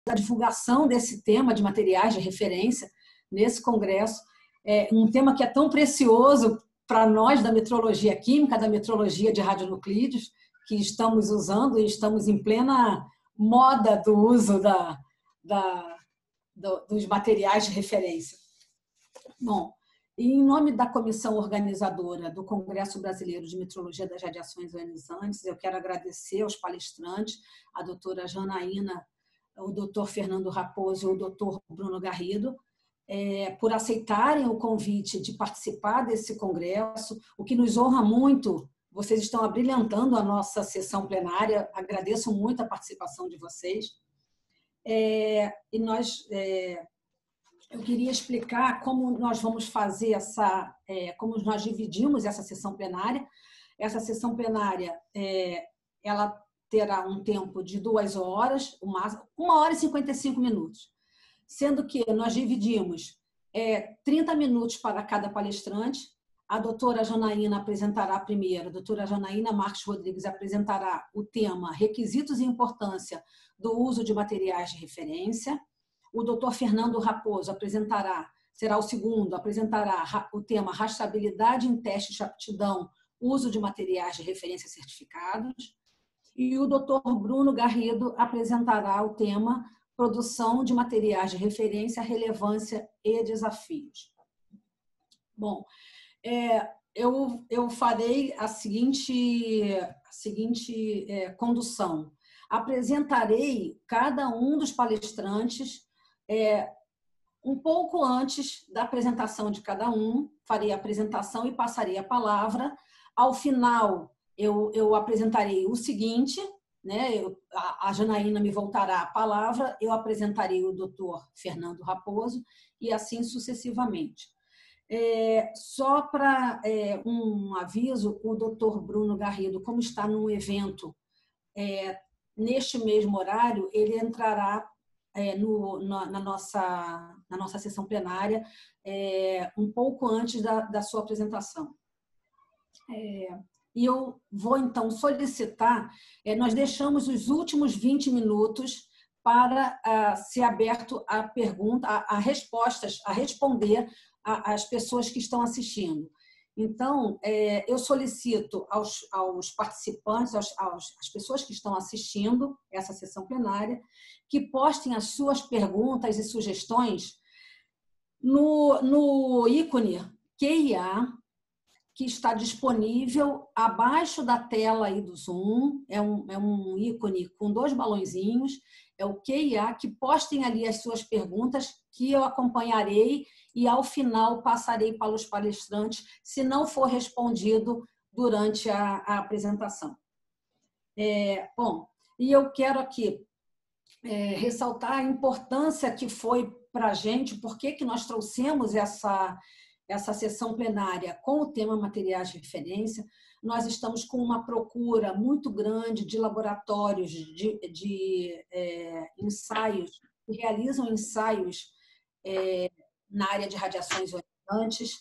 a divulgação desse tema de materiais de referência nesse congresso, um tema que é tão precioso para nós da metrologia química, da metrologia de radionuclídeos, que estamos usando e estamos em plena moda do uso dos materiais de referência. Bom, em nome da comissão organizadora do Congresso Brasileiro de Metrologia das Radiações Ionizantes, eu quero agradecer aos palestrantes, a doutora Janaína, o doutor Fernando Raposo e o doutor Bruno Garrido, por aceitarem o convite de participar desse congresso, o que nos honra muito. Vocês estão abrilhantando a nossa sessão plenária, agradeço muito a participação de vocês. Eu queria explicar como nós vamos fazer como nós dividimos essa sessão plenária. Essa sessão plenária, ela terá um tempo de 2 horas, 1h e 55 minutos, sendo que nós dividimos 30 minutos para cada palestrante. A doutora Janaína apresentará primeiro, a doutora Janaína Marques Rodrigues apresentará o tema Requisitos e Importância do Uso de Materiais de Referência. O doutor Fernando Raposo será o segundo, apresentará o tema Rastreabilidade em Testes de Aptidão, Uso de Materiais de Referência Certificados. E o doutor Bruno Garrido apresentará o tema Produção de Materiais de Referência, Relevância e Desafios. Bom, eu farei a seguinte condução. Apresentarei cada um dos palestrantes um pouco antes da apresentação de cada um, farei a apresentação e passarei a palavra. Ao final, eu apresentarei o seguinte, né? A Janaína me voltará a palavra, eu apresentarei o doutor Fernando Raposo e assim sucessivamente. Só para um aviso, o doutor Bruno Garrido, como está num evento neste mesmo horário, ele entrará na nossa sessão plenária um pouco antes da sua apresentação. E eu vou, então, solicitar, nós deixamos os últimos 20 minutos para ser aberto a pergunta, a respostas, a responder às pessoas que estão assistindo. Então, eu solicito aos participantes, às pessoas que estão assistindo essa sessão plenária, que postem as suas perguntas e sugestões no ícone QIA, que está disponível abaixo da tela aí do Zoom. É um ícone com 2 balõezinhos, é o QIA, que postem ali as suas perguntas, que eu acompanharei e, ao final, passarei para os palestrantes, se não for respondido durante a apresentação. Bom, e eu quero aqui ressaltar a importância que foi para a gente, por que nós trouxemos essa sessão plenária com o tema materiais de referência. Nós estamos com uma procura muito grande de laboratórios de ensaios, que realizam ensaios na área de radiações ionizantes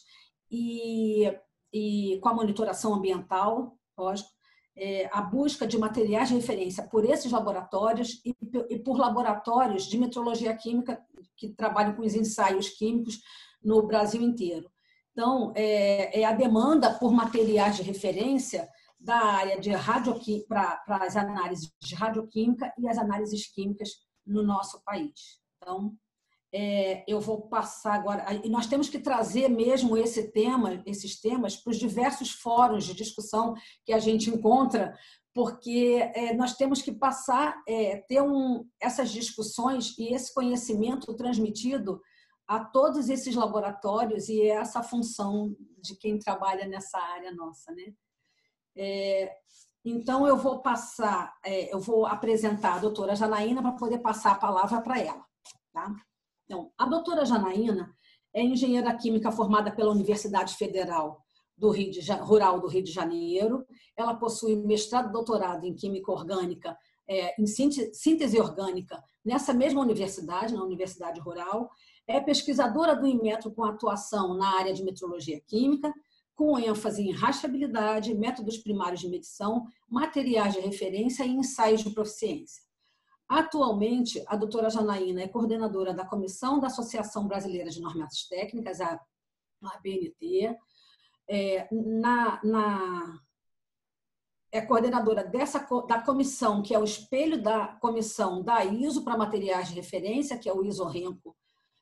e com a monitoração ambiental, lógico, a busca de materiais de referência por esses laboratórios e por laboratórios de metrologia química que trabalham com os ensaios químicos no Brasil inteiro. Então, a demanda por materiais de referência da área de radioquímica para as análises de radioquímica e as análises químicas no nosso país. Então, eu vou passar agora. E nós temos que trazer mesmo esses temas para os diversos fóruns de discussão que a gente encontra, porque nós temos que passar, ter essas discussões e esse conhecimento transmitido a todos esses laboratórios, e é essa a função de quem trabalha nessa área nossa, né? Então, eu vou apresentar a doutora Janaína para poder passar a palavra para ela, tá? Então, a doutora Janaína é engenheira química formada pela Universidade Federal Rural do Rio de Janeiro. Ela possui mestrado e doutorado em Química Orgânica, em Síntese Orgânica, nessa mesma universidade, na Universidade Rural. É pesquisadora do Inmetro com atuação na área de metrologia química, com ênfase em rastreabilidade, métodos primários de medição, materiais de referência e ensaios de proficiência. Atualmente, a doutora Janaína é coordenadora da Comissão da Associação Brasileira de Normas Técnicas, a ABNT, é coordenadora da comissão, que é o espelho da comissão da ISO para materiais de referência, que é o ISO-RENCO,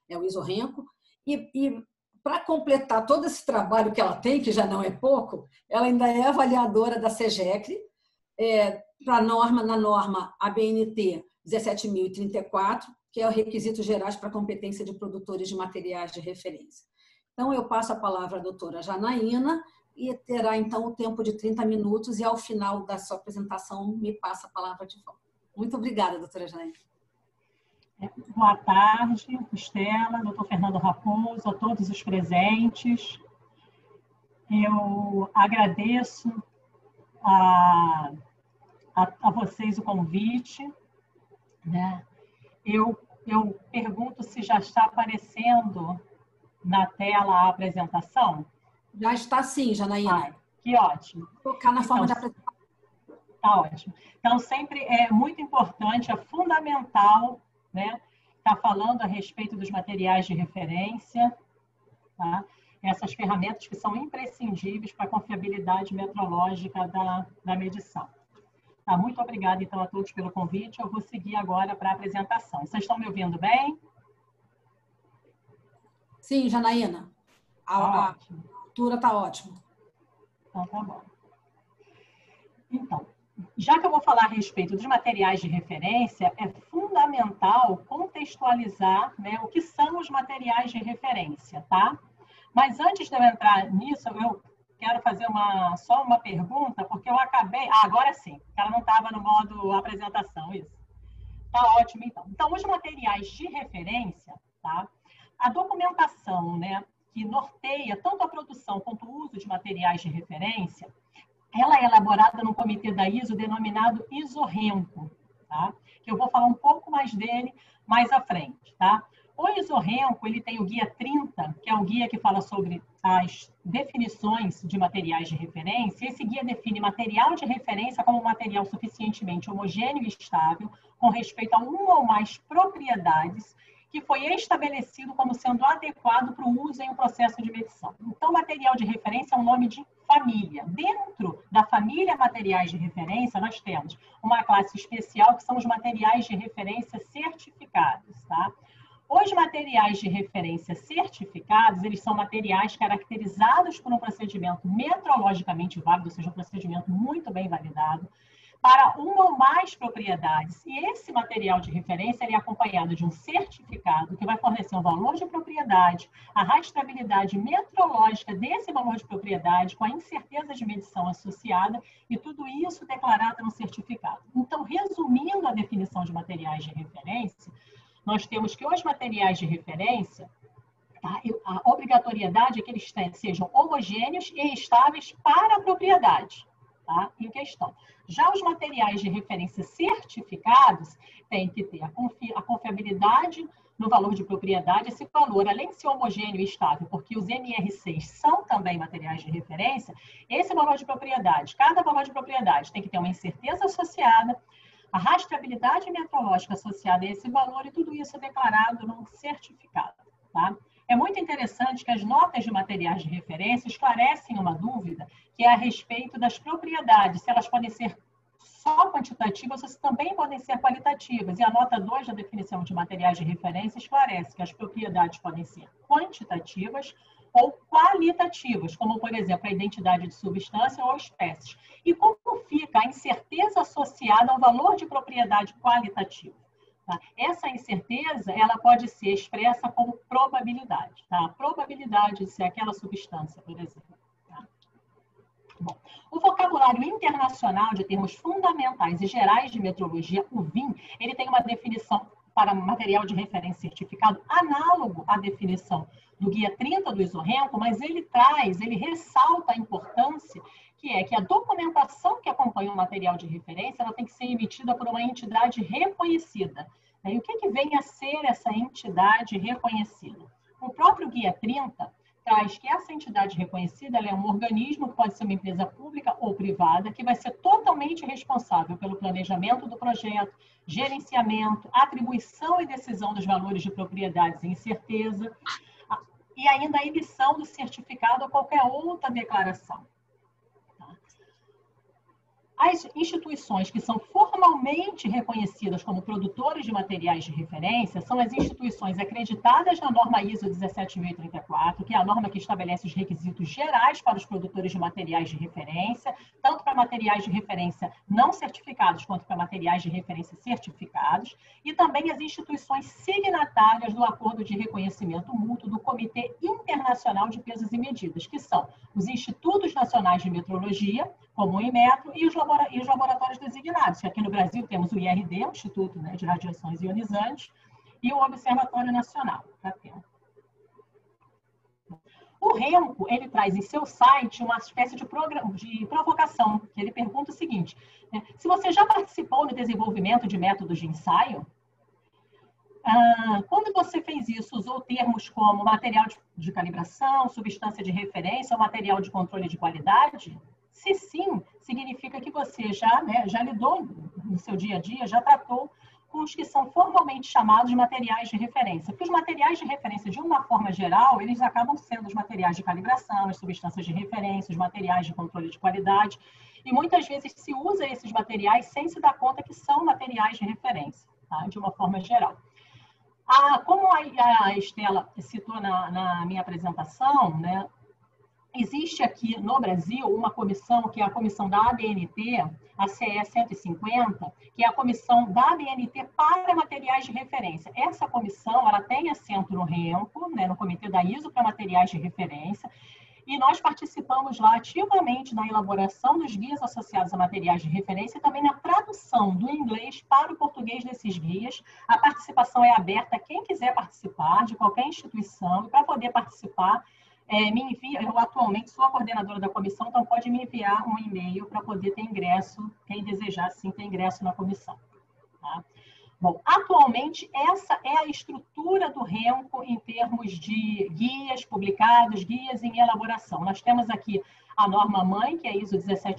e para completar todo esse trabalho que ela tem, que já não é pouco, ela ainda é avaliadora da SEGECRE, na norma ABNT 17.034, que é o Requisitos Gerais para a Competência de Produtores de Materiais de Referência. Então, eu passo a palavra à doutora Janaína e terá, então, o tempo de 30 minutos e, ao final da sua apresentação, me passa a palavra de volta. Muito obrigada, doutora Janaína. Boa tarde, Estela, doutor Fernando Raposo, a todos os presentes. Eu agradeço a vocês o convite, né? Eu pergunto se já está aparecendo na tela a apresentação. Já está sim, Janaína. Que ótimo. Vou tocar na forma de apresentação. Tá ótimo. Então, sempre é muito importante, é fundamental, né, estar falando a respeito dos materiais de referência, tá? Essas ferramentas que são imprescindíveis para a confiabilidade metrológica da medição. Tá, muito obrigada, então, a todos pelo convite. Eu vou seguir agora para a apresentação. Vocês estão me ouvindo bem? Sim, Janaína. A altura está ótima. Então, tá bom. Então, já que eu vou falar a respeito dos materiais de referência, é fundamental contextualizar, né, o que são os materiais de referência, tá? Mas antes de eu entrar nisso, eu quero fazer só uma pergunta, porque eu acabei... agora sim, ela não estava no modo apresentação, isso. Tá ótimo, então. Então, os materiais de referência, tá? A documentação, né, que norteia tanto a produção quanto o uso de materiais de referência, ela é elaborada num comitê da ISO denominado ISO-RENCO, tá? Que eu vou falar um pouco mais dele mais à frente, tá? O ISO-RENCO, ele tem o guia 30, que é o guia que fala sobre as definições de materiais de referência. Esse guia define material de referência como material suficientemente homogêneo e estável, com respeito a uma ou mais propriedades, que foi estabelecido como sendo adequado para o uso em um processo de medição. Então, material de referência é um nome de família. Dentro da família materiais de referência, nós temos uma classe especial, que são os materiais de referência certificados, tá? Os materiais de referência certificados, eles são materiais caracterizados por um procedimento metrologicamente válido, ou seja, um procedimento muito bem validado, para uma ou mais propriedades. E esse material de referência ele é acompanhado de um certificado que vai fornecer um valor de propriedade, a rastreabilidade metrológica desse valor de propriedade, com a incerteza de medição associada, e tudo isso declarado no certificado. Então, resumindo a definição de materiais de referência, nós temos que os materiais de referência, tá, a obrigatoriedade é que eles sejam homogêneos e estáveis para a propriedade, tá, em questão. Já os materiais de referência certificados têm que ter a confiabilidade no valor de propriedade. Esse valor, além de ser homogêneo e estável, porque os MRCs são também materiais de referência, esse valor de propriedade, cada valor de propriedade tem que ter uma incerteza associada, a rastreabilidade metrológica associada a esse valor, e tudo isso é declarado num certificado, tá? É muito interessante que as notas de materiais de referência esclarecem uma dúvida, que é a respeito das propriedades, se elas podem ser só quantitativas ou se também podem ser qualitativas. E a nota 2 da definição de materiais de referência esclarece que as propriedades podem ser quantitativas ou qualitativas, como, por exemplo, a identidade de substância ou espécies. E como fica a incerteza associada ao valor de propriedade qualitativo? Tá? Essa incerteza ela pode ser expressa como probabilidade. Tá? A probabilidade de ser aquela substância, por exemplo. Tá? Bom, o vocabulário internacional de termos fundamentais e gerais de metrologia, o VIM, ele tem uma definição para material de referência certificado análogo à definição do guia 30 do ISO-RENCO, mas ele ressalta a importância que é que a documentação que acompanha o material de referência ela tem que ser emitida por uma entidade reconhecida. E o que vem a ser essa entidade reconhecida? O próprio guia 30 traz que essa entidade reconhecida ela é um organismo, que pode ser uma empresa pública ou privada, que vai ser totalmente responsável pelo planejamento do projeto, gerenciamento, atribuição e decisão dos valores de propriedades e incerteza, e ainda a emissão do certificado ou qualquer outra declaração. As instituições que são formalmente reconhecidas como produtores de materiais de referência são as instituições acreditadas na norma ISO 17034, que é a norma que estabelece os requisitos gerais para os produtores de materiais de referência, tanto para materiais de referência não certificados quanto para materiais de referência certificados, e também as instituições signatárias do Acordo de Reconhecimento Mútuo do Comitê Internacional de Pesos e Medidas, que são os Institutos Nacionais de Metrologia, como o Inmetro, e os laboratórios designados, que aqui no Brasil temos o IRD, o Instituto, né, de Radiações Ionizantes, e o Observatório Nacional da Terra. O REMCO, ele traz em seu site uma espécie de provocação, que ele pergunta o seguinte, né, se você já participou no desenvolvimento de métodos de ensaio, quando você fez isso, usou termos como material de calibração, substância de referência ou material de controle de qualidade? Se sim, significa que você já lidou no seu dia a dia, já tratou com os que são formalmente chamados de materiais de referência. Porque os materiais de referência, de uma forma geral, eles acabam sendo os materiais de calibração, as substâncias de referência, os materiais de controle de qualidade. E muitas vezes se usa esses materiais sem se dar conta que são materiais de referência, tá? De uma forma geral. Como a Estela citou na minha apresentação, né? Existe aqui no Brasil uma comissão, que é a comissão da ABNT, a CE 150, que é a comissão da ABNT para materiais de referência. Essa comissão, ela tem assento no REMCO, né, no Comitê da ISO para materiais de referência, e nós participamos lá ativamente na elaboração dos guias associados a materiais de referência e também na tradução do inglês para o português desses guias. A participação é aberta a quem quiser participar, de qualquer instituição, e para poder participar, me envia, eu atualmente sou a coordenadora da comissão, então pode me enviar um e-mail para poder ter ingresso, quem desejar sim ter ingresso na comissão. Tá? Bom, atualmente essa é a estrutura do REMCO em termos de guias publicados, guias em elaboração. Nós temos aqui a norma mãe, que é a ISO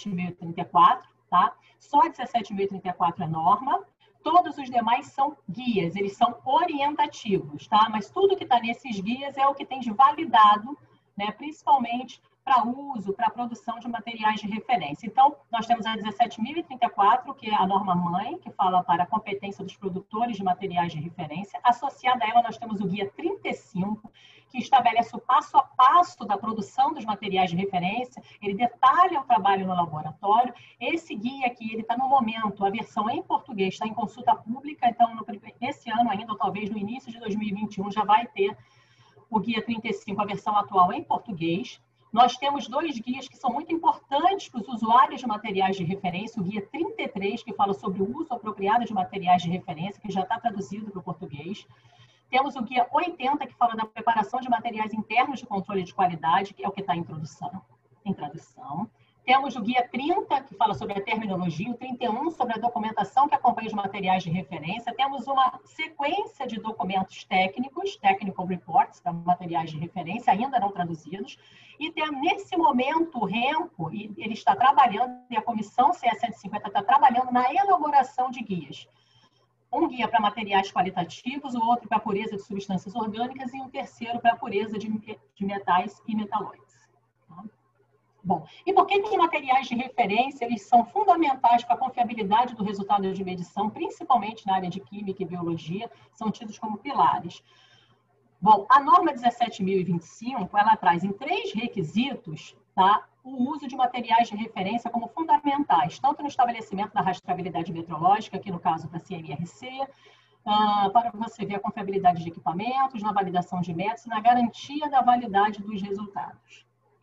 17034, tá? Só a 17034 é norma. Todos os demais são guias, eles são orientativos, tá? Mas tudo que está nesses guias é o que tem de validado, né, principalmente para uso, para produção de materiais de referência. Então, nós temos a 17.034, que é a norma mãe, que fala para a competência dos produtores de materiais de referência. Associada a ela, nós temos o guia 35, que estabelece o passo a passo da produção dos materiais de referência, ele detalha o trabalho no laboratório. Esse guia aqui, ele está no momento, a versão em português está em consulta pública, então, esse ano ainda, ou talvez no início de 2021, já vai ter o guia 35, a versão atual em português. Nós temos dois guias que são muito importantes para os usuários de materiais de referência. O guia 33, que fala sobre o uso apropriado de materiais de referência, que já está traduzido para o português. Temos o guia 80, que fala da preparação de materiais internos de controle de qualidade, que é o que está em tradução. Temos o guia 30, que fala sobre a terminologia, o 31 sobre a documentação que acompanha os materiais de referência. Temos uma sequência de documentos técnicos, technical reports, para materiais de referência, ainda não traduzidos. E tem, nesse momento, o REMCO, ele está trabalhando, e a comissão CE 150 está trabalhando na elaboração de guias. Um guia para materiais qualitativos, o outro para a pureza de substâncias orgânicas e um terceiro para a pureza de metais e metalóides. Bom, e por que os materiais de referência eles são fundamentais para a confiabilidade do resultado de medição, principalmente na área de química e biologia, são tidos como pilares? Bom, a norma 17.025, ela traz em 3 requisitos, tá, o uso de materiais de referência como fundamentais, tanto no estabelecimento da rastreabilidade metrológica, aqui no caso da CMRC, para você ver a confiabilidade de equipamentos, na validação de métodos, na garantia da validade dos resultados.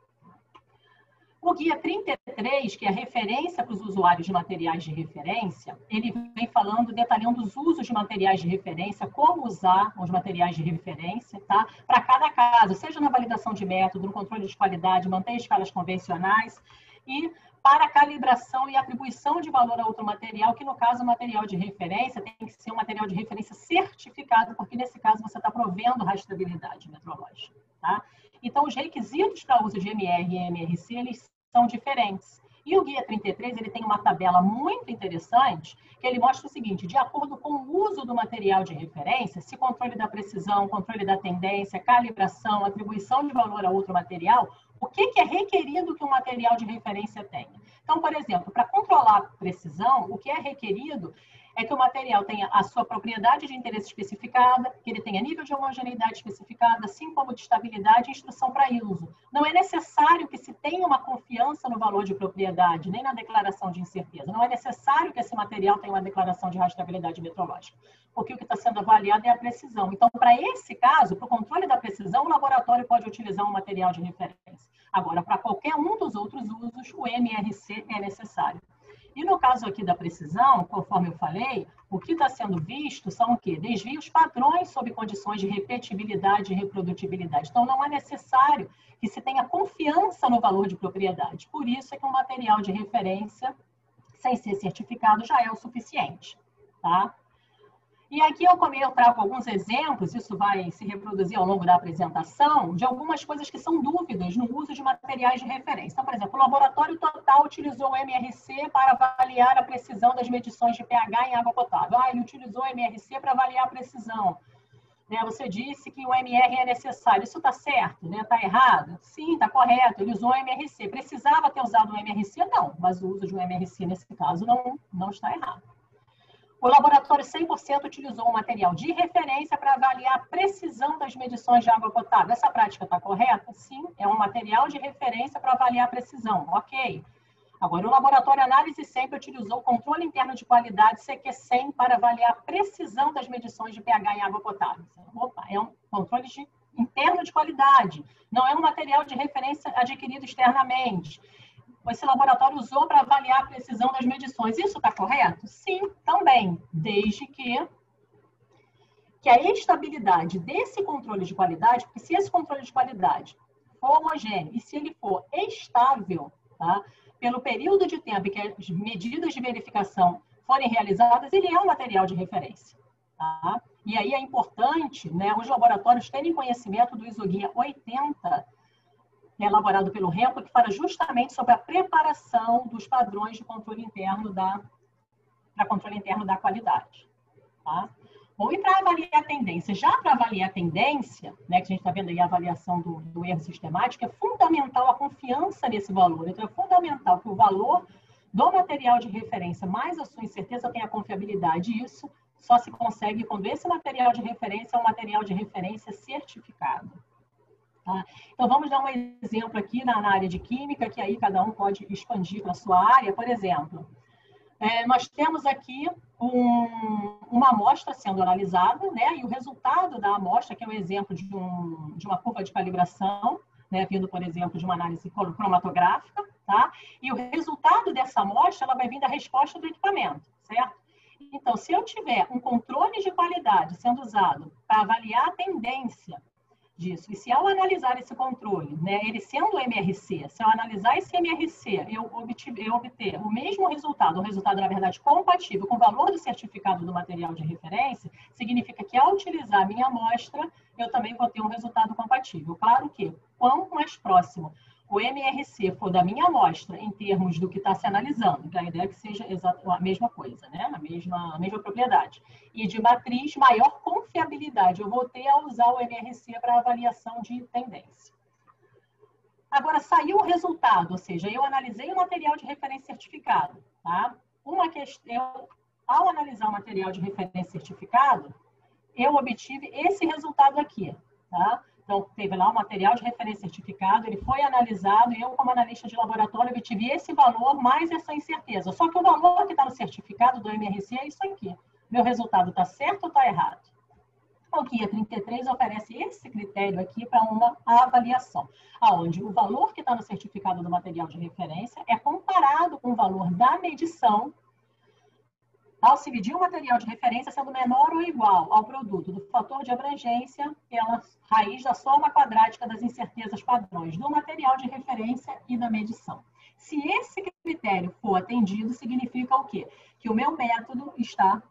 O guia 33, que é a referência para os usuários de materiais de referência, ele vem falando, detalhando os usos de materiais de referência, como usar os materiais de referência, tá? Para cada caso, seja na validação de método, no controle de qualidade, manter escalas convencionais e para a calibração e atribuição de valor a outro material, que no caso o material de referência tem que ser um material de referência certificado, porque nesse caso você está provendo rastreabilidade metrológica, tá? Então, os requisitos para uso de MR e MRC, eles são diferentes. E o Guia 33, ele tem uma tabela muito interessante, que ele mostra o seguinte: de acordo com o uso do material de referência, se controle da precisão, controle da tendência, calibração, atribuição de valor a outro material, o que é requerido que um material de referência tenha? Então, por exemplo, para controlar a precisão, o que é requerido é que o material tenha a sua propriedade de interesse especificada, que ele tenha nível de homogeneidade especificada, assim como de estabilidade e instrução para uso. Não é necessário que se tenha uma confiança no valor de propriedade, nem na declaração de incerteza. Não é necessário que esse material tenha uma declaração de rastreabilidade metrológica, porque o que está sendo avaliado é a precisão. Então, para esse caso, para o controle da precisão, o laboratório pode utilizar um material de referência. Agora, para qualquer um dos outros usos, o MRC é necessário. E no caso aqui da precisão, conforme eu falei, o que está sendo visto são o quê? Desvios padrões sob condições de repetibilidade e reprodutibilidade. Então, não é necessário que se tenha confiança no valor de propriedade. Por isso é que um material de referência, sem ser certificado, já é o suficiente, tá? E aqui eu trago alguns exemplos, isso vai se reproduzir ao longo da apresentação, de algumas coisas que são dúvidas no uso de materiais de referência. Então, por exemplo, o Laboratório Total utilizou o MRC para avaliar a precisão das medições de pH em água potável. Ele utilizou o MRC para avaliar a precisão. Você disse que o MR é necessário. Isso está certo? Está errado? Sim, está correto. Ele usou o MRC. Precisava ter usado o MRC? Não, mas o uso de um MRC, nesse caso, não está errado. O laboratório 100% utilizou um material de referência para avaliar a precisão das medições de água potável. Essa prática está correta? Sim, é um material de referência para avaliar a precisão. Ok. Agora, o laboratório Análise sempre utilizou o controle interno de qualidade CQ100 para avaliar a precisão das medições de pH em água potável. Opa, é um controle interno de qualidade, não é um material de referência adquirido externamente. Esse laboratório usou para avaliar a precisão das medições. Isso está correto? Sim, também, desde que a estabiliddade desse controle de qualidade, porque se esse controle de qualidade for homogêneo e se ele for estável, tá, pelo período de tempo em que as medidas de verificação forem realizadas, ele é um material de referência. Tá? E aí é importante, os laboratórios terem conhecimento do ISO-Guia 80, elaborado pelo REMPO, que fala justamente sobre a preparação dos padrões de controle interno da qualidade. Tá? Bom, e para avaliar a tendência? Já para avaliar a tendência, que a gente está vendo aí a avaliação do erro sistemático, é fundamental a confiança nesse valor. Então, é fundamental que o valor do material de referência mais a sua incerteza tenha confiabilidade. E isso só se consegue quando esse material de referência é um material de referência certificado. Tá? Então, vamos dar um exemplo aqui na área de química, que aí cada um pode expandir para a sua área. Por exemplo, nós temos aqui uma amostra sendo analisada, e o resultado da amostra, que é um exemplo de uma curva de calibração, vindo, por exemplo, de uma análise cromatográfica, tá? E o resultado dessa amostra, ela vai vir da resposta do equipamento, certo? Então, se eu tiver um controle de qualidade sendo usado para avaliar a tendência disso. E se ao analisar esse controle, ele sendo MRC, se eu analisar esse MRC, eu obter o mesmo resultado, um resultado, na verdade, compatível com o valor do certificado do material de referência, significa que ao utilizar a minha amostra, eu também vou ter um resultado compatível. Claro que, quanto mais próximo o MRC for da minha amostra em termos do que está se analisando, que a ideia é que seja a mesma coisa, a mesma propriedade. E de matriz, maior confiabilidade eu vou ter ao usar o MRC para avaliação de tendência. Agora, saiu o resultado, ou seja, eu analisei o material de referência certificado. Tá? Ao analisar o material de referência certificado, eu obtive esse resultado aqui. Tá? Então, teve lá o material de referência certificado, ele foi analisado e eu, como analista de laboratório, obtive esse valor mais essa incerteza. Só que o valor que está no certificado do MRC é isso aqui. Meu resultado está certo ou está errado? O Guia 33 oferece esse critério aqui para uma avaliação, onde o valor que está no certificado do material de referência é comparado com o valor da medição ao se medir o material de referência sendo menor ou igual ao produto do fator de abrangência pela raiz da soma quadrática das incertezas padrões do material de referência e da medição. Se esse critério for atendido, significa o quê? Que o meu método está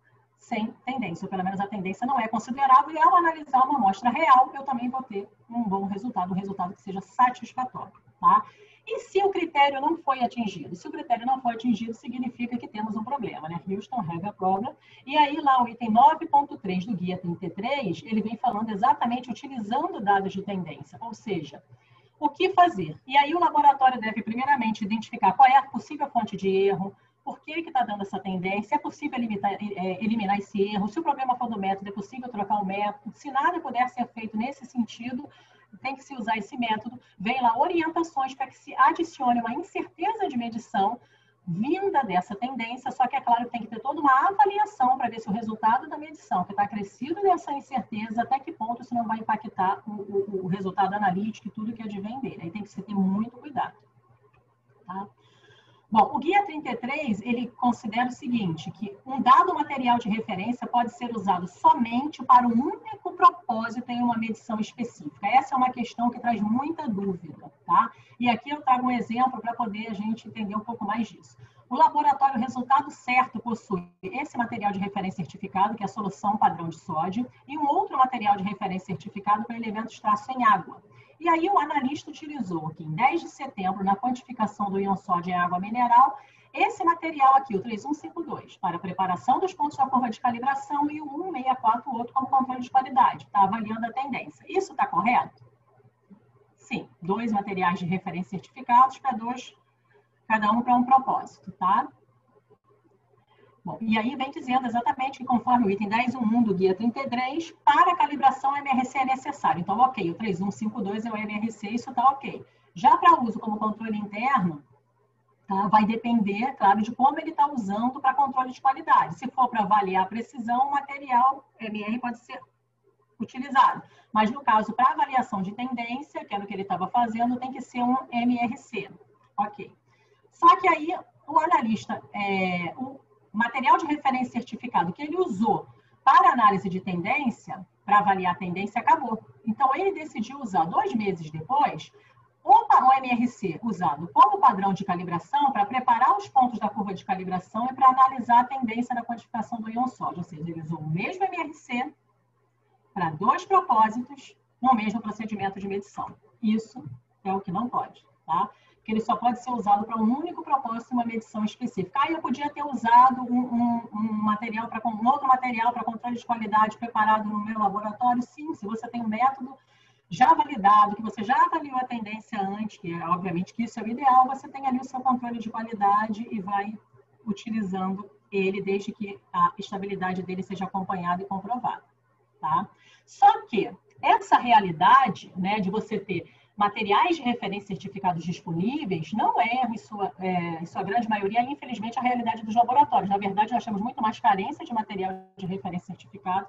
sem tendência, ou pelo menos a tendência não é considerável, e ao analisar uma amostra real, eu também vou ter um bom resultado, um resultado que seja satisfatório, tá? E se o critério não foi atingido? Se o critério não foi atingido, significa que temos um problema, né? Houston have a problem. E aí, lá, o item 9.3 do Guia 33, ele vem falando exatamente utilizando dados de tendência, ou seja, o que fazer? E aí, o laboratório deve, primeiramente, identificar qual é a possível fonte de erro, por que está dando essa tendência, é possível eliminar esse erro, se o problema for do método, é possível trocar o método, se nada puder ser feito nesse sentido, tem que se usar esse método, vem lá orientações para que se adicione uma incerteza de medição vinda dessa tendência, só que é claro que tem que ter toda uma avaliação para ver se o resultado da medição, que está acrescido dessa incerteza, até que ponto isso não vai impactar o resultado analítico e tudo que advém dele. Aí tem que se ter muito cuidado. Tá? Bom, o Guia 33, ele considera o seguinte, que um dado material de referência pode ser usado somente para um único propósito em uma medição específica. Essa é uma questão que traz muita dúvida, tá? E aqui eu trago um exemplo para poder a gente entender um pouco mais disso. O laboratório Resultado Certo possui esse material de referência certificado, que é a solução padrão de sódio, e um outro material de referência certificado para elementos traço em água. E aí o analista utilizou aqui, em 10 de setembro, na quantificação do íon sódio em água mineral, esse material aqui, o 3152, para a preparação dos pontos da curva de calibração e o 1648 como controle de qualidade. Está avaliando a tendência. Isso está correto? Sim, 2 materiais de referência certificados para cada um para um propósito, tá? Bom, e aí vem dizendo exatamente que conforme o item 10.1.1 do Guia 33, para a calibração MRC é necessário. Então, ok, o 3152 é o MRC, isso está ok. Já para uso como controle interno, tá, vai depender, claro, de como ele está usando para controle de qualidade. Se for para avaliar a precisão, o material MR pode ser utilizado. Mas no caso, para avaliação de tendência, que era o que ele estava fazendo, tem que ser um MRC. Ok. Só que aí, o analista, o material de referência certificado que ele usou para análise de tendência, para avaliar a tendência, acabou. Então, ele decidiu usar 2 meses depois o MRC usado como padrão de calibração para preparar os pontos da curva de calibração e para analisar a tendência da quantificação do íon sódio. Ou seja, ele usou o mesmo MRC para 2 propósitos no mesmo procedimento de medição. Isso é o que não pode, tá? Que ele só pode ser usado para um único propósito, uma medição específica. Eu podia ter usado um outro material para controle de qualidade preparado no meu laboratório. Sim, se você tem um método já validado, que você já avaliou a tendência antes, que obviamente que isso é o ideal, você tem ali o seu controle de qualidade e vai utilizando ele desde que a estabilidade dele seja acompanhada e comprovada, tá? Só que essa realidade, né, de você ter materiais de referência certificados disponíveis não é, em sua grande maioria, infelizmente, a realidade dos laboratórios. Na verdade, nós temos muito mais carência de material de referência certificado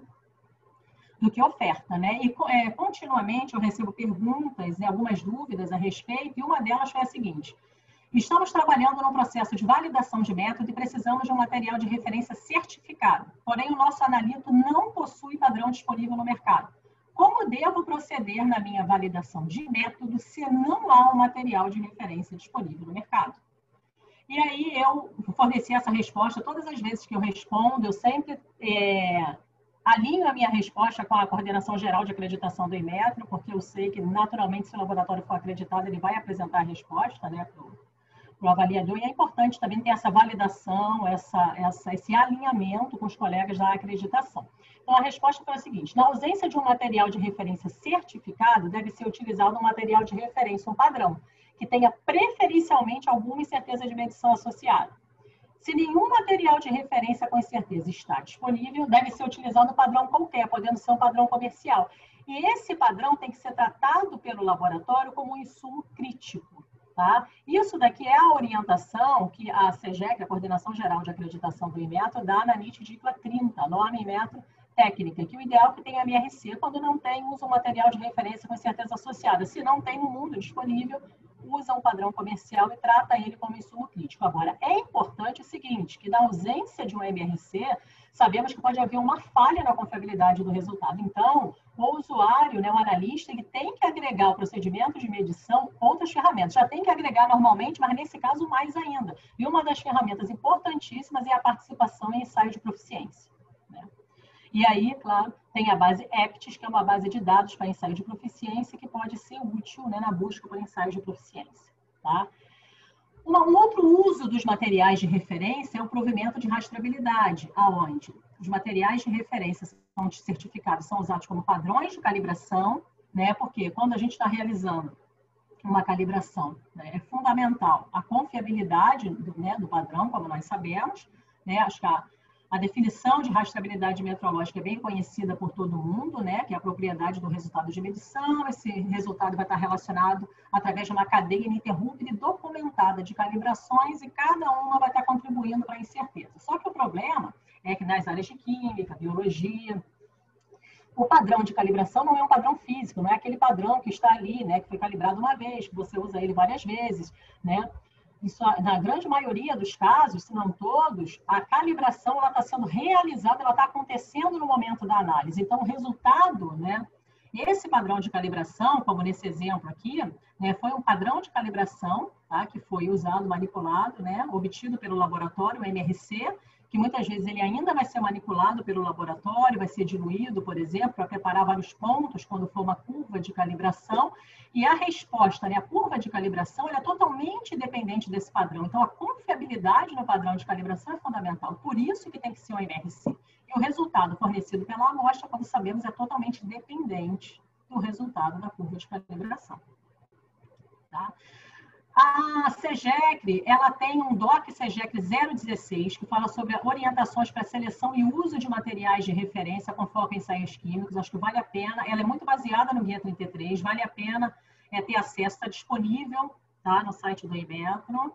do que oferta, né? E continuamente eu recebo perguntas e algumas dúvidas a respeito, e uma delas foi a seguinte: estamos trabalhando num processo de validação de método e precisamos de um material de referência certificado, porém o nosso analito não possui padrão disponível no mercado. Como devo proceder na minha validação de método se não há um material de referência disponível no mercado? E aí eu forneci essa resposta todas as vezes que eu respondo, eu sempre alinho a minha resposta com a Coordenação Geral de Acreditação do Inmetro, porque eu sei que, naturalmente, se o laboratório for acreditado, ele vai apresentar a resposta, né, para o avaliador, e é importante também ter essa validação, esse alinhamento com os colegas da acreditação. Então, a resposta foi a seguinte: na ausência de um material de referência certificado, deve ser utilizado um material de referência, um padrão, que tenha preferencialmente alguma incerteza de medição associada. Se nenhum material de referência com incerteza está disponível, deve ser utilizado um padrão qualquer, podendo ser um padrão comercial. E esse padrão tem que ser tratado pelo laboratório como um insumo crítico. Tá? Isso daqui é a orientação que a CGEC, a Coordenação Geral de Acreditação do Inmetro, dá na NIT DICLA 30, a norma Inmetro técnica, que o ideal é que tenha MRC, quando não tem, usa um material de referência com incerteza associada. Se não tem no mundo disponível, usa um padrão comercial e trata ele como insumo crítico. Agora, é importante o seguinte, que na ausência de um MRC, sabemos que pode haver uma falha na confiabilidade do resultado. Então, o usuário, né, o analista, ele tem que agregar ao procedimento de medição outras ferramentas. Já tem que agregar normalmente, mas nesse caso mais ainda. E uma das ferramentas importantíssimas é a participação em ensaio de proficiência. E aí, claro, tem a base EPTIS, que é uma base de dados para ensaio de proficiência, que pode ser útil, né, na busca por ensaios de proficiência. Tá? Um outro uso dos materiais de referência é o provimento de rastreabilidade, aonde os materiais de referência são certificados, são usados como padrões de calibração, né, porque quando a gente está realizando uma calibração, né, é fundamental a confiabilidade do padrão, como nós sabemos, né, acho que a definição de rastreabilidade metrológica é bem conhecida por todo mundo, né, que é a propriedade do resultado de medição. Esse resultado vai estar relacionado através de uma cadeia ininterrupta e documentada de calibrações, e cada uma vai estar contribuindo para a incerteza. Só que o problema é que nas áreas de química, biologia, o padrão de calibração não é um padrão físico, não é aquele padrão que está ali, né, que foi calibrado uma vez, que você usa ele várias vezes, né? Isso, na grande maioria dos casos, se não todos, a calibração está sendo realizada, ela está acontecendo no momento da análise. Então, o resultado, né, esse padrão de calibração, como nesse exemplo aqui, né, foi um padrão de calibração, tá, que foi usado, manipulado, né, obtido pelo laboratório, o MRC, que muitas vezes ele ainda vai ser manipulado pelo laboratório, vai ser diluído, por exemplo, para preparar vários pontos quando for uma curva de calibração. E a resposta, né, a curva de calibração, ela é totalmente dependente desse padrão. Então, a confiabilidade no padrão de calibração é fundamental. Por isso que tem que ser o MRC. E o resultado fornecido pela amostra, como sabemos, é totalmente dependente do resultado da curva de calibração. Tá? A CEGECRE, ela tem um DOC CEGECRE 016, que fala sobre orientações para seleção e uso de materiais de referência com foco em ensaios químicos. Acho que vale a pena. Ela é muito baseada no Guia 33, vale a pena ter acesso, está disponível, tá, no site do Inmetro.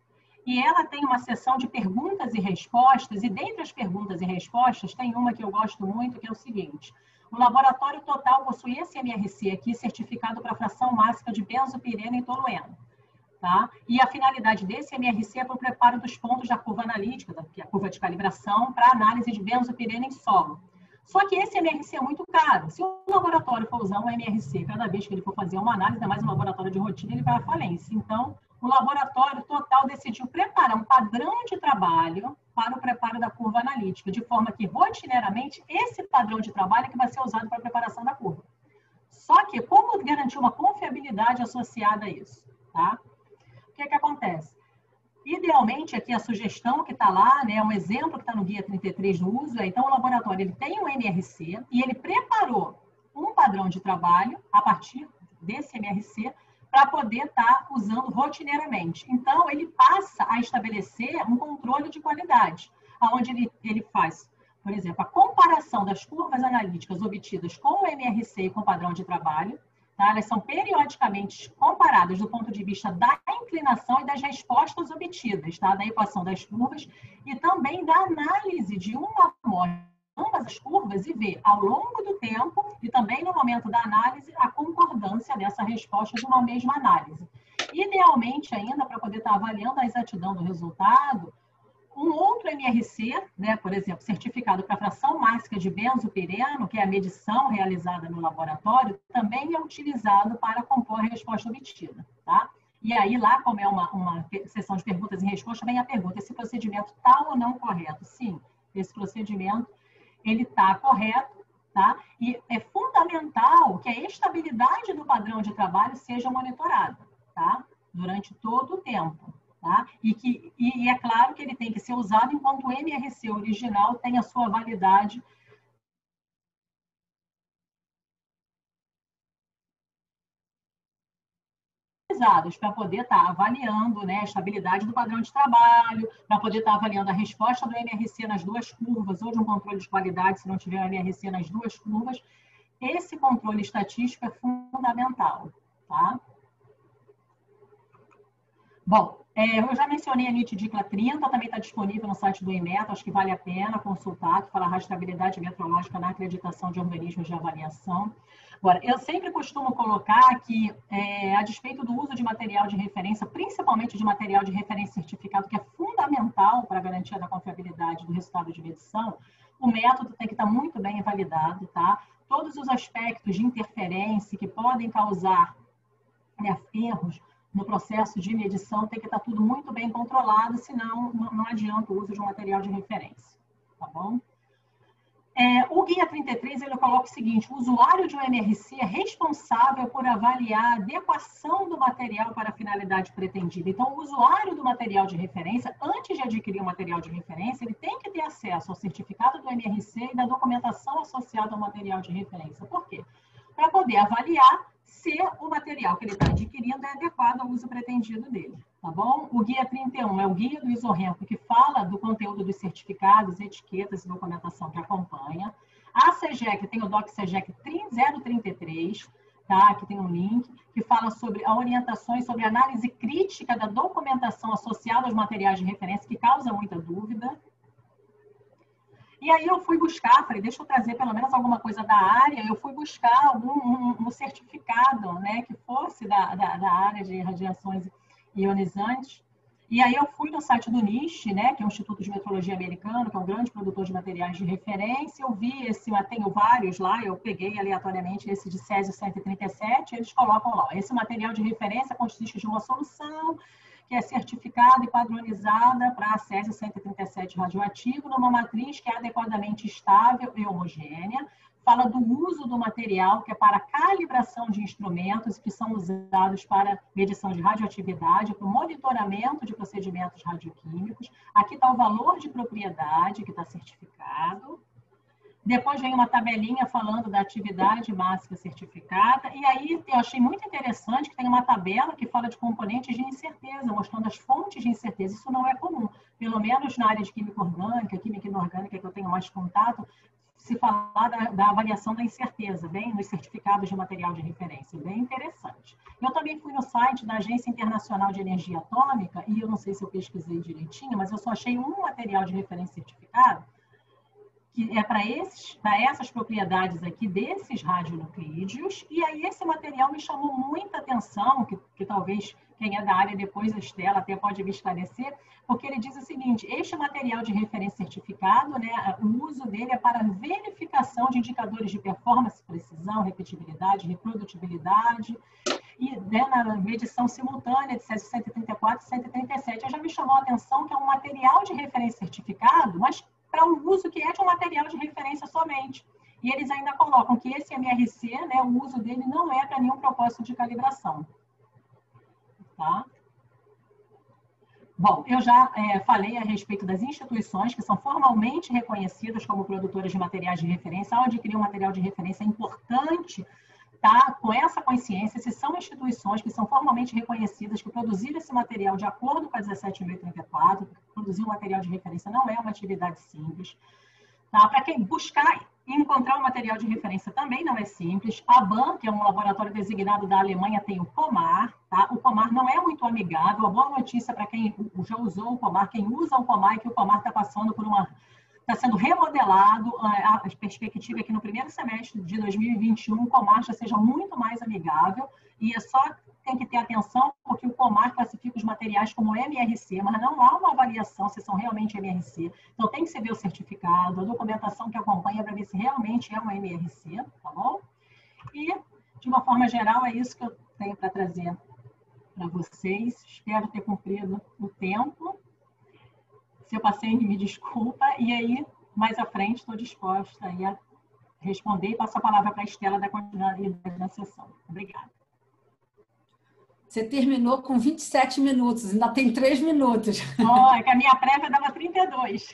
E ela tem uma seção de perguntas e respostas, e dentre as perguntas e respostas tem uma que eu gosto muito, que é o seguinte: o laboratório total possui esse MRC aqui, certificado para fração máxima de benzopireno em tolueno. Tá? E a finalidade desse MRC é para o preparo dos pontos da curva analítica, que é a curva de calibração, para análise de benzopireno em solo. Só que esse MRC é muito caro. Se o laboratório for usar um MRC, cada vez que ele for fazer uma análise, ainda mais um laboratório de rotina, ele vai à falência. Então, o laboratório total decidiu preparar um padrão de trabalho para o preparo da curva analítica, de forma que, rotineiramente, esse padrão de trabalho é que vai ser usado para a preparação da curva. Só que, como garantir uma confiabilidade associada a isso? Tá? O que acontece? Idealmente, aqui a sugestão que está lá, né, um exemplo que está no Guia 33 do uso, então o laboratório ele tem um MRC e ele preparou um padrão de trabalho a partir desse MRC para poder estar usando rotineiramente. Então, ele passa a estabelecer um controle de qualidade, onde ele faz, por exemplo, a comparação das curvas analíticas obtidas com o MRC e com o padrão de trabalho. Tá? Elas são periodicamente comparadas do ponto de vista da inclinação e das respostas obtidas, tá? Da equação das curvas e também da análise de uma amostra, ambas as curvas, e ver ao longo do tempo e também no momento da análise a concordância dessa resposta de uma mesma análise. Idealmente ainda, para poder estar avaliando a exatidão do resultado, um outro MRC, né, por exemplo, certificado para fração máxima de benzopireno, que é a medição realizada no laboratório, também é utilizado para compor a resposta obtida. Tá? E aí, lá, como é uma sessão de perguntas e respostas, vem a pergunta: esse procedimento está ou não correto? Sim, esse procedimento ele está correto, tá? E é fundamental que a estabilidade do padrão de trabalho seja monitorada, tá? Durante todo o tempo. Tá? E é claro que ele tem que ser usado enquanto o MRC original tem a sua validade para poder estar avaliando, né, a estabilidade do padrão de trabalho, para poder estar avaliando a resposta do MRC nas duas curvas, ou de um controle de qualidade, se não tiver o MRC nas duas curvas. Esse controle estatístico é fundamental. Tá? Bom, eu já mencionei a NIT DICLA 30, também está disponível no site do Inmetro, acho que vale a pena consultar, que fala rastreabilidade metrológica na acreditação de organismos de avaliação. Agora, eu sempre costumo colocar que, a despeito do uso de material de referência, principalmente de material de referência certificado, que é fundamental para a garantia da confiabilidade do resultado de medição, o método tem que estar muito bem validado, tá? Todos os aspectos de interferência que podem causar, né, erros no processo de medição tem que estar tudo muito bem controlado, senão não adianta o uso de um material de referência, tá bom? O Guia 33, ele coloca o seguinte: o usuário de um MRC é responsável por avaliar a adequação do material para a finalidade pretendida. Então, o usuário do material de referência, antes de adquirir o material de referência, ele tem que ter acesso ao certificado do MRC e da documentação associada ao material de referência. Por quê? Para poder avaliar se o material que ele está adquirindo é adequado ao uso pretendido dele, tá bom? O Guia 31 é o guia do ISORENCO, que fala do conteúdo dos certificados, etiquetas e documentação que acompanha. A CEGEC tem o DOC CEGEC 033, tá? Aqui tem um link, que fala sobre orientações sobre análise crítica da documentação associada aos materiais de referência, que causa muita dúvida. E aí eu fui buscar, falei, deixa eu trazer pelo menos alguma coisa da área, eu fui buscar um certificado, né, que fosse da área de radiações ionizantes. E aí eu fui no site do NIST, né, que é o Instituto de Metrologia Americano, que é um grande produtor de materiais de referência. Eu vi tenho vários lá, eu peguei aleatoriamente esse de Césio 137, eles colocam lá, esse material de referência consiste de uma solução que é certificada e padronizada para Césio 137 radioativo, numa matriz que é adequadamente estável e homogênea. Fala do uso do material, que é para calibração de instrumentos que são usados para medição de radioatividade, para o monitoramento de procedimentos radioquímicos. Aqui está o valor de propriedade, que está certificado. Depois vem uma tabelinha falando da atividade máxima certificada. E aí eu achei muito interessante que tem uma tabela que fala de componentes de incerteza, mostrando as fontes de incerteza. Isso não é comum. Pelo menos na área de química orgânica, química inorgânica, que eu tenho mais contato, se falar da avaliação da incerteza, bem nos certificados de material de referência. Bem interessante. Eu também fui no site da Agência Internacional de Energia Atômica, e eu não sei se eu pesquisei direitinho, mas eu só achei um material de referência certificado, que é para essas propriedades aqui desses radionuclídeos. E aí esse material me chamou muita atenção, que talvez quem é da área depois da Estela até pode me esclarecer, porque ele diz o seguinte: este material de referência certificado, né, o uso dele é para verificação de indicadores de performance, precisão, repetibilidade, reprodutibilidade, e né, na medição simultânea de Césio 134 e 137. Já me chamou a atenção que é um material de referência certificado, mas para um uso que é de um material de referência somente. E eles ainda colocam que esse MRC, né, o uso dele não é para nenhum propósito de calibração. Tá? Bom, eu já falei a respeito das instituições que são formalmente reconhecidas como produtoras de materiais de referência. Ao adquirir um material de referência, é importante tá, com essa consciência, se são instituições que são formalmente reconhecidas, que produziram esse material de acordo com a 17.034, produzir um material de referência não é uma atividade simples. Tá? Para quem buscar e encontrar um material de referência também não é simples. A BAN, que é um laboratório designado da Alemanha, tem o COMAR. Tá? O COMAR não é muito amigável. A boa notícia para quem já usou o COMAR, quem usa o COMAR, é que o COMAR está passando por está sendo remodelado. A perspectiva é que no primeiro semestre de 2021 o COMAR já seja muito mais amigável, e tem que ter atenção porque o COMAR classifica os materiais como MRC, mas não há uma avaliação se são realmente MRC. Então tem que se ver o certificado, a documentação que acompanha para ver se realmente é um MRC, tá bom? E, de uma forma geral, é isso que eu tenho para trazer para vocês. Espero ter cumprido o tempo. Se eu passei, me desculpa. E aí, mais à frente, estou disposta aí a responder e passo a palavra para a Estela da continuidade da sessão. Obrigada. Você terminou com 27 minutos, ainda tem 3 minutos. É que a minha prévia dava 32.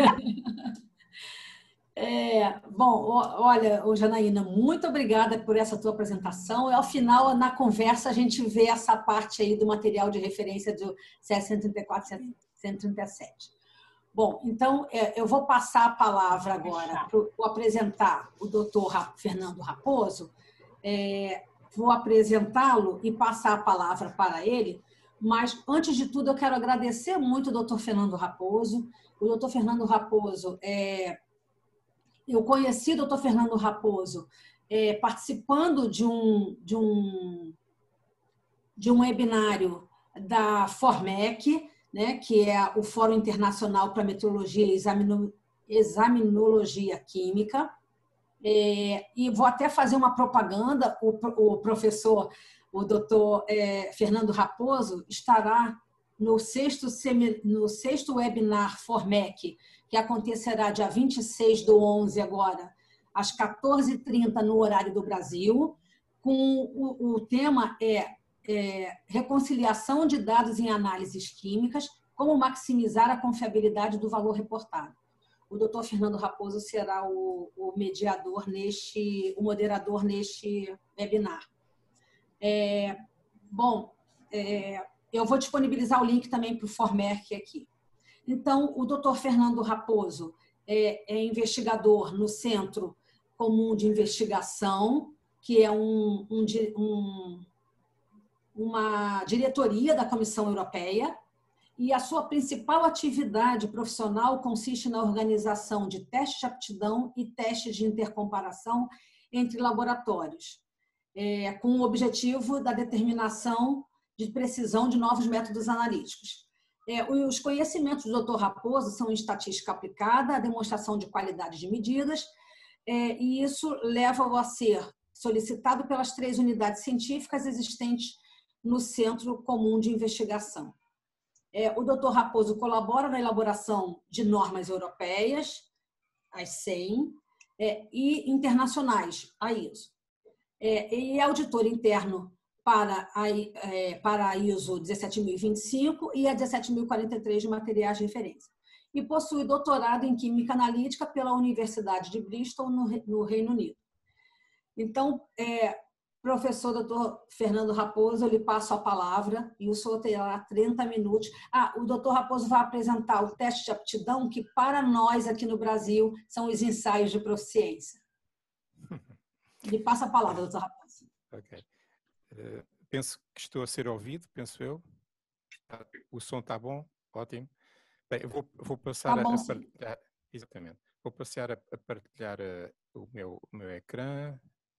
Bom, olha, Janaína, muito obrigada por essa tua apresentação. E ao final, na conversa, a gente vê essa parte aí do material de referência do Césio 134 e 137. Bom, então, eu vou passar a palavra agora para apresentar o doutor Fernando Raposo. Vou apresentá-lo e passar a palavra para ele, mas, antes de tudo, eu quero agradecer muito o doutor Fernando Raposo. O doutor Fernando Raposo, eu conheci o doutor Fernando Raposo participando de um webinário da FORMEC, né, que é o Fórum Internacional para Metrologia e Examinologia Química. E vou até fazer uma propaganda. O professor, o doutor Fernando Raposo, estará no sexto webinar FORMEC, que acontecerá dia 26/11 agora, às 14h30 no horário do Brasil, o tema reconciliação de dados em análises químicas, como maximizar a confiabilidade do valor reportado. O Dr. Fernando Raposo será o mediador o moderador neste webinar. Eu vou disponibilizar o link também para o FORMEC aqui. Então, o Dr. Fernando Raposo é investigador no Centro Comum de Investigação, que é uma diretoria da Comissão Europeia, e a sua principal atividade profissional consiste na organização de testes de aptidão e testes de intercomparação entre laboratórios, com o objetivo da determinação de precisão de novos métodos analíticos. Os conhecimentos do Dr. Raposo são em estatística aplicada, a demonstração de qualidade de medidas, e isso leva-o a ser solicitado pelas 3 unidades científicas existentes no Centro Comum de Investigação. O Dr. Raposo colabora na elaboração de normas europeias, as 100, e internacionais, a ISO. E é auditor interno para a ISO 17025 e a 17043 de materiais de referência. E possui doutorado em Química Analítica pela Universidade de Bristol, no Reino Unido. Então, professor Dr. Fernando Raposo, eu lhe passo a palavra e o senhor terá 30 minutos. O Dr. Raposo vai apresentar o teste de aptidão, que para nós aqui no Brasil são os ensaios de proficiência. Lhe passo a palavra, Dr. Raposo. Ok. Penso que estou a ser ouvido, penso eu. O som está bom? Ótimo. Bem, eu vou passar a partilhar. Exatamente. Vou passar a partilhar o meu ecrã.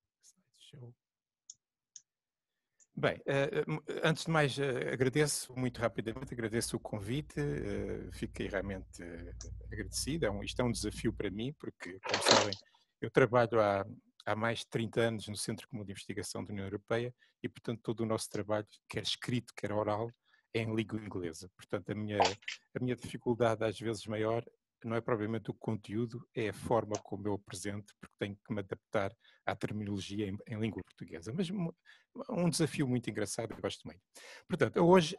Bem, antes de mais, agradeço muito rapidamente, agradeço o convite, fiquei realmente agradecido. Isto é um desafio para mim, porque, como sabem, eu trabalho há mais de 30 anos no Centro Comum de Investigação da União Europeia e, portanto, todo o nosso trabalho, quer escrito, quer oral, é em língua inglesa. Portanto, a minha dificuldade, às vezes maior, não é propriamente o conteúdo, é a forma como eu apresento, porque tenho que me adaptar à terminologia em língua portuguesa. Mas um desafio muito engraçado, eu gosto muito. Portanto, hoje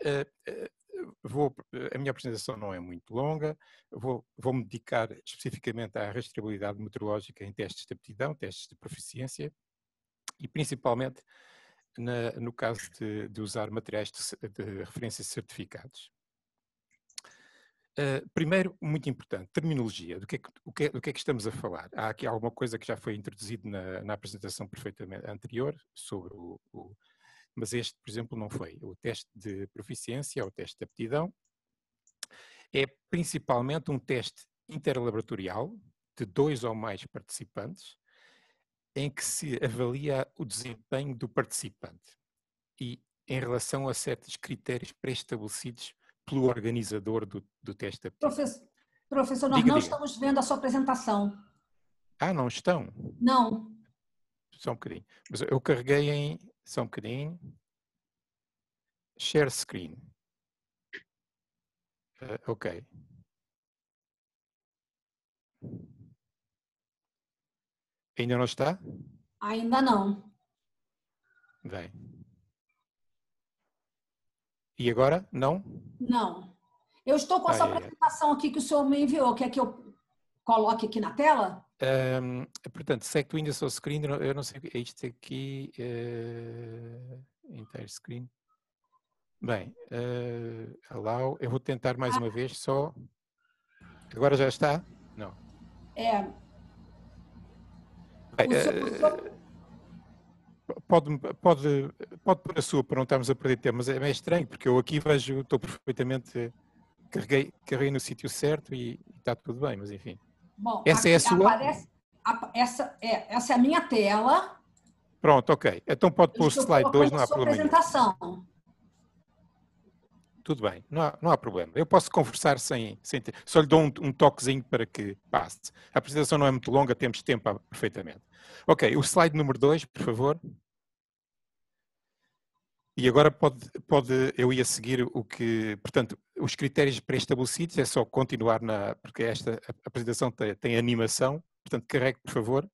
a minha apresentação não é muito longa, vou-me dedicar especificamente à rastreabilidade meteorológica em testes de aptidão, testes de proficiência, e principalmente no caso de usar materiais de referência certificados. Primeiro, muito importante, terminologia. Do que é que estamos a falar? Há aqui alguma coisa que já foi introduzido na apresentação perfeitamente anterior, sobre mas este, por exemplo, não foi. O teste de proficiência, ou teste de aptidão, é principalmente um teste interlaboratorial de 2 ou mais participantes, em que se avalia o desempenho do participante e em relação a certos critérios pré-estabelecidos pelo organizador do teste de aptidão. Professor, nós não estamos vendo a sua apresentação. Não estão? Não. Só um bocadinho. Mas eu carreguei em... Só um bocadinho. Share screen. Ok. Ainda não está? Ainda não. Bem. E agora? Não? Não. Eu estou com a sua apresentação aqui que o senhor me enviou. Quer que eu coloque aqui na tela? Portanto, Select Windows ou Screen, eu não sei, é isto aqui, Entire Screen. Bem, allow, eu vou tentar mais uma vez, só. Agora já está? Não. Bem, pode pôr a sua para não estarmos a perder tempo, mas é estranho, porque eu aqui vejo, estou perfeitamente, carreguei no sítio certo e está tudo bem, mas enfim. Bom, essa é a sua? Essa é a minha tela. Pronto, ok. Então pode pôr o slide 2, não há problema nenhum. Tudo bem, não há problema. Eu posso conversar sem só lhe dou um toquezinho para que passe. A apresentação não é muito longa, temos tempo perfeitamente. Ok, o slide número 2, por favor. E agora eu ia seguir o que, portanto, os critérios pré-estabelecidos, é só continuar porque esta apresentação tem animação, portanto, carregue, por favor,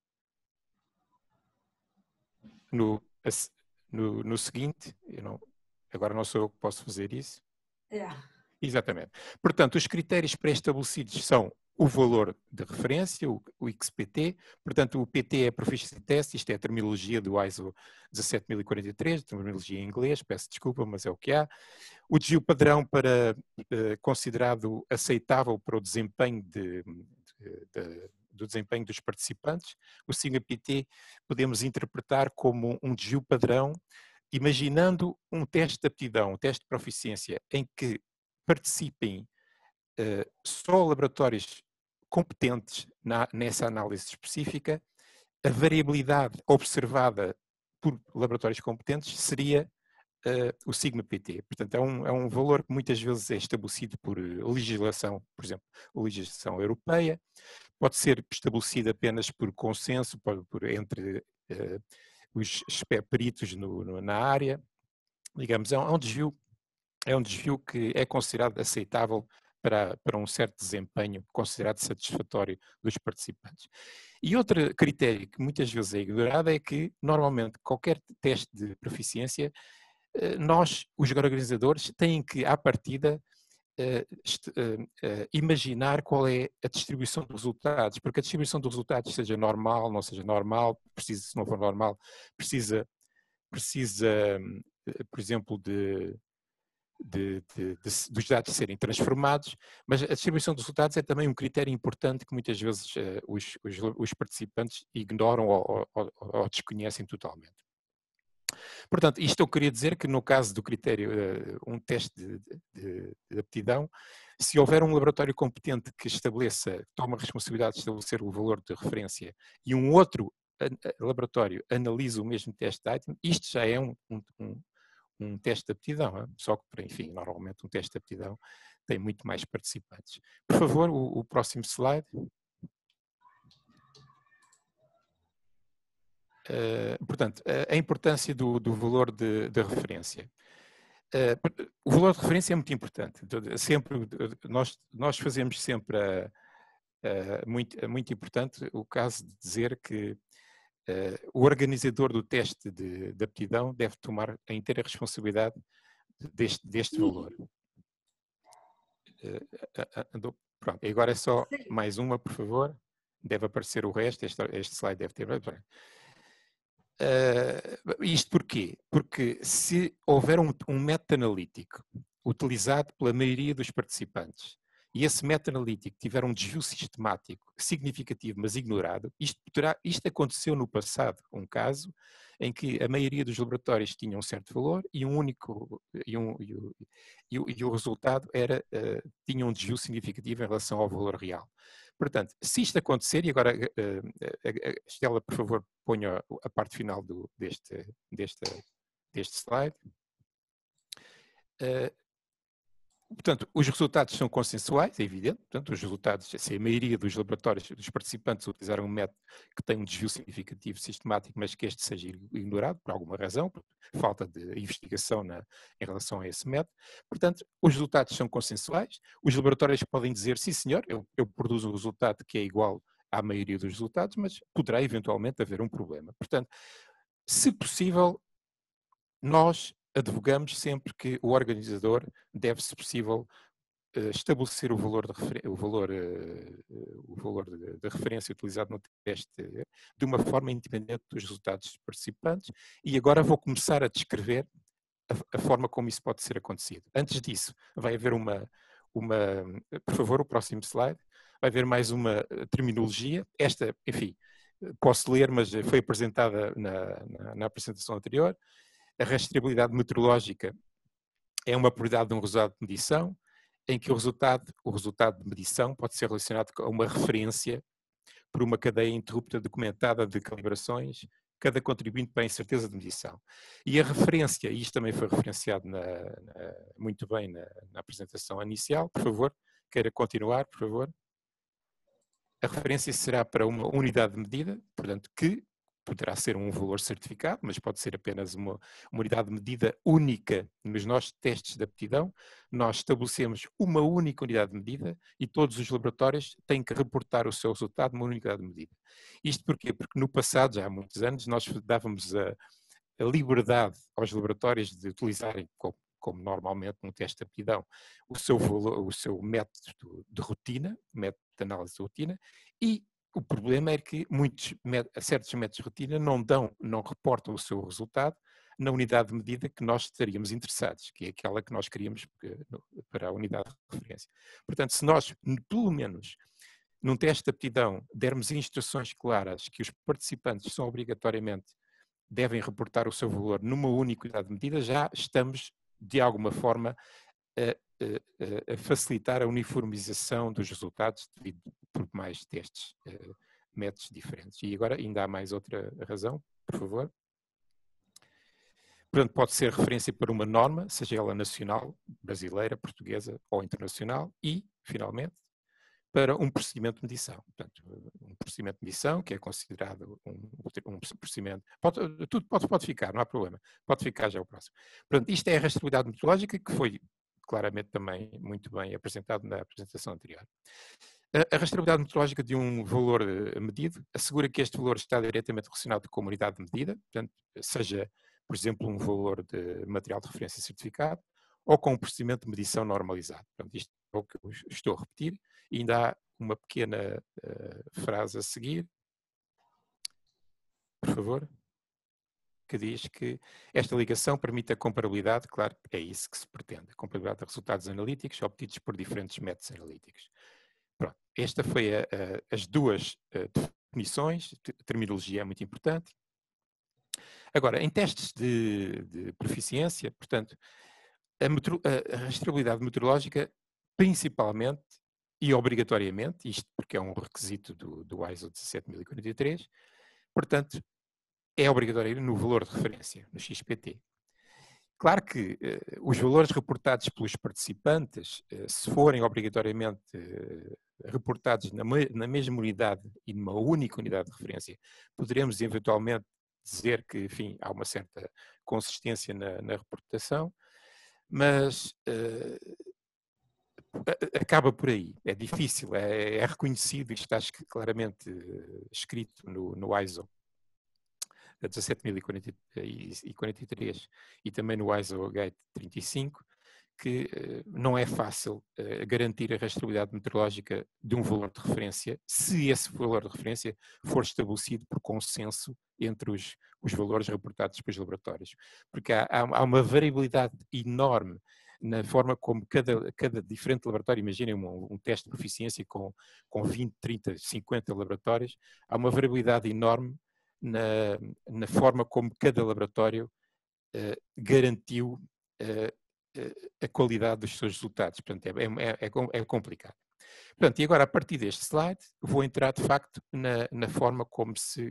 no seguinte. Agora não sou eu que posso fazer isso. Exatamente. Portanto, os critérios pré-estabelecidos são o valor de referência, o XPT, portanto o PT é Proficiency Test, isto é a terminologia do ISO 17043, terminologia em inglês, peço desculpa, mas é o que há. O desvio padrão considerado aceitável para o desempenho do desempenho dos participantes. O sigma PT podemos interpretar como um desvio padrão, imaginando um teste de aptidão, um teste de proficiência, em que participem só laboratórios competentes nessa análise específica. A variabilidade observada por laboratórios competentes seria o sigma PT. Portanto, é um valor que muitas vezes é estabelecido por legislação, por exemplo, a legislação europeia, pode ser estabelecido apenas por consenso entre os peritos na área. Digamos, é um desvio que é considerado aceitável para um certo desempenho considerado satisfatório dos participantes. E outro critério que muitas vezes é ignorado é que, normalmente, qualquer teste de proficiência, os organizadores, têm que, à partida, imaginar qual é a distribuição de resultados, porque a distribuição de resultados, seja normal, não seja normal, se não for normal, precisa por exemplo, dos dados serem transformados, mas a distribuição dos resultados é também um critério importante que muitas vezes os participantes ignoram ou desconhecem totalmente. Portanto, isto eu queria dizer que no caso do critério, um teste de aptidão, se houver um laboratório competente que toma a responsabilidade de estabelecer o valor de referência e um outro laboratório analisa o mesmo teste de item, isto já é um teste de aptidão, só que, enfim, normalmente um teste de aptidão tem muito mais participantes. Por favor, o próximo slide. Portanto, a importância do valor de referência. O valor de referência é muito importante. Nós fazemos sempre, muito importante, o caso de dizer que o organizador do teste de aptidão deve tomar a inteira responsabilidade deste valor. Pronto, agora é só mais uma, por favor. Deve aparecer o resto, este slide deve ter. Isto porquê? Porque se houver um método analítico utilizado pela maioria dos participantes e esse método analítico tiver um desvio sistemático significativo, mas ignorado, isto aconteceu no passado, um caso em que a maioria dos laboratórios tinha um certo valor e o resultado tinha um desvio significativo em relação ao valor real. Portanto, se isto acontecer, e agora, Estela, por favor, ponha a parte final deste slide. Portanto, os resultados são consensuais, é evidente. Portanto, os resultados, se a maioria dos laboratórios, dos participantes utilizaram um método que tem um desvio significativo sistemático, mas que este seja ignorado por alguma razão, por falta de investigação em relação a esse método. Portanto, os resultados são consensuais. Os laboratórios podem dizer, sim senhor, eu produzo um resultado que é igual à maioria dos resultados, mas poderá eventualmente haver um problema. Portanto, se possível, nós advogamos sempre que o organizador deve, se possível, estabelecer o valor de referência utilizado no teste de uma forma independente dos resultados dos participantes. E agora vou começar a descrever a forma como isso pode ser acontecido. Antes disso, vai haver por favor, o próximo slide, vai haver mais uma terminologia. Esta, enfim, posso ler, mas foi apresentada na apresentação anterior. A rastreabilidade meteorológica é uma propriedade de um resultado de medição, em que o resultado de medição pode ser relacionado a uma referência por uma cadeia interrupta documentada de calibrações, cada contribuinte para a incerteza de medição. E a referência, e isto também foi referenciado muito bem na apresentação inicial, por favor, queira continuar, por favor. A referência será para uma unidade de medida, portanto, que poderá ser um valor certificado, mas pode ser apenas uma unidade de medida única. Nos nossos testes de aptidão, nós estabelecemos uma única unidade de medida e todos os laboratórios têm que reportar o seu resultado numa única unidade de medida. Isto porquê? Porque no passado, já há muitos anos, nós dávamos a liberdade aos laboratórios de utilizarem, como normalmente num teste de aptidão, o seu método de rotina, método de análise de rotina, e o problema é que certos métodos de rotina não reportam o seu resultado na unidade de medida que nós estaríamos interessados, que é aquela que nós queríamos para a unidade de referência. Portanto, se nós, pelo menos, num teste de aptidão, dermos instruções claras que os participantes são obrigatoriamente devem reportar o seu valor numa única unidade de medida, já estamos, de alguma forma, a facilitar a uniformização dos resultados devido por mais testes, métodos diferentes. E agora ainda há mais outra razão, por favor. Portanto, pode ser referência para uma norma, seja ela nacional, brasileira, portuguesa ou internacional, e, finalmente, para um procedimento de medição. Portanto, um procedimento de medição que é considerado um procedimento... Tudo pode ficar, não há problema. Pode ficar já o próximo. Portanto, isto é a rastreabilidade metodológica que foi claramente também muito bem apresentado na apresentação anterior. A rastreabilidade metodológica de um valor medido assegura que este valor está diretamente relacionado com uma unidade de medida, portanto, seja, por exemplo, um valor de material de referência certificado, ou com um procedimento de medição normalizado. Portanto, isto é o que eu estou a repetir, e ainda há uma pequena frase a seguir, por favor, que diz que esta ligação permite a comparabilidade, claro, é isso que se pretende, a comparabilidade de resultados analíticos obtidos por diferentes métodos analíticos. Pronto, esta foi as duas definições, a terminologia é muito importante. Agora, em testes de proficiência, portanto, a rastreabilidade meteorológica, principalmente e obrigatoriamente, isto porque é um requisito do ISO 17043, portanto, é obrigatório no valor de referência, no XPT. Claro que os valores reportados pelos participantes, se forem obrigatoriamente reportados na mesma unidade e numa única unidade de referência, poderemos eventualmente dizer que, enfim, há uma certa consistência na reportação, mas acaba por aí. É difícil, é reconhecido, isto está claramente escrito no ISO 17043 e também no ISO Gate 35, que não é fácil garantir a rastreabilidade meteorológica de um valor de referência, se esse valor de referência for estabelecido por consenso entre os valores reportados pelos laboratórios. Porque há uma variabilidade enorme na forma como cada diferente laboratório, imaginem um teste de proficiência com 20, 30, 50 laboratórios, há uma variabilidade enorme na forma como cada laboratório garantiu a qualidade dos seus resultados. Portanto, é complicado. Portanto, e agora, a partir deste slide, vou entrar, de facto, na forma como se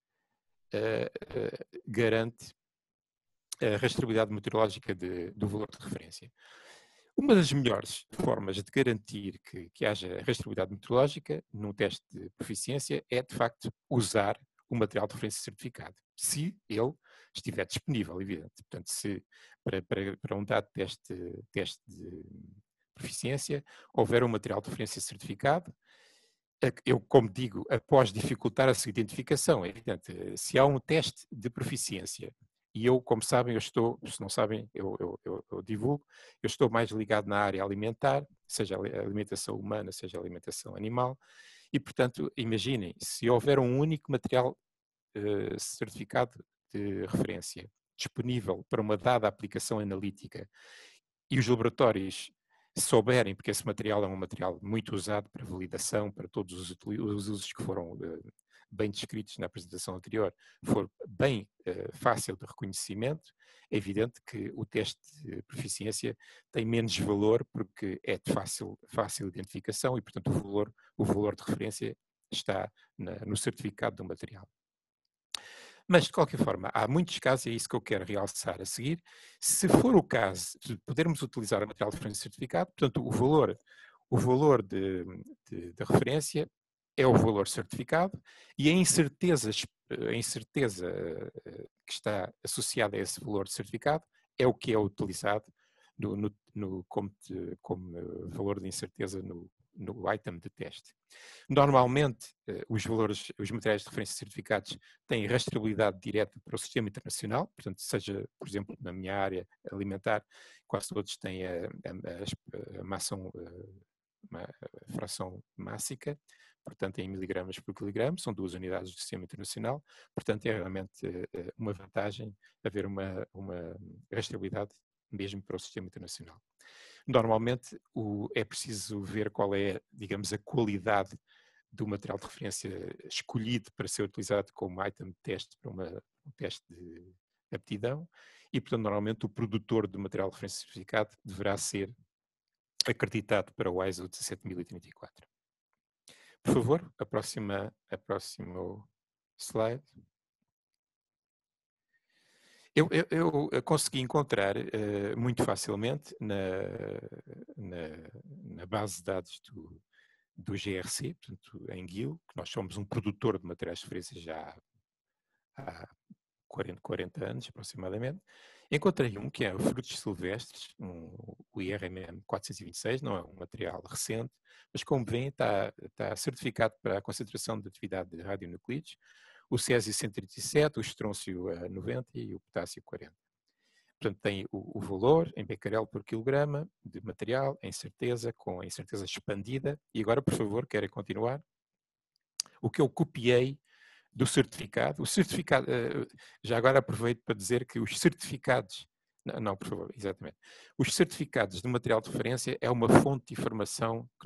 garante a rastreabilidade meteorológica do valor de referência. Uma das melhores formas de garantir que haja rastreabilidade meteorológica num teste de proficiência é, de facto, usar o material de referência certificado, se ele estiver disponível, evidente. Portanto, se para um dado teste de proficiência houver um material de referência certificado, eu, como digo, após dificultar a sua identificação, é evidente, se há um teste de proficiência, e eu, como sabem, se não sabem, eu divulgo, eu estou mais ligado na área alimentar, seja a alimentação humana, seja a alimentação animal, e, portanto, imaginem, se houver um único material certificado de referência disponível para uma dada aplicação analítica e os laboratórios souberem, porque esse material é um material muito usado para validação, para todos os usos que foram bem descritos na apresentação anterior, for bem fácil de reconhecimento, é evidente que o teste de proficiência tem menos valor porque é de fácil identificação e, portanto, o valor de referência está no certificado do material. Mas, de qualquer forma, há muitos casos, e é isso que eu quero realçar a seguir, se for o caso de podermos utilizar o material de referência certificado, portanto, o valor de referência é o valor certificado e a incerteza que está associada a esse valor certificado é o que é utilizado como valor de incerteza no item de teste. Normalmente, os materiais de referência certificados têm rastreabilidade direta para o sistema internacional, portanto, seja, por exemplo, na minha área alimentar, quase todos têm a fração mássica, portanto, em miligramas por quilograma, são 2 unidades do sistema internacional, portanto, é realmente uma vantagem haver uma rastreabilidade mesmo para o sistema internacional. Normalmente, é preciso ver qual é, digamos, a qualidade do material de referência escolhido para ser utilizado como item de teste para um teste de aptidão e, portanto, normalmente o produtor do material de referência certificado deverá ser acreditado para o ISO 17034. Por favor, a próxima slide. Eu consegui encontrar muito facilmente na base de dados do GRC, portanto, em GIL, que nós somos um produtor de materiais de referência já há 40 anos aproximadamente, encontrei um que é o frutos silvestres, o IRMM 426, não é um material recente, mas como veem está certificado para a concentração de atividade de radionuclídeos, o césio 137, o estrôncio 90 e o potássio 40. Portanto, tem o valor em becquerel por quilograma de material, com a incerteza expandida. E agora, por favor, querem continuar? O que eu copiei do certificado. O certificado, já agora aproveito para dizer que os certificados, não, por favor, exatamente. Os certificados de material de referência é uma fonte de informação que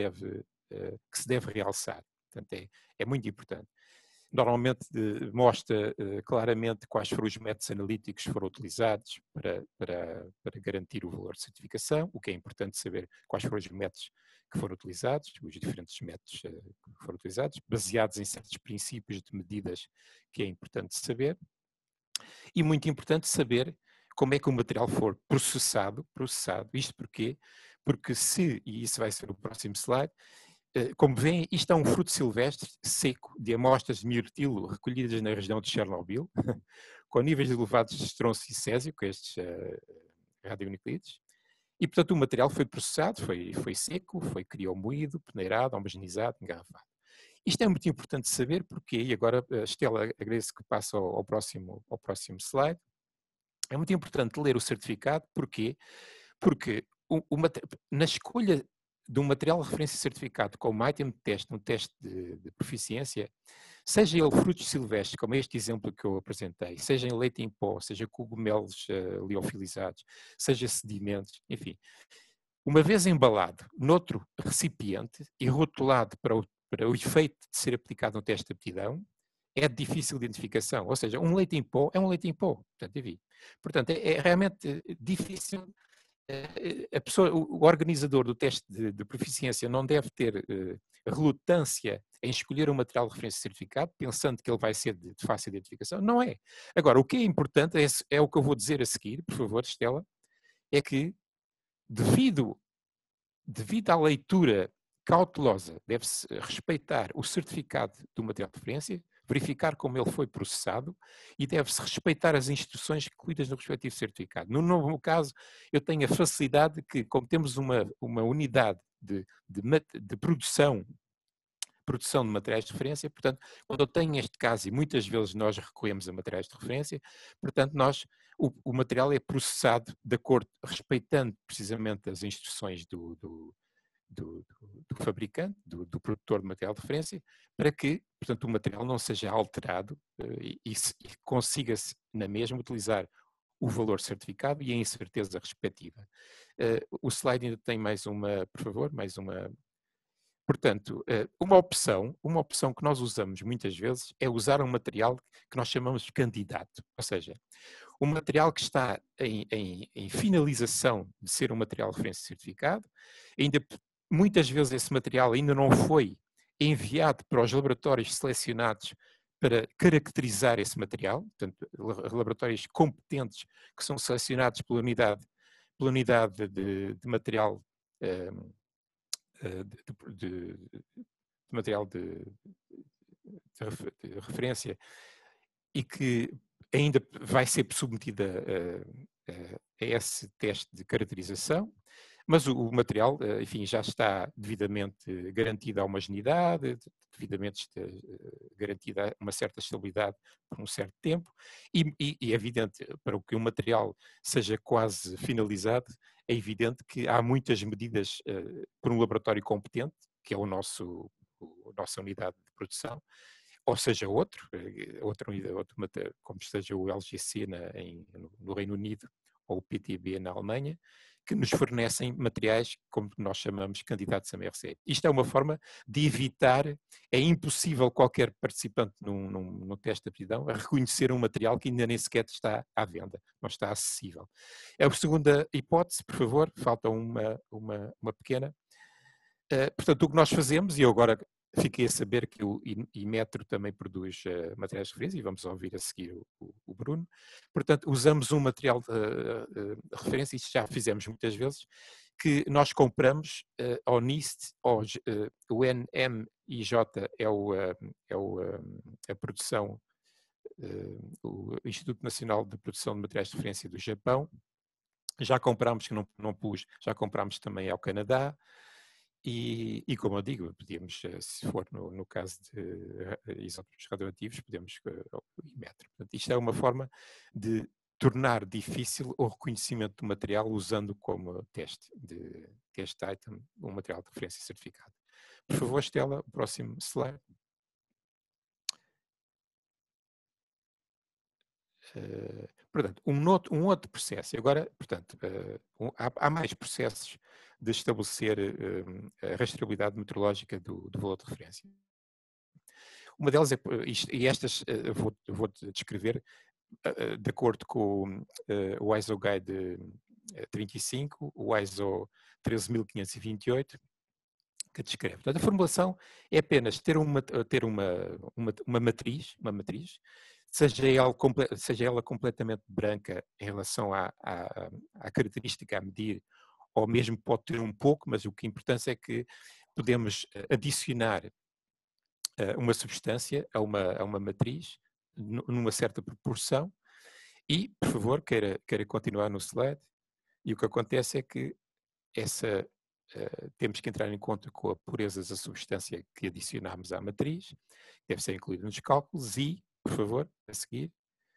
que se deve realçar. Portanto, é muito importante. Normalmente mostra claramente quais foram os métodos analíticos que foram utilizados para garantir o valor de certificação, o que é importante saber quais foram os métodos que foram utilizados, os diferentes métodos que foram utilizados, baseados em certos princípios de medidas que é importante saber. E muito importante saber como é que o material for processado. Isto porquê? Porque e isso vai ser o próximo slide, como veem, isto é um fruto silvestre seco de amostras de mirtilo recolhidas na região de Chernobyl, com níveis elevados de estrôncio e césio, com estes radionuclídeos. E, portanto, o material foi processado, foi seco, foi criomoído, peneirado, homogeneizado, engarrafado. Isto é muito importante saber porque, e agora, Estela, agradeço que passe ao próximo slide, é muito importante ler o certificado, porquê? Porque na escolha de um material de referência certificado como item de teste, um teste de proficiência, seja ele frutos silvestres, como este exemplo que eu apresentei, seja em leite em pó, seja cogumelos liofilizados, seja sedimentos, enfim, uma vez embalado noutro recipiente e rotulado para o efeito de ser aplicado no teste de aptidão, é de difícil identificação. Ou seja, um leite em pó é um leite em pó. Portanto, é realmente difícil. O organizador do teste de proficiência não deve ter relutância em escolher um material de referência certificado, pensando que ele vai ser de fácil identificação. Não é. Agora, o que é importante é o que eu vou dizer a seguir, por favor, Estela, é que devido à leitura cautelosa, deve-se respeitar o certificado do material de referência, verificar como ele foi processado e deve-se respeitar as instruções incluídas no respectivo certificado. No meu caso, eu tenho a facilidade que, como temos uma unidade de produção de materiais de referência, portanto, quando eu tenho este caso, e muitas vezes nós recorremos a materiais de referência, portanto, o material é processado de acordo, respeitando precisamente as instruções do fabricante, do produtor de material de referência, para que, portanto, o material não seja alterado e consiga-se na mesma utilizar o valor certificado e a incerteza respectiva. O slide ainda tem mais uma, por favor, mais uma. Portanto, uma opção que nós usamos muitas vezes é usar um material que nós chamamos de candidato, ou seja, um material que está em finalização de ser um material de referência certificado, muitas vezes esse material ainda não foi enviado para os laboratórios selecionados para caracterizar esse material, portanto, laboratórios competentes que são selecionados pela unidade de material material de referência e que ainda vai ser submetida a esse teste de caracterização, mas o material, enfim, já está devidamente garantido a homogeneidade, devidamente garantida uma certa estabilidade por um certo tempo, e é evidente, para que um material seja quase finalizado, é evidente que há muitas medidas por um laboratório competente, que é a nossa unidade de produção, ou seja, outra unidade, como seja o LGC no Reino Unido ou o PTB na Alemanha, que nos fornecem materiais, como nós chamamos, candidatos a MRC. Isto é uma forma de evitar, é impossível qualquer participante num teste de aptidão a reconhecer um material que ainda nem sequer está à venda, não está acessível. A segunda hipótese, por favor, falta uma pequena. Portanto, o que nós fazemos, e eu agora fiquei a saber que o Inmetro também produz materiais de referência, e vamos ouvir a seguir o Bruno. Portanto, usamos um material de referência, isto já fizemos muitas vezes, que nós compramos ao NIST, o NMIJ a produção, o Instituto Nacional de Produção de Materiais de Referência do Japão. Já comprámos, que não pus, já comprámos também ao Canadá. E como eu digo, podíamos, se for no caso de isótopos radioativos, podemos o Inmetro. Portanto, isto é uma forma de tornar difícil o reconhecimento do material usando como teste item um material de referência certificado. Por favor, Estela, o próximo slide. Portanto, um outro processo, agora, portanto, há mais processos de estabelecer a rastreabilidade meteorológica do valor de referência. Uma delas é, e estas vou-te descrever de acordo com o ISO Guide 35, o ISO 13528, que descreve. Portanto, a formulação é apenas ter uma matriz, seja ela completamente branca em relação à característica a medir, ou mesmo pode ter um pouco, mas o que é importante é que podemos adicionar uma substância a uma matriz numa certa proporção e, por favor, queira continuar no slide, e o que acontece é que temos que entrar em conta com a pureza da substância que adicionamos à matriz, deve ser incluída nos cálculos e, por favor, a seguir,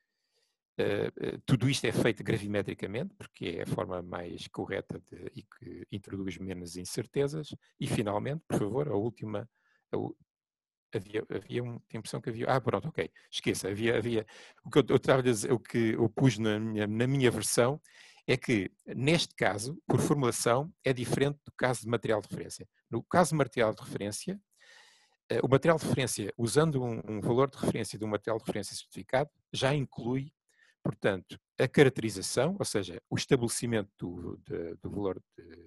tudo isto é feito gravimetricamente, porque é a forma mais correta e que introduz menos incertezas. E, finalmente, por favor, a última... Havia uma impressão que havia... pronto, ok. Esqueça, havia... O que eu estava a dizer, o que eu pus na minha versão é que, neste caso, por formulação, é diferente do caso de material de referência. No caso de material de referência, o material de referência, usando um valor de referência de um material de referência certificado, já inclui, portanto, a caracterização, ou seja, o estabelecimento do valor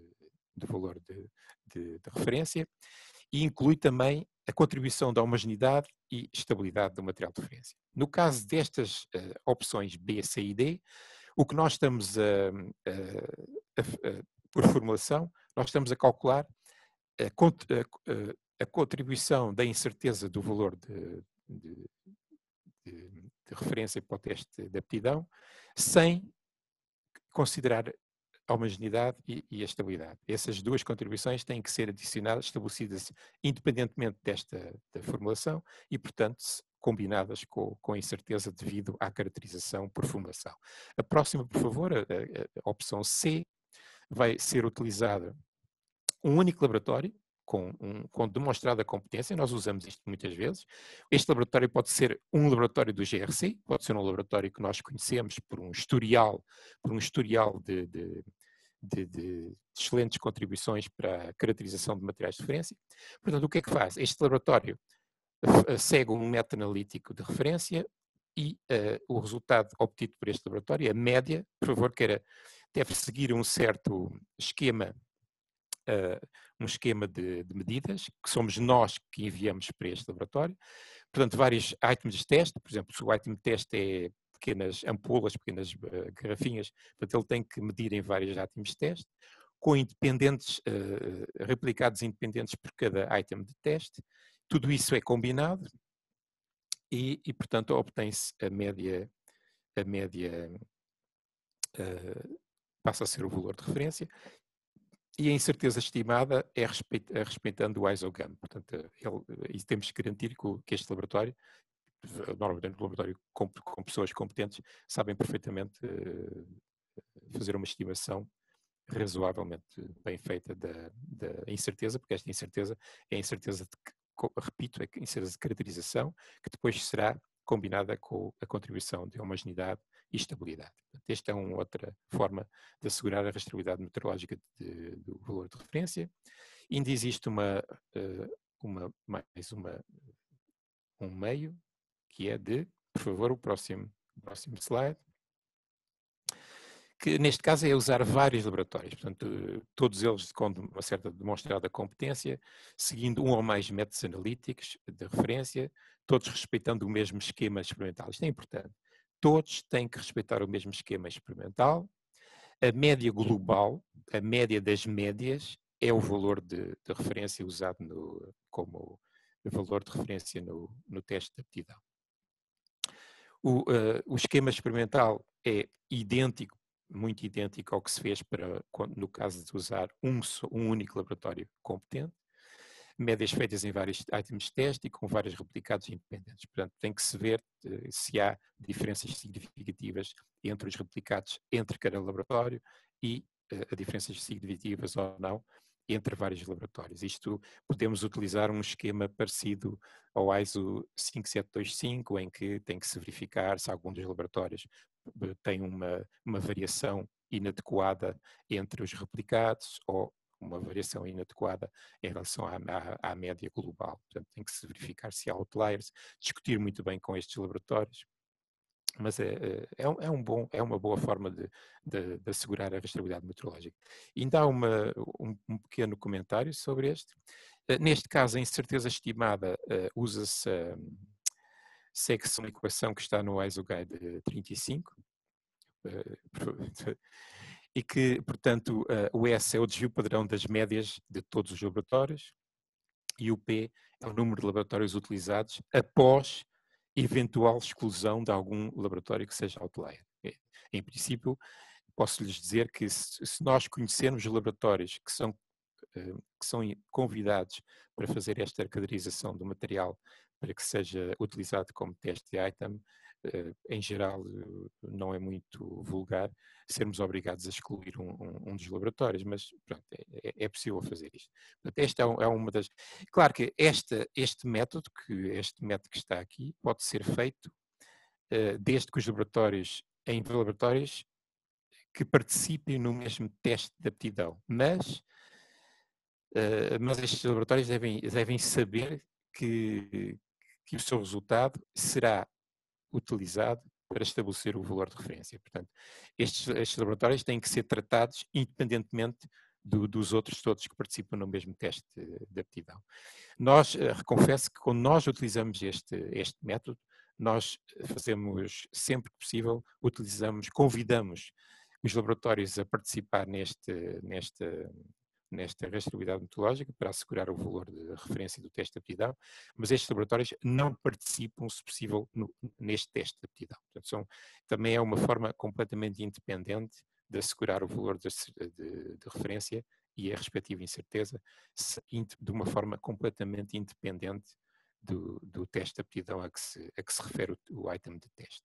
de referência, e inclui também a contribuição da homogeneidade e estabilidade do material de referência. No caso destas opções B, C e D, o que nós estamos por formulação, nós estamos a calcular a contribuição da incerteza do valor de referência para o teste de aptidão, sem considerar a homogeneidade e a estabilidade. Essas duas contribuições têm que ser adicionadas, estabelecidas independentemente da formulação e, portanto, combinadas com a incerteza devido à caracterização por formulação. A próxima, por favor, a opção C, vai ser utilizada um único laboratório, com demonstrada competência, nós usamos isto muitas vezes. Este laboratório pode ser um laboratório do GRC, pode ser um laboratório que nós conhecemos por um historial de excelentes contribuições para a caracterização de materiais de referência. Portanto, o que é que faz? Este laboratório segue um meta-analítico de referência e o resultado obtido por este laboratório, a média, por favor, deve seguir um certo esquema, de medidas, que somos nós que enviamos para este laboratório. Portanto, vários items de teste, por exemplo, se o item de teste é pequenas ampolas, pequenas garrafinhas, portanto, ele tem que medir em vários items de teste, com replicados independentes por cada item de teste, Tudo isso é combinado e portanto, obtém-se a média passa a ser o valor de referência, e a incerteza estimada é respeitando o isogam. Portanto, e temos que garantir que este laboratório, normalmente um laboratório com pessoas competentes, sabem perfeitamente fazer uma estimação razoavelmente bem feita da incerteza, porque esta incerteza é a incerteza repito, é a incerteza de caracterização, que depois será combinada com a contribuição de homogeneidade e estabilidade. Portanto, esta é uma outra forma de assegurar a rastreabilidade meteorológica do valor de referência. Ainda existe um meio, que é por favor, o próximo slide, que neste caso é usar vários laboratórios, portanto, todos eles com uma certa demonstrada competência, seguindo um ou mais métodos analíticos de referência, todos respeitando o mesmo esquema experimental. Isto é importante. Todos têm que respeitar o mesmo esquema experimental. A média global, a média das médias, é o valor de referência usado como valor de referência no teste de aptidão. O esquema experimental é idêntico, muito idêntico ao que se fez no caso de usar um único laboratório competente, médias feitas em vários items de teste e com vários replicados independentes. Portanto, tem que se ver se há diferenças significativas entre os replicados entre cada laboratório e diferenças significativas ou não entre vários laboratórios. Isto, podemos utilizar um esquema parecido ao ISO 5725, em que tem que se verificar se algum dos laboratórios tem uma variação inadequada entre os replicados ou uma variação inadequada em relação à média global. Portanto, tem que se verificar se há outliers, discutir muito bem com estes laboratórios, mas é uma boa forma de assegurar a rastreabilidade meteorológica. E ainda há um pequeno comentário sobre este. Neste caso, a incerteza estimada usa-se, segue-se uma equação que está no ISO Guide 35, e que, portanto, o S é o desvio padrão das médias de todos os laboratórios e o P é o número de laboratórios utilizados após eventual exclusão de algum laboratório que seja outlier. Em princípio, posso-lhes dizer que se nós conhecermos laboratórios que são convidados para fazer esta caracterização do material para que seja utilizado como teste de item, em geral não é muito vulgar sermos obrigados a excluir um dos laboratórios, mas pronto, é possível fazer isto. Portanto, esta é uma das... Claro que este método que está aqui pode ser feito desde que os laboratórios que participem no mesmo teste de aptidão, mas estes laboratórios devem saber que o seu resultado será utilizado para estabelecer o valor de referência. Portanto, estes laboratórios têm que ser tratados independentemente dos outros todos que participam no mesmo teste de aptidão. Nós, confesso que quando nós utilizamos este método, nós fazemos sempre que possível, convidamos os laboratórios a participar nesta rastreabilidade metodológica para assegurar o valor de referência do teste de aptidão, mas estes laboratórios não participam, se possível, neste teste de aptidão. Portanto, também é uma forma completamente independente de assegurar o valor de referência e a respectiva incerteza de uma forma completamente independente do teste de aptidão a que se refere o item de teste.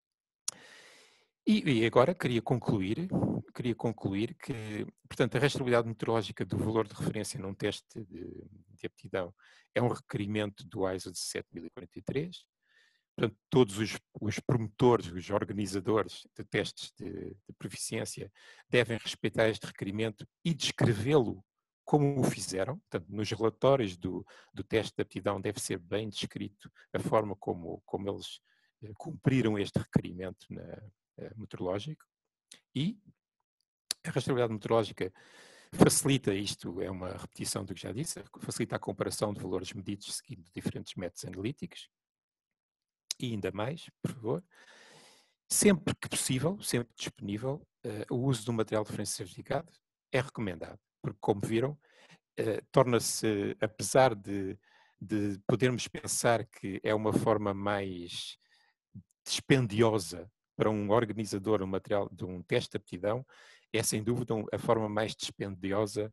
E agora queria concluir que, portanto, a rastreabilidade meteorológica do valor de referência num teste de aptidão é um requerimento do ISO 17043. Portanto, todos os promotores, os organizadores de testes de proficiência devem respeitar este requerimento e descrevê-lo como o fizeram. Portanto, nos relatórios do teste de aptidão deve ser bem descrito a forma como eles cumpriram este requerimento meteorológico. E a rastreabilidade meteorológica facilita, isto é uma repetição do que já disse, facilita a comparação de valores medidos seguindo diferentes métodos analíticos. E ainda mais, por favor, sempre que possível, sempre disponível, o uso do material de referência certificado é recomendado, porque, como viram, torna-se, apesar de de podermos pensar que é uma forma mais dispendiosa para um organizador de um teste de aptidão, é sem dúvida a forma mais dispendiosa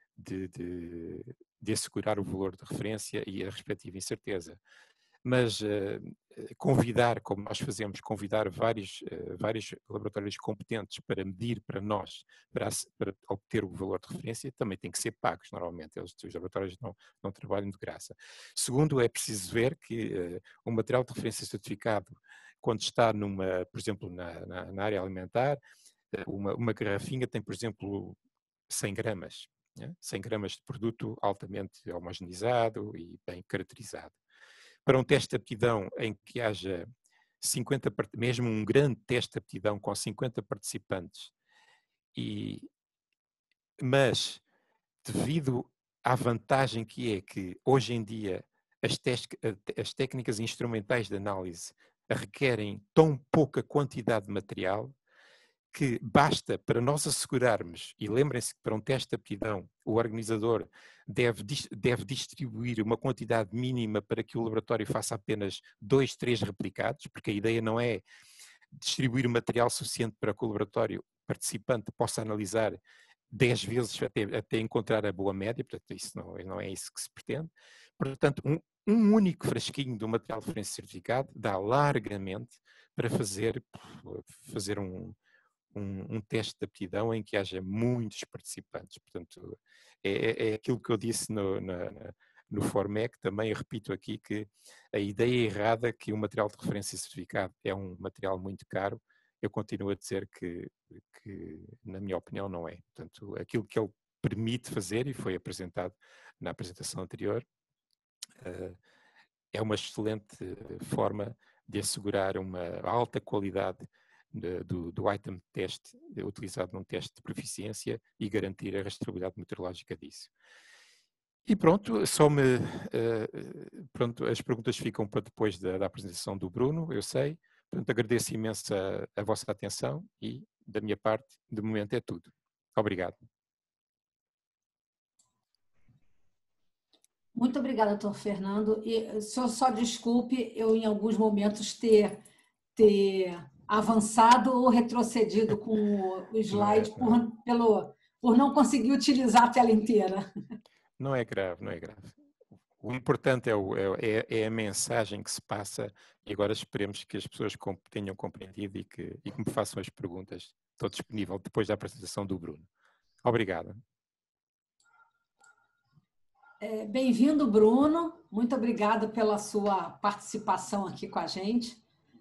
de assegurar o valor de referência e a respectiva incerteza. Mas convidar, como nós fazemos, convidar vários laboratórios competentes para medir para nós, para obter o valor de referência, também tem que ser pagos normalmente. Os laboratórios não trabalham de graça. Segundo, é preciso ver que o material de referência certificado, quando está por exemplo, na área alimentar, uma garrafinha tem, por exemplo, 100 gramas. 100 gramas de produto altamente homogeneizado e bem caracterizado. Para um teste de aptidão em que haja 50, mesmo um grande teste de aptidão com 50 participantes, mas devido à vantagem que é que hoje em dia as técnicas instrumentais de análise requerem tão pouca quantidade de material, que basta para nós assegurarmos, e lembrem-se que para um teste de aptidão o organizador deve distribuir uma quantidade mínima para que o laboratório faça apenas 2, 3 replicados, porque a ideia não é distribuir material suficiente para que o laboratório participante possa analisar 10 vezes até encontrar a boa média, portanto isso não é isso que se pretende. Portanto, um único frasquinho do material de referência certificado dá largamente para fazer um teste de aptidão em que haja muitos participantes. Portanto, é aquilo que eu disse no Formec, também repito aqui que a ideia errada que o material de referência certificado é um material muito caro, eu continuo a dizer que na minha opinião, não é. Portanto, aquilo que ele permite fazer, e foi apresentado na apresentação anterior, é uma excelente forma de assegurar uma alta qualidade do item de teste utilizado num teste de proficiência e garantir a rastreabilidade meteorológica disso. E pronto, pronto, as perguntas ficam para depois da apresentação do Bruno, eu sei. Portanto, agradeço imenso a vossa atenção e, da minha parte, de momento é tudo. Obrigado. Muito obrigada, doutor Fernando. E só desculpe eu, em alguns momentos, ter avançado ou retrocedido com o slide por não conseguir utilizar a tela inteira. Não é grave, não é grave. O importante é a mensagem que se passa e agora esperemos que as pessoas tenham compreendido e que me façam as perguntas. Estou disponível depois da apresentação do Bruno. Obrigado. Bem-vindo, Bruno. Muito obrigada pela sua participação aqui com a gente.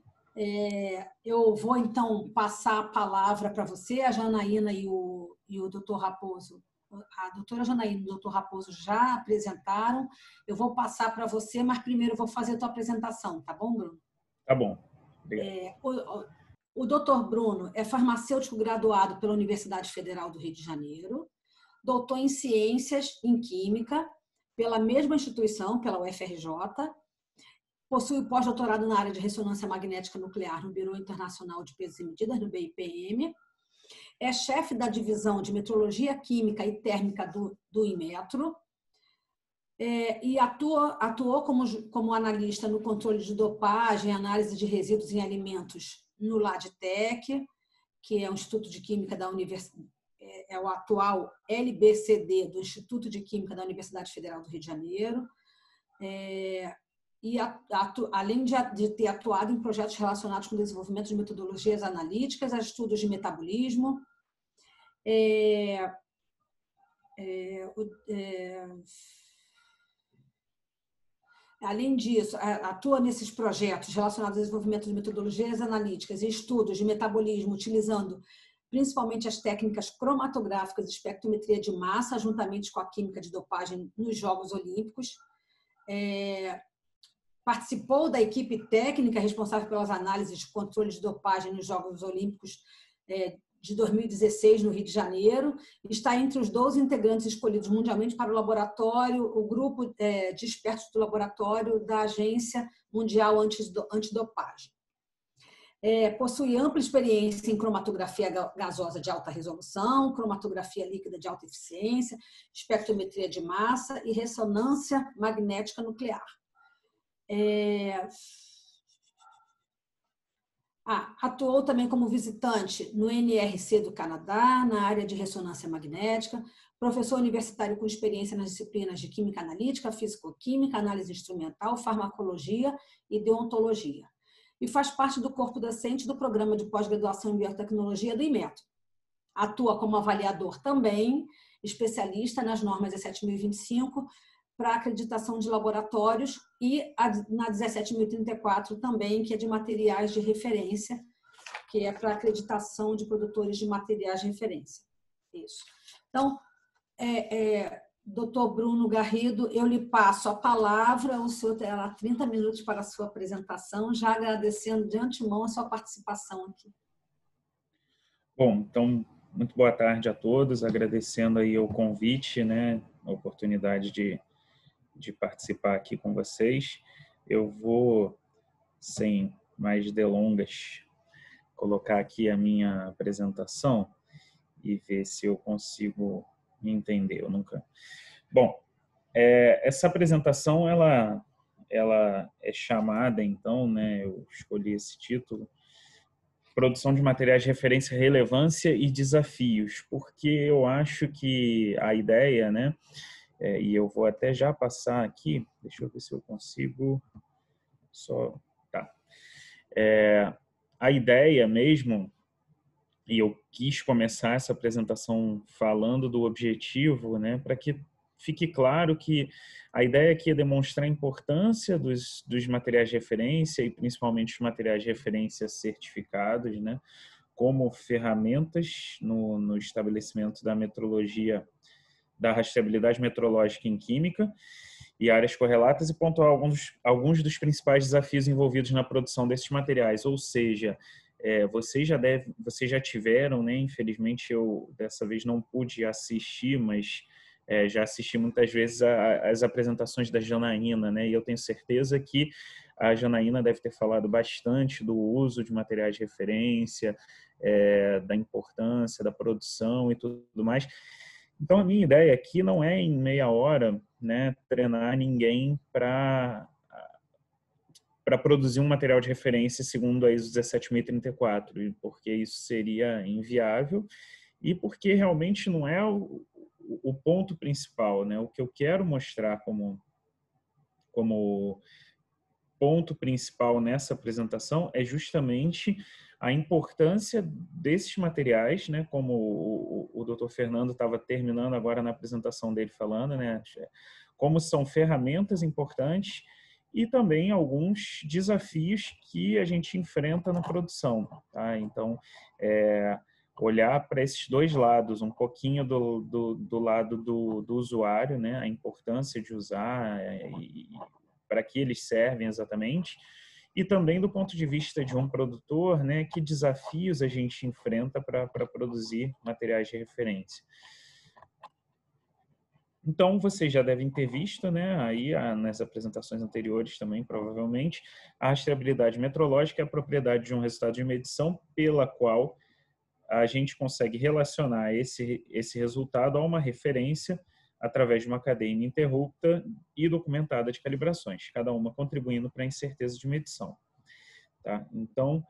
Eu vou, então, passar a palavra para você. A Janaína e o doutor Raposo, a doutora Janaína e o doutor Raposo já apresentaram. Eu vou passar para você, mas primeiro eu vou fazer a tua apresentação, tá bom, Bruno? Tá bom. Obrigado. O doutor Bruno é farmacêutico graduado pela Universidade Federal do Rio de Janeiro, doutor em Ciências em Química pela mesma instituição, pela UFRJ, possui pós-doutorado na área de ressonância magnética nuclear no Bureau Internacional de Pesos e Medidas, no BIPM, é chefe da divisão de metrologia química e térmica do Inmetro, e atuou como analista no controle de dopagem e análise de resíduos em alimentos no LADTEC, que é o Instituto de Química da Universidade, é o atual LBCD do Instituto de Química da Universidade Federal do Rio de Janeiro, e além de ter atuado em projetos relacionados com o desenvolvimento de metodologias analíticas, a estudos de metabolismo, além disso, atua nesses projetos relacionados ao desenvolvimento de metodologias analíticas e estudos de metabolismo, utilizando principalmente as técnicas cromatográficas e espectrometria de massa, juntamente com a química de dopagem nos Jogos Olímpicos. Participou da equipe técnica responsável pelas análises de controle de dopagem nos Jogos Olímpicos de 2016 no Rio de Janeiro. Está entre os 12 integrantes escolhidos mundialmente para o grupo de expertos do laboratório da Agência Mundial Antidopagem. Possui ampla experiência em cromatografia gasosa de alta resolução, cromatografia líquida de alta eficiência, espectrometria de massa e ressonância magnética nuclear. Atuou também como visitante no NRC do Canadá, na área de ressonância magnética, professor universitário com experiência nas disciplinas de química analítica, físico-química, análise instrumental, farmacologia e deontologia. E faz parte do corpo docente do programa de pós-graduação em biotecnologia do IMETO. Atua como avaliador também, especialista nas normas 17025 para acreditação de laboratórios e na 17034 também, que é de materiais de referência, que é para acreditação de produtores de materiais de referência. Isso. Então, Dr. Bruno Garrido, eu lhe passo a palavra, o senhor terá 30 minutos para a sua apresentação, já agradecendo de antemão a sua participação aqui. Bom, então, muito boa tarde a todos, agradecendo aí o convite, né, a oportunidade de participar aqui com vocês. Eu vou, sem mais delongas, colocar aqui a minha apresentação e ver se eu consigo me entender. Eu nunca... Bom, essa apresentação, ela é chamada, então, né, eu escolhi esse título, Produção de Materiais de Referência, Relevância e Desafios, porque eu acho que a ideia, né, e eu vou até já passar aqui, deixa eu ver se eu consigo, tá. A ideia mesmo, e eu quis começar essa apresentação falando do objetivo, né, para que fique claro que a ideia aqui é demonstrar a importância dos materiais de referência e principalmente os materiais de referência certificados, né, como ferramentas no estabelecimento da metrologia, da rastreabilidade metrológica em química e áreas correlatas e pontuar alguns dos principais desafios envolvidos na produção desses materiais, ou seja, vocês já tiveram, né? Infelizmente eu dessa vez não pude assistir, mas já assisti muitas vezes as apresentações da Janaína, né? E eu tenho certeza que a Janaína deve ter falado bastante do uso de materiais de referência, da importância da produção e tudo mais. Então a minha ideia aqui não é em meia hora, né, treinar ninguém para produzir um material de referência segundo a ISO 17034, porque isso seria inviável e porque realmente não é o ponto principal, né? O que eu quero mostrar como ponto principal nessa apresentação é justamente a importância desses materiais, né? Como o Dr. Fernando estava terminando agora na apresentação dele falando, né? Como são ferramentas importantes e também alguns desafios que a gente enfrenta na produção, tá? Então, olhar para esses dois lados, um pouquinho do lado do usuário, né? A importância de usar e para que eles servem exatamente, e também do ponto de vista de um produtor, né? Que desafios a gente enfrenta para produzir materiais de referência. Então, vocês já devem ter visto, né, aí nas apresentações anteriores também, provavelmente, a rastreabilidade metrológica é a propriedade de um resultado de medição pela qual a gente consegue relacionar esse resultado a uma referência através de uma cadeia ininterrupta e documentada de calibrações, cada uma contribuindo para a incerteza de medição. Tá? Então,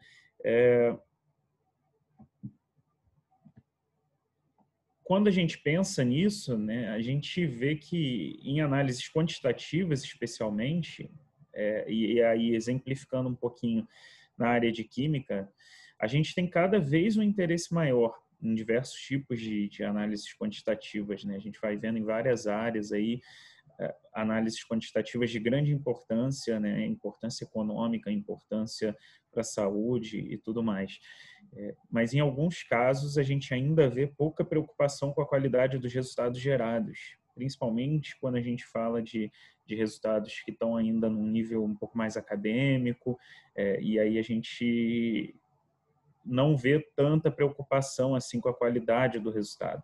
quando a gente pensa nisso, né, a gente vê que em análises quantitativas, especialmente, e aí exemplificando um pouquinho na área de química, a gente tem cada vez um interesse maior em diversos tipos de análises quantitativas, né? A gente vai vendo em várias áreas aí análises quantitativas de grande importância, né? Importância econômica, importância para a saúde e tudo mais. Mas em alguns casos a gente ainda vê pouca preocupação com a qualidade dos resultados gerados, principalmente quando a gente fala de resultados que estão ainda num nível um pouco mais acadêmico, e aí a gente não vê tanta preocupação assim com a qualidade do resultado.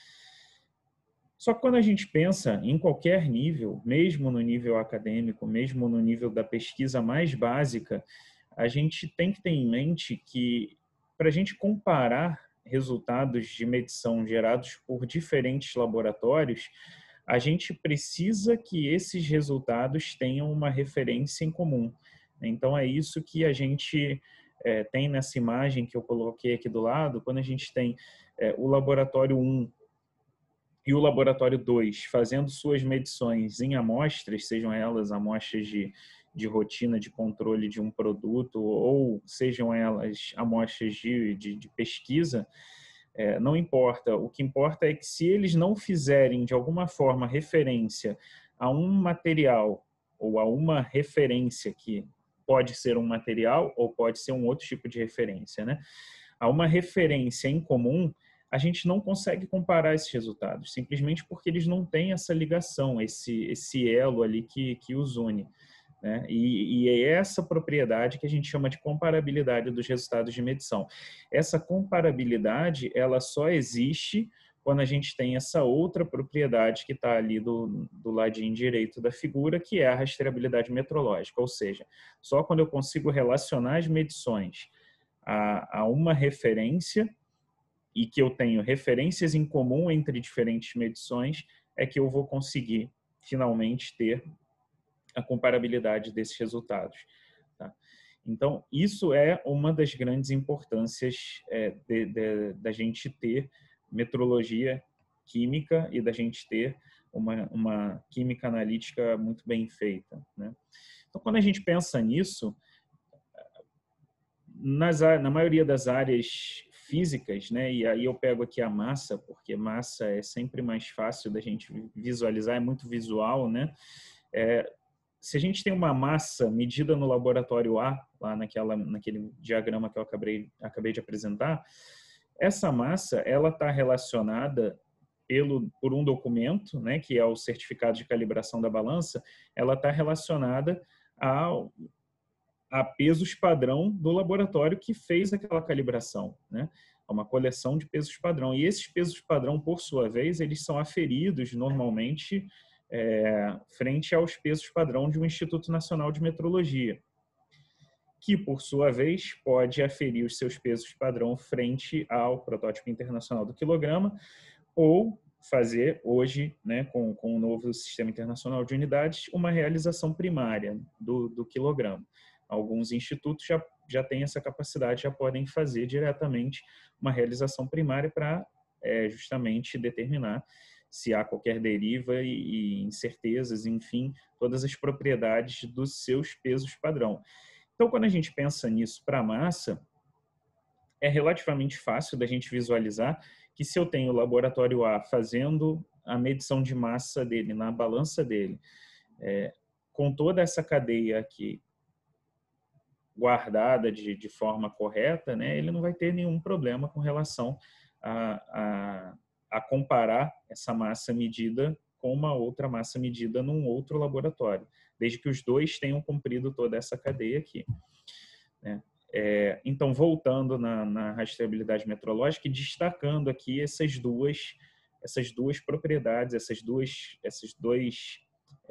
Só que quando a gente pensa em qualquer nível, mesmo no nível acadêmico, mesmo no nível da pesquisa mais básica, a gente tem que ter em mente que, para a gente comparar resultados de medição gerados por diferentes laboratórios, a gente precisa que esses resultados tenham uma referência em comum. Então, é isso que a gente tem nessa imagem que eu coloquei aqui do lado, quando a gente tem o laboratório 1 e o laboratório 2 fazendo suas medições em amostras, sejam elas amostras de rotina de controle de um produto ou sejam elas amostras de pesquisa, não importa. O que importa é que se eles não fizerem de alguma forma referência a um material ou a uma referência que pode ser um material ou pode ser um outro tipo de referência, né? A uma referência em comum, a gente não consegue comparar esses resultados, simplesmente porque eles não têm essa ligação, esse elo ali que os une, né? E é essa propriedade que a gente chama de comparabilidade dos resultados de medição. Essa comparabilidade, ela só existe quando a gente tem essa outra propriedade que está ali do ladinho direito da figura, que é a rastreabilidade metrológica, ou seja, só quando eu consigo relacionar as medições a uma referência e que eu tenho referências em comum entre diferentes medições, é que eu vou conseguir finalmente ter a comparabilidade desses resultados. Tá? Então, isso é uma das grandes importâncias da gente ter metrologia química e da gente ter uma química analítica muito bem feita, né? Então, quando a gente pensa nisso, na maioria das áreas físicas, né, e aí eu pego aqui a massa, porque massa é sempre mais fácil da gente visualizar, é muito visual, né? Se a gente tem uma massa medida no laboratório A, lá naquele diagrama que eu acabei de apresentar, essa massa ela está relacionada por um documento, né, que é o certificado de calibração da balança, ela está relacionada a pesos padrão do laboratório que fez aquela calibração, né? É uma coleção de pesos padrão. E esses pesos padrão, por sua vez, eles são aferidos normalmente frente aos pesos padrão de um Instituto Nacional de Metrologia, que, por sua vez, pode aferir os seus pesos padrão frente ao protótipo internacional do quilograma ou fazer hoje, né, com o novo Sistema Internacional de Unidades, uma realização primária do quilograma. Alguns institutos já têm essa capacidade, já podem fazer diretamente uma realização primária para justamente determinar se há qualquer deriva e incertezas, enfim, todas as propriedades dos seus pesos padrão. Então, quando a gente pensa nisso para a massa, é relativamente fácil da gente visualizar que se eu tenho o laboratório A fazendo a medição de massa dele na balança dele, com toda essa cadeia aqui guardada de forma correta, né, ele não vai ter nenhum problema com relação a comparar essa massa medida com uma outra massa medida num outro laboratório, desde que os dois tenham cumprido toda essa cadeia aqui, né? Então, voltando na rastreabilidade metrológica e destacando aqui essas duas propriedades, esses dois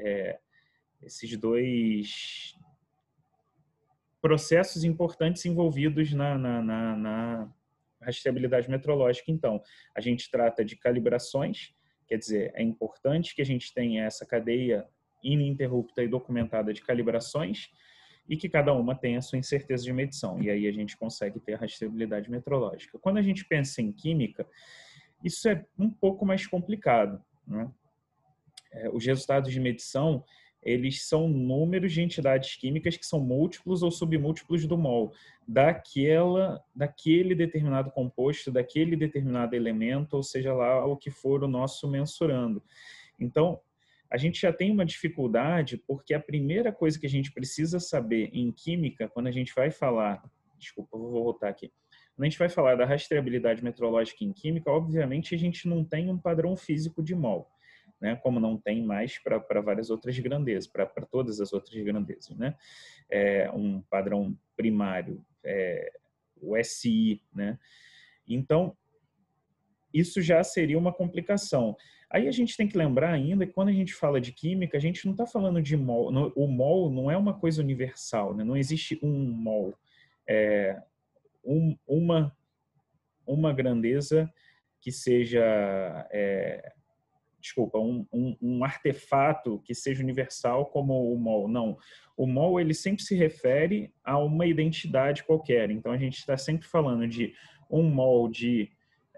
processos importantes envolvidos na rastreabilidade metrológica. Então, a gente trata de calibrações, quer dizer, é importante que a gente tenha essa cadeia ininterrupta e documentada de calibrações e que cada uma tenha a sua incerteza de medição. E aí a gente consegue ter a rastreabilidade metrológica. Quando a gente pensa em química, isso é um pouco mais complicado, né? Os resultados de medição, eles são números de entidades químicas que são múltiplos ou submúltiplos do mol daquele determinado composto, daquele determinado elemento, ou seja lá o que for o nosso mensurando. Então, a gente já tem uma dificuldade porque a primeira coisa que a gente precisa saber em química, quando a gente vai falar, desculpa, vou voltar aqui, quando a gente vai falar da rastreabilidade metrológica em química, obviamente a gente não tem um padrão físico de mol, né, como não tem mais para várias outras grandezas, para todas as outras grandezas, né? Um padrão primário, o SI, né? Então, isso já seria uma complicação. Aí a gente tem que lembrar ainda que quando a gente fala de química, a gente não está falando de mol. O mol não é uma coisa universal, né? Não existe um mol. Uma grandeza que seja... um artefato que seja universal como o mol. Não. O mol, ele sempre se refere a uma identidade qualquer. Então, a gente está sempre falando de um mol de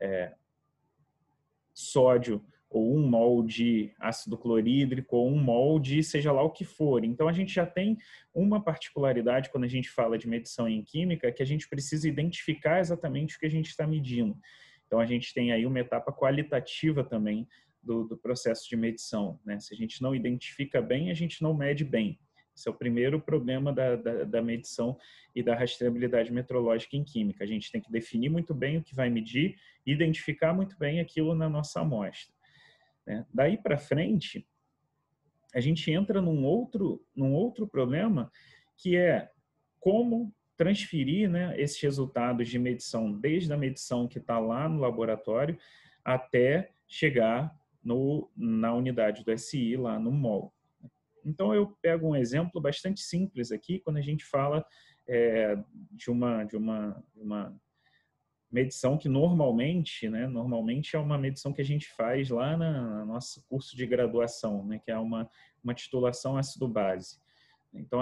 sódio, ou um mol de ácido clorídrico, ou um mol de seja lá o que for. Então, a gente já tem uma particularidade quando a gente fala de medição em química, que a gente precisa identificar exatamente o que a gente está medindo. Então, a gente tem aí uma etapa qualitativa também do processo de medição, né? Se a gente não identifica bem, a gente não mede bem. Esse é o primeiro problema da medição e da rastreabilidade metrológica em química. A gente tem que definir muito bem o que vai medir e identificar muito bem aquilo na nossa amostra, né? Daí para frente, a gente entra num outro problema, que é como transferir, né, esses resultados de medição, desde a medição que está lá no laboratório até chegar na unidade do SI, lá no mol. Então, eu pego um exemplo bastante simples aqui, quando a gente fala de uma medição que normalmente, né, é uma medição que a gente faz lá no nosso curso de graduação, né, que é uma titulação ácido-base. Então,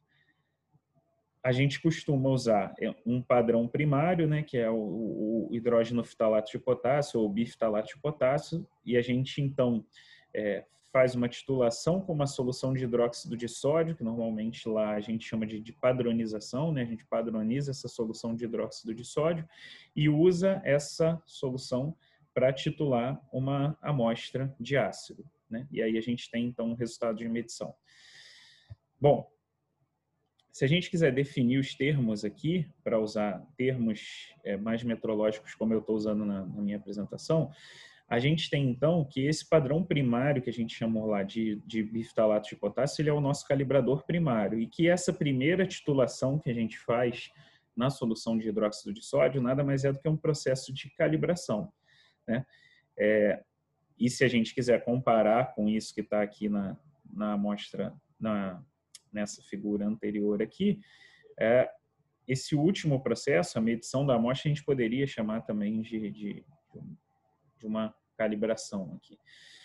a gente costuma usar um padrão primário, né, que é o hidrogeno ftalato de potássio ou biftalato de potássio, e a gente, então, faz uma titulação com uma solução de hidróxido de sódio, que normalmente lá a gente chama de padronização, né? A gente padroniza essa solução de hidróxido de sódio e usa essa solução para titular uma amostra de ácido, né? E aí a gente tem, então, um resultado de medição. Bom, se a gente quiser definir os termos aqui, para usar termos mais metrológicos, como eu estou usando na minha apresentação, a gente tem, então, que esse padrão primário que a gente chamou lá de biftalato de potássio, ele é o nosso calibrador primário, e que essa primeira titulação que a gente faz na solução de hidróxido de sódio nada mais é do que um processo de calibração, né? E se a gente quiser comparar com isso que está aqui na amostra, nessa figura anterior aqui, esse último processo, a medição da amostra, a gente poderia chamar também de uma calibração aqui.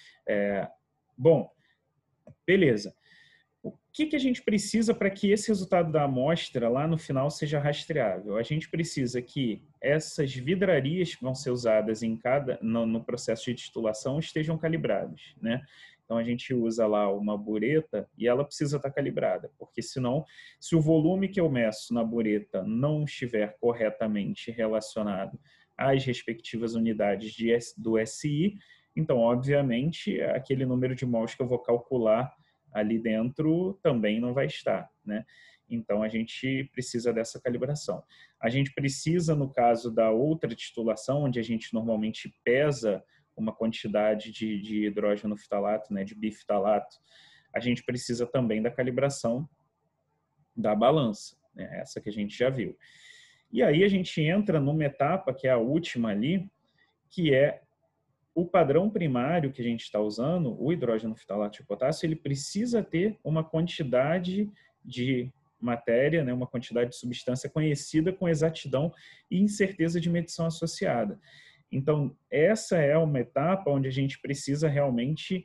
Bom, beleza. O que a gente precisa para que esse resultado da amostra lá no final seja rastreável? A gente precisa que essas vidrarias que vão ser usadas no processo de titulação estejam calibradas, né? Então, a gente usa lá uma bureta e ela precisa estar calibrada, porque senão, se o volume que eu meço na bureta não estiver corretamente relacionado às respectivas unidades do SI, então, obviamente, aquele número de mols que eu vou calcular ali dentro também não vai estar, né? Então, a gente precisa dessa calibração. A gente precisa, no caso da outra titulação, onde a gente normalmente pesa uma quantidade de hidrogeno ftalato, né, de biftalato, a gente precisa também da calibração da balança, né, essa que a gente já viu. E aí a gente entra numa etapa, que é a última ali, que é o padrão primário que a gente está usando, o hidrogeno ftalato de potássio, ele precisa ter uma quantidade de matéria, né, uma quantidade de substância conhecida com exatidão e incerteza de medição associada. Então, essa é uma etapa onde a gente precisa realmente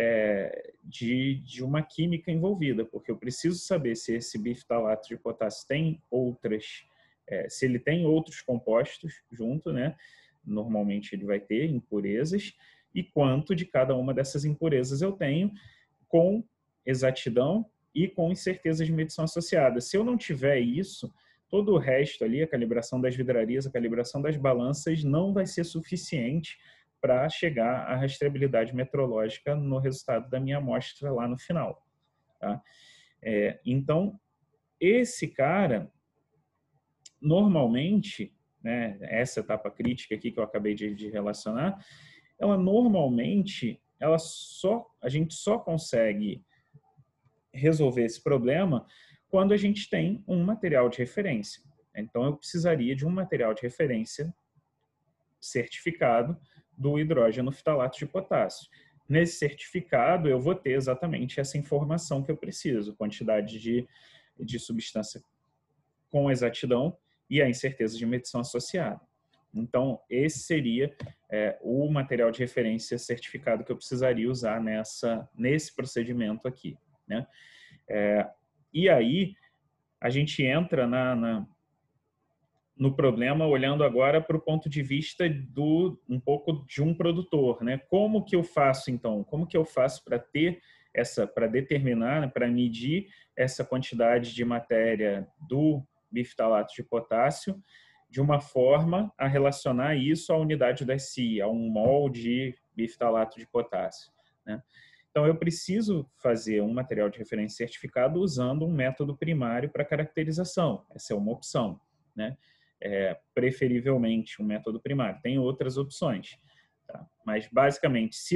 de uma química envolvida, porque eu preciso saber se esse biftalato de potássio tem se ele tem outros compostos junto, né? Normalmente ele vai ter impurezas, e quanto de cada uma dessas impurezas eu tenho com exatidão e com incerteza de medição associada. Se eu não tiver isso, todo o resto ali, a calibração das vidrarias, a calibração das balanças, não vai ser suficiente para chegar à rastreabilidade metrológica no resultado da minha amostra lá no final, tá? Então, esse cara, normalmente, né, essa etapa crítica aqui que eu acabei de relacionar, a gente só consegue resolver esse problema quando a gente tem um material de referência. Então, eu precisaria de um material de referência certificado do hidrogeno fitalato de potássio. Nesse certificado, eu vou ter exatamente essa informação que eu preciso, quantidade de substância com exatidão e a incerteza de medição associada. Então, esse seria o material de referência certificado que eu precisaria usar nesse procedimento aqui, né? E aí, a gente entra no problema olhando agora para o ponto de vista um pouco de um produtor, né? Como que eu faço, então? Como que eu faço para determinar, né, para medir essa quantidade de matéria do bifitalato de potássio de uma forma a relacionar isso à unidade do SI, a um mol de bifitalato de potássio, né? Então, eu preciso fazer um material de referência certificado usando um método primário para caracterização. Essa é uma opção, né? Preferivelmente um método primário. Tem outras opções, tá? Mas, basicamente, se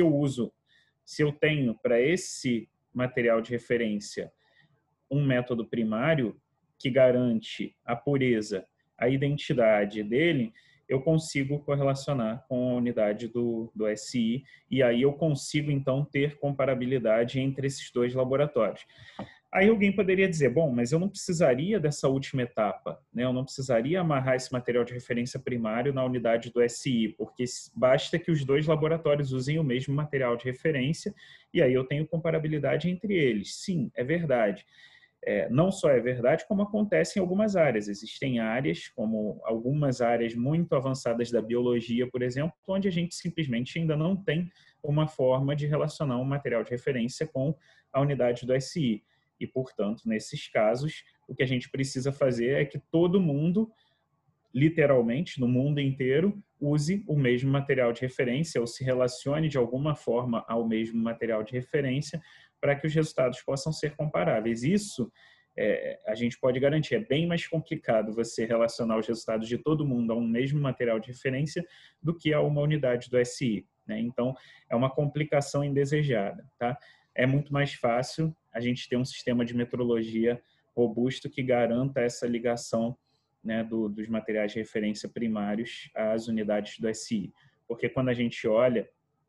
eu tenho para esse material de referência um método primário que garante a pureza, a identidade dele, eu consigo correlacionar com a unidade do SI e aí eu consigo, então, ter comparabilidade entre esses dois laboratórios. Aí alguém poderia dizer, bom, mas eu não precisaria dessa última etapa, né? Eu não precisaria amarrar esse material de referência primário na unidade do SI, porque basta que os dois laboratórios usem o mesmo material de referência e aí eu tenho comparabilidade entre eles. Sim, é verdade. Não só é verdade, como acontece em algumas áreas. Existem áreas, como algumas áreas muito avançadas da biologia, por exemplo, onde a gente simplesmente ainda não tem uma forma de relacionar um material de referência com a unidade do SI. E, portanto, nesses casos, o que a gente precisa fazer é que todo mundo, literalmente, no mundo inteiro, use o mesmo material de referência ou se relacione de alguma forma ao mesmo material de referência para que os resultados possam ser comparáveis. Isso a gente pode garantir. É bem mais complicado você relacionar os resultados de todo mundo a um mesmo material de referência do que a uma unidade do SI, né? Então, é uma complicação indesejada, tá? É muito mais fácil a gente ter um sistema de metrologia robusto que garanta essa ligação, né, dos materiais de referência primários às unidades do SI. Porque quando a gente olha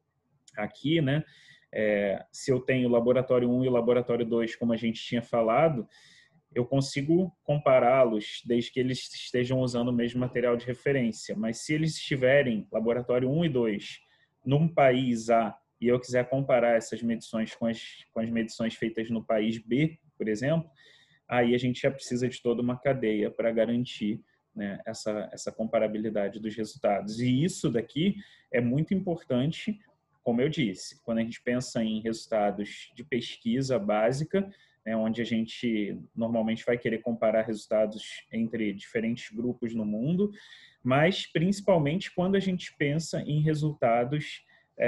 aqui, né, se eu tenho o laboratório 1 e o laboratório 2, como a gente tinha falado, eu consigo compará-los desde que eles estejam usando o mesmo material de referência. Mas se eles estiverem, laboratório 1 e 2, num país A, e eu quiser comparar essas medições com as medições feitas no país B, por exemplo, aí a gente já precisa de toda uma cadeia para garantir, né, essa comparabilidade dos resultados. E isso daqui é muito importante, como eu disse, quando a gente pensa em resultados de pesquisa básica, né, onde a gente normalmente vai querer comparar resultados entre diferentes grupos no mundo, mas principalmente quando a gente pensa em resultados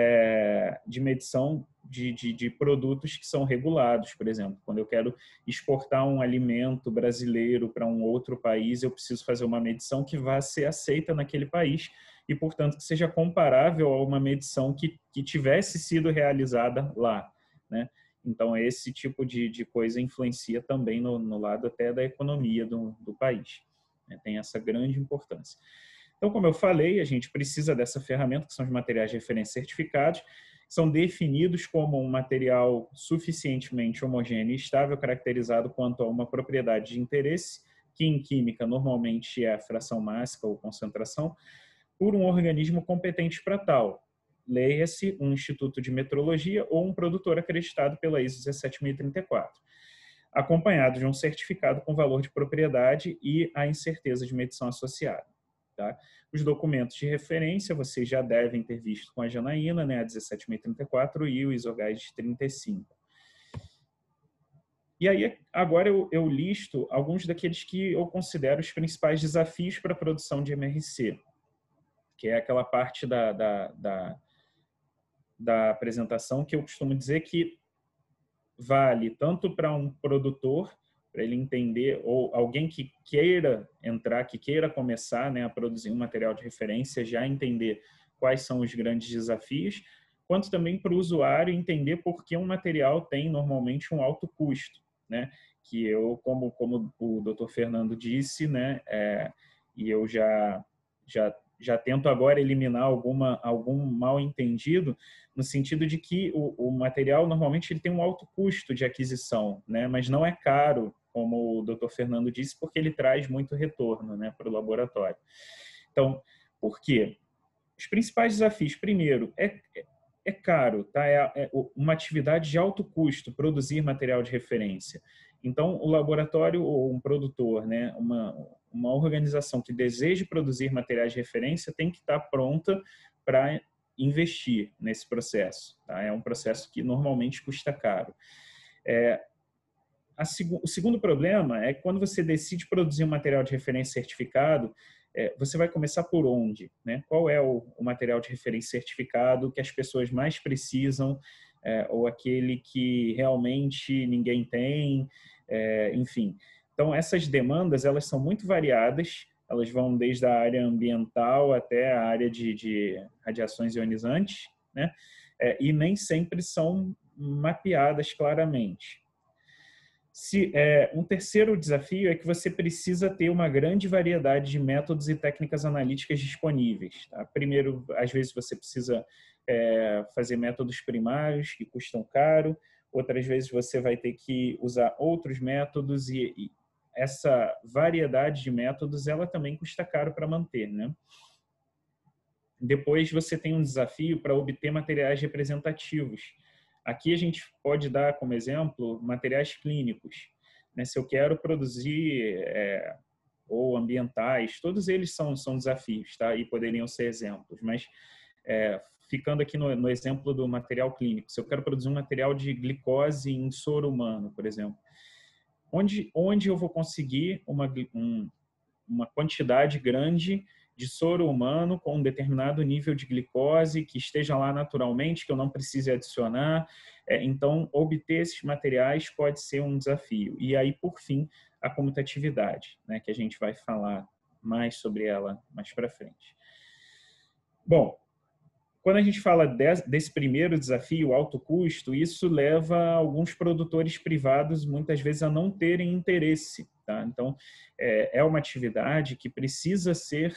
de medição de produtos que são regulados, por exemplo. Quando eu quero exportar um alimento brasileiro para um outro país, eu preciso fazer uma medição que vá ser aceita naquele país e, portanto, que seja comparável a uma medição que tivesse sido realizada lá, né? Então, esse tipo de coisa influencia também no lado até da economia do país, né? Tem essa grande importância. Então, como eu falei, a gente precisa dessa ferramenta, que são os materiais de referência certificados, que são definidos como um material suficientemente homogêneo e estável, caracterizado quanto a uma propriedade de interesse, que em química normalmente é a fração mássica ou concentração, por um organismo competente para tal. Leia-se um instituto de metrologia ou um produtor acreditado pela ISO 17034, acompanhado de um certificado com valor de propriedade e a incerteza de medição associada. Tá? Os documentos de referência vocês já devem ter visto com a Janaína, né, a 17634 e o ISOGAID 35. E aí, agora eu listo alguns daqueles que eu considero os principais desafios para a produção de MRC, que é aquela parte da apresentação que eu costumo dizer que vale tanto para um produtor, para ele entender, ou alguém que queira entrar, que queira começar, né, a produzir um material de referência, já entender quais são os grandes desafios, quanto também para o usuário entender por que um material tem normalmente um alto custo, né? Que eu, como o Dr. Fernando disse, né, e eu já já tento agora eliminar algum mal entendido, no sentido de que o material normalmente ele tem um alto custo de aquisição, né? Mas não é caro, como o Dr. Fernando disse, porque ele traz muito retorno, né, para o laboratório. Então, por quê? Os principais desafios, primeiro, é caro, tá? É uma atividade de alto custo produzir material de referência. Então, o laboratório ou um produtor, né, uma organização que deseje produzir materiais de referência tem que estar pronta para investir nesse processo. Tá? É um processo que normalmente custa caro. O segundo problema é que quando você decide produzir um material de referência certificado, você vai começar por onde, né? Qual é o material de referência certificado que as pessoas mais precisam, ou aquele que realmente ninguém tem, enfim. Então, essas demandas, elas são muito variadas, elas vão desde a área ambiental até a área de radiações ionizantes, né? E nem sempre são mapeadas claramente. Um terceiro desafio é que você precisa ter uma grande variedade de métodos e técnicas analíticas disponíveis. Tá? Primeiro, às vezes você precisa fazer métodos primários que custam caro, outras vezes você vai ter que usar outros métodos e essa variedade de métodos ela também custa caro para manter, né? Depois você tem um desafio para obter materiais representativos. Aqui a gente pode dar como exemplo materiais clínicos. Né? Se eu quero produzir ou ambientais, todos eles são desafios, tá? E poderiam ser exemplos. Mas ficando aqui no exemplo do material clínico, se eu quero produzir um material de glicose em soro humano, por exemplo, onde eu vou conseguir uma quantidade grande de soro humano com um determinado nível de glicose que esteja lá naturalmente, que eu não precise adicionar. Então, obter esses materiais pode ser um desafio. E aí, por fim, a comutatividade, né, que a gente vai falar mais sobre ela mais para frente. Bom, quando a gente fala desse primeiro desafio, o alto custo, isso leva alguns produtores privados, muitas vezes, a não terem interesse. Tá? Então, é uma atividade que precisa ser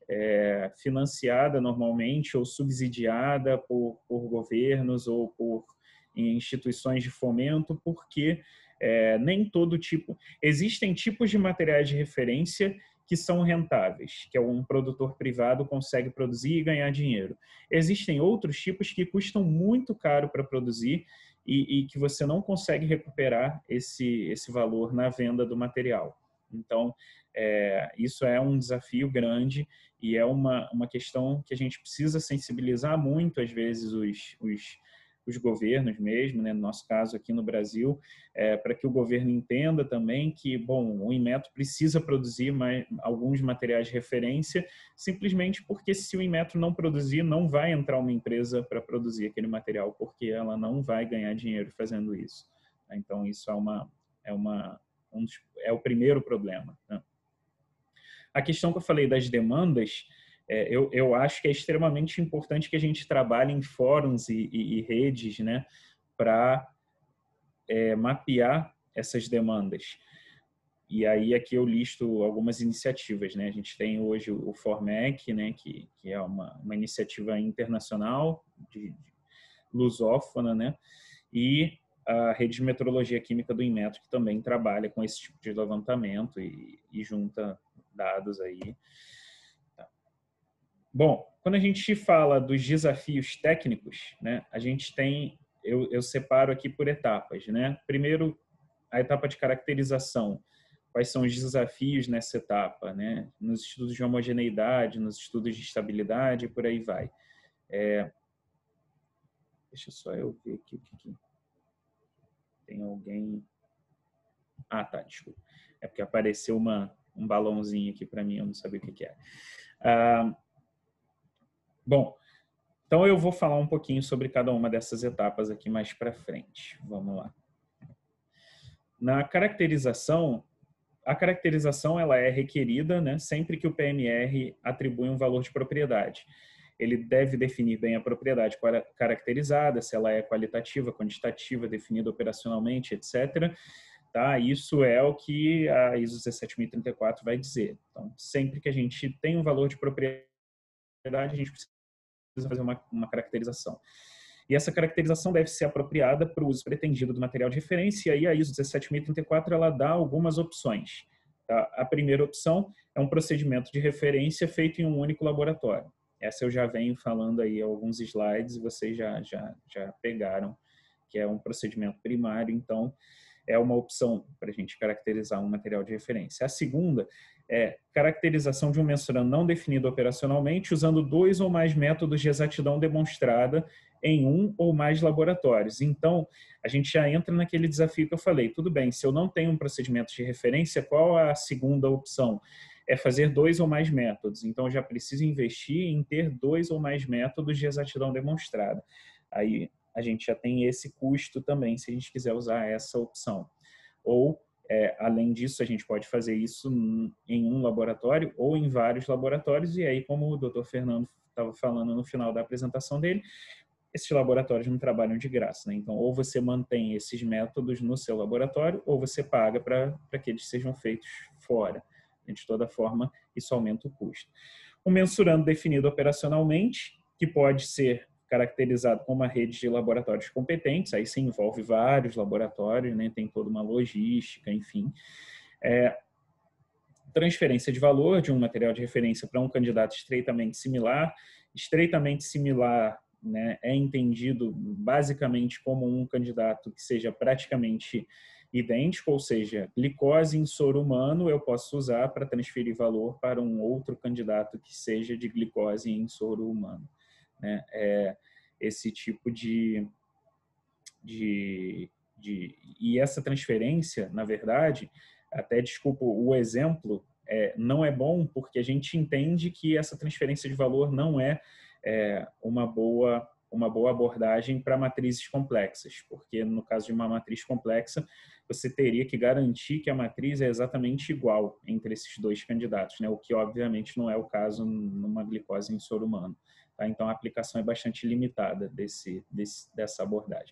financiada normalmente ou subsidiada por governos ou por instituições de fomento, porque nem todo tipo... Existem tipos de materiais de referência que são rentáveis, que um produtor privado consegue produzir e ganhar dinheiro. Existem outros tipos que custam muito caro para produzir e que você não consegue recuperar esse valor na venda do material. Então, isso é um desafio grande e é uma questão que a gente precisa sensibilizar muito, às vezes, os governos mesmo, né? No nosso caso aqui no Brasil, para que o governo entenda também que, bom, o Inmetro precisa produzir alguns materiais de referência, simplesmente porque se o Inmetro não produzir, não vai entrar uma empresa para produzir aquele material, porque ela não vai ganhar dinheiro fazendo isso. Então, isso é o primeiro problema, né? A questão que eu falei das demandas, eu acho que é extremamente importante que a gente trabalhe em fóruns e redes, né, para mapear essas demandas. E aí aqui eu listo algumas iniciativas, né? A gente tem hoje o FORMEC, né, que é uma iniciativa internacional de lusófona, né? E a Rede de Metrologia Química do Inmetro, que também trabalha com esse tipo de levantamento e junta dados aí. Tá. Bom, quando a gente fala dos desafios técnicos, né, a gente tem, eu separo aqui por etapas, né? Primeiro, a etapa de caracterização. Quais são os desafios nessa etapa, né? Nos estudos de homogeneidade, nos estudos de estabilidade e por aí vai. Deixa só eu ver aqui. Tem alguém... Ah, tá, desculpa. É porque apareceu um balãozinho aqui para mim, eu não sabia o que é. Bom, então eu vou falar um pouquinho sobre cada uma dessas etapas aqui mais para frente. Vamos lá. Na caracterização, a caracterização ela é requerida, né, sempre que o PMR atribui um valor de propriedade. Ele deve definir bem a propriedade caracterizada, se ela é qualitativa, quantitativa, definida operacionalmente, etc. Tá? Isso é o que a ISO 17034 vai dizer. Então, sempre que a gente tem um valor de propriedade verdade, a gente precisa fazer uma caracterização. E essa caracterização deve ser apropriada para o uso pretendido do material de referência, e aí a ISO 17034 ela dá algumas opções. Tá? A primeira opção é um procedimento de referência feito em um único laboratório. Essa eu já venho falando aí alguns slides e vocês já pegaram, que é um procedimento primário, então é uma opção para a gente caracterizar um material de referência. A segunda é caracterização de um mensurando não definido operacionalmente usando 2 ou mais métodos de exatidão demonstrada em um ou mais laboratórios. Então, a gente já entra naquele desafio que eu falei. Tudo bem, se eu não tenho um procedimento de referência, qual a segunda opção? É fazer 2 ou mais métodos. Então, eu já preciso investir em ter 2 ou mais métodos de exatidão demonstrada. Aí, a gente já tem esse custo também, se a gente quiser usar essa opção. Ou, além disso, a gente pode fazer isso em um laboratório ou em vários laboratórios. E aí, como o Dr. Fernando estava falando no final da apresentação dele, esses laboratórios não trabalham de graça, né? Então, ou você mantém esses métodos no seu laboratório, ou você paga para que eles sejam feitos fora. De toda forma, isso aumenta o custo. O mensurando definido operacionalmente, que pode ser caracterizado como uma rede de laboratórios competentes, aí se envolve vários laboratórios, né? Tem toda uma logística, enfim. Transferência de valor de um material de referência para um candidato estreitamente similar. Estreitamente similar, né, é entendido basicamente como um candidato que seja praticamente idêntico, ou seja, glicose em soro humano eu posso usar para transferir valor para um outro candidato que seja de glicose em soro humano. Né? Esse tipo e essa transferência, na verdade, até desculpa o exemplo, não é bom porque a gente entende que essa transferência de valor não é uma boa abordagem para matrizes complexas, porque no caso de uma matriz complexa, você teria que garantir que a matriz é exatamente igual entre esses dois candidatos, né? O que obviamente não é o caso numa glicose em soro humano. Tá? Então a aplicação é bastante limitada dessa abordagem.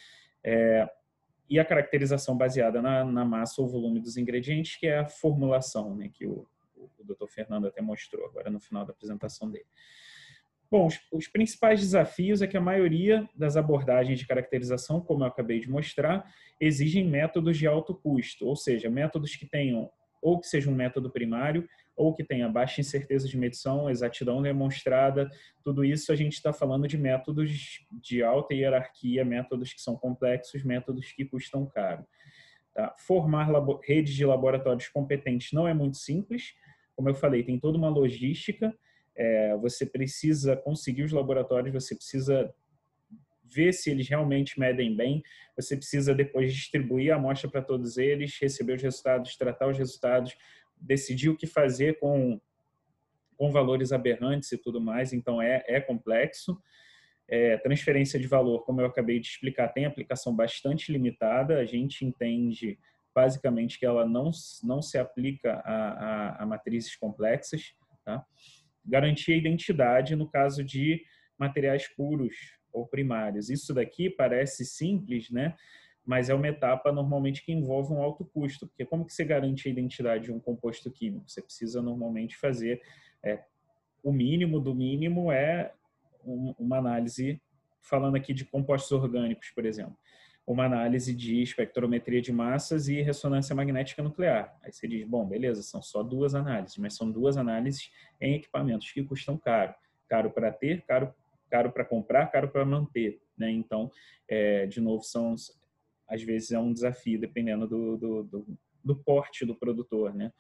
E a caracterização baseada na massa ou volume dos ingredientes, que é a formulação, né? Que o Dr. Fernando até mostrou agora no final da apresentação dele. Bom, os principais desafios é que a maioria das abordagens de caracterização, como eu acabei de mostrar, exigem métodos de alto custo, ou seja, métodos que tenham ou que seja um método primário ou que tenha baixa incerteza de medição, exatidão demonstrada. Tudo isso a gente está falando de métodos de alta hierarquia, métodos que são complexos, métodos que custam caro. Tá? Formar redes de laboratórios competentes não é muito simples. Como eu falei, tem toda uma logística. Você precisa conseguir os laboratórios, você precisa ver se eles realmente medem bem, você precisa depois distribuir a amostra para todos eles, receber os resultados, tratar os resultados, decidir o que fazer com valores aberrantes e tudo mais, então é complexo. Transferência de valor, como eu acabei de explicar, tem aplicação bastante limitada, a gente entende basicamente que ela não se aplica a matrizes complexas, tá? Garantir a identidade no caso de materiais puros ou primários. Isso daqui parece simples, né? Mas é uma etapa normalmente que envolve um alto custo, porque como que você garante a identidade de um composto químico? Você precisa normalmente fazer o mínimo do mínimo uma análise, falando aqui de compostos orgânicos, por exemplo, uma análise de espectrometria de massas e ressonância magnética nuclear. Aí você diz, bom, beleza, são só 2 análises, mas são 2 análises em equipamentos que custam caro. Caro para ter, caro para comprar, caro para manter. Né? Então, de novo, às vezes é um desafio, dependendo do porte do produtor. Né?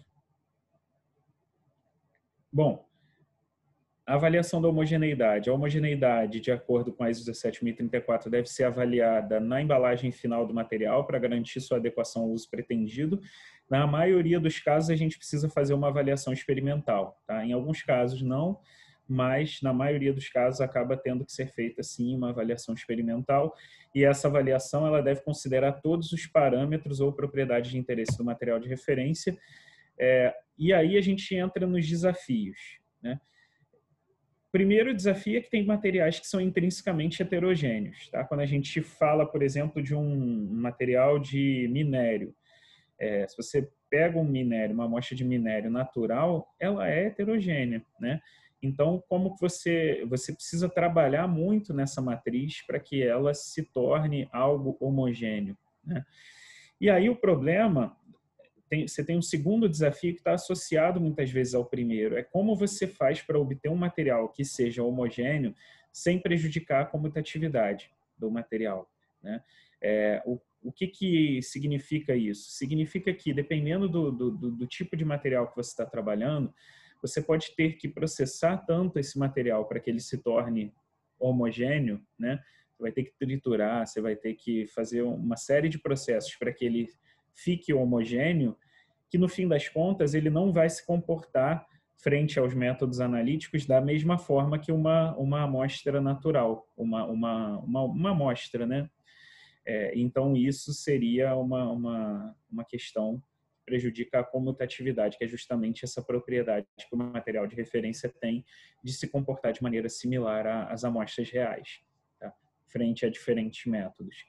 Bom, a avaliação da homogeneidade. A homogeneidade, de acordo com a ISO 17034, deve ser avaliada na embalagem final do material para garantir sua adequação ao uso pretendido. Na maioria dos casos, a gente precisa fazer uma avaliação experimental. Tá? Em alguns casos, não, mas na maioria dos casos acaba tendo que ser feita, sim, uma avaliação experimental. E essa avaliação ela deve considerar todos os parâmetros ou propriedades de interesse do material de referência. E aí a gente entra nos desafios. Né? Primeiro desafio é que tem materiais que são intrinsecamente heterogêneos. Tá? Quando a gente fala, por exemplo, de um material de minério, se você pega um minério, uma amostra de minério natural, ela é heterogênea. Né? Então, como você precisa trabalhar muito nessa matriz para que ela se torne algo homogêneo, né? E aí o problema, você tem um segundo desafio que está associado muitas vezes ao primeiro, é como você faz para obter um material que seja homogêneo sem prejudicar a comutatividade do material, né? O que significa isso? Significa que, dependendo do tipo de material que você está trabalhando, você pode ter que processar tanto esse material para que ele se torne homogêneo, né? Você vai ter que triturar, você vai ter que fazer uma série de processos para que ele fique homogêneo, que no fim das contas ele não vai se comportar frente aos métodos analíticos da mesma forma que uma amostra natural, uma amostra, né? Então isso seria uma questão que prejudica a comutatividade, que é justamente essa propriedade que o material de referência tem de se comportar de maneira similar às amostras reais, tá? Frente a diferentes métodos.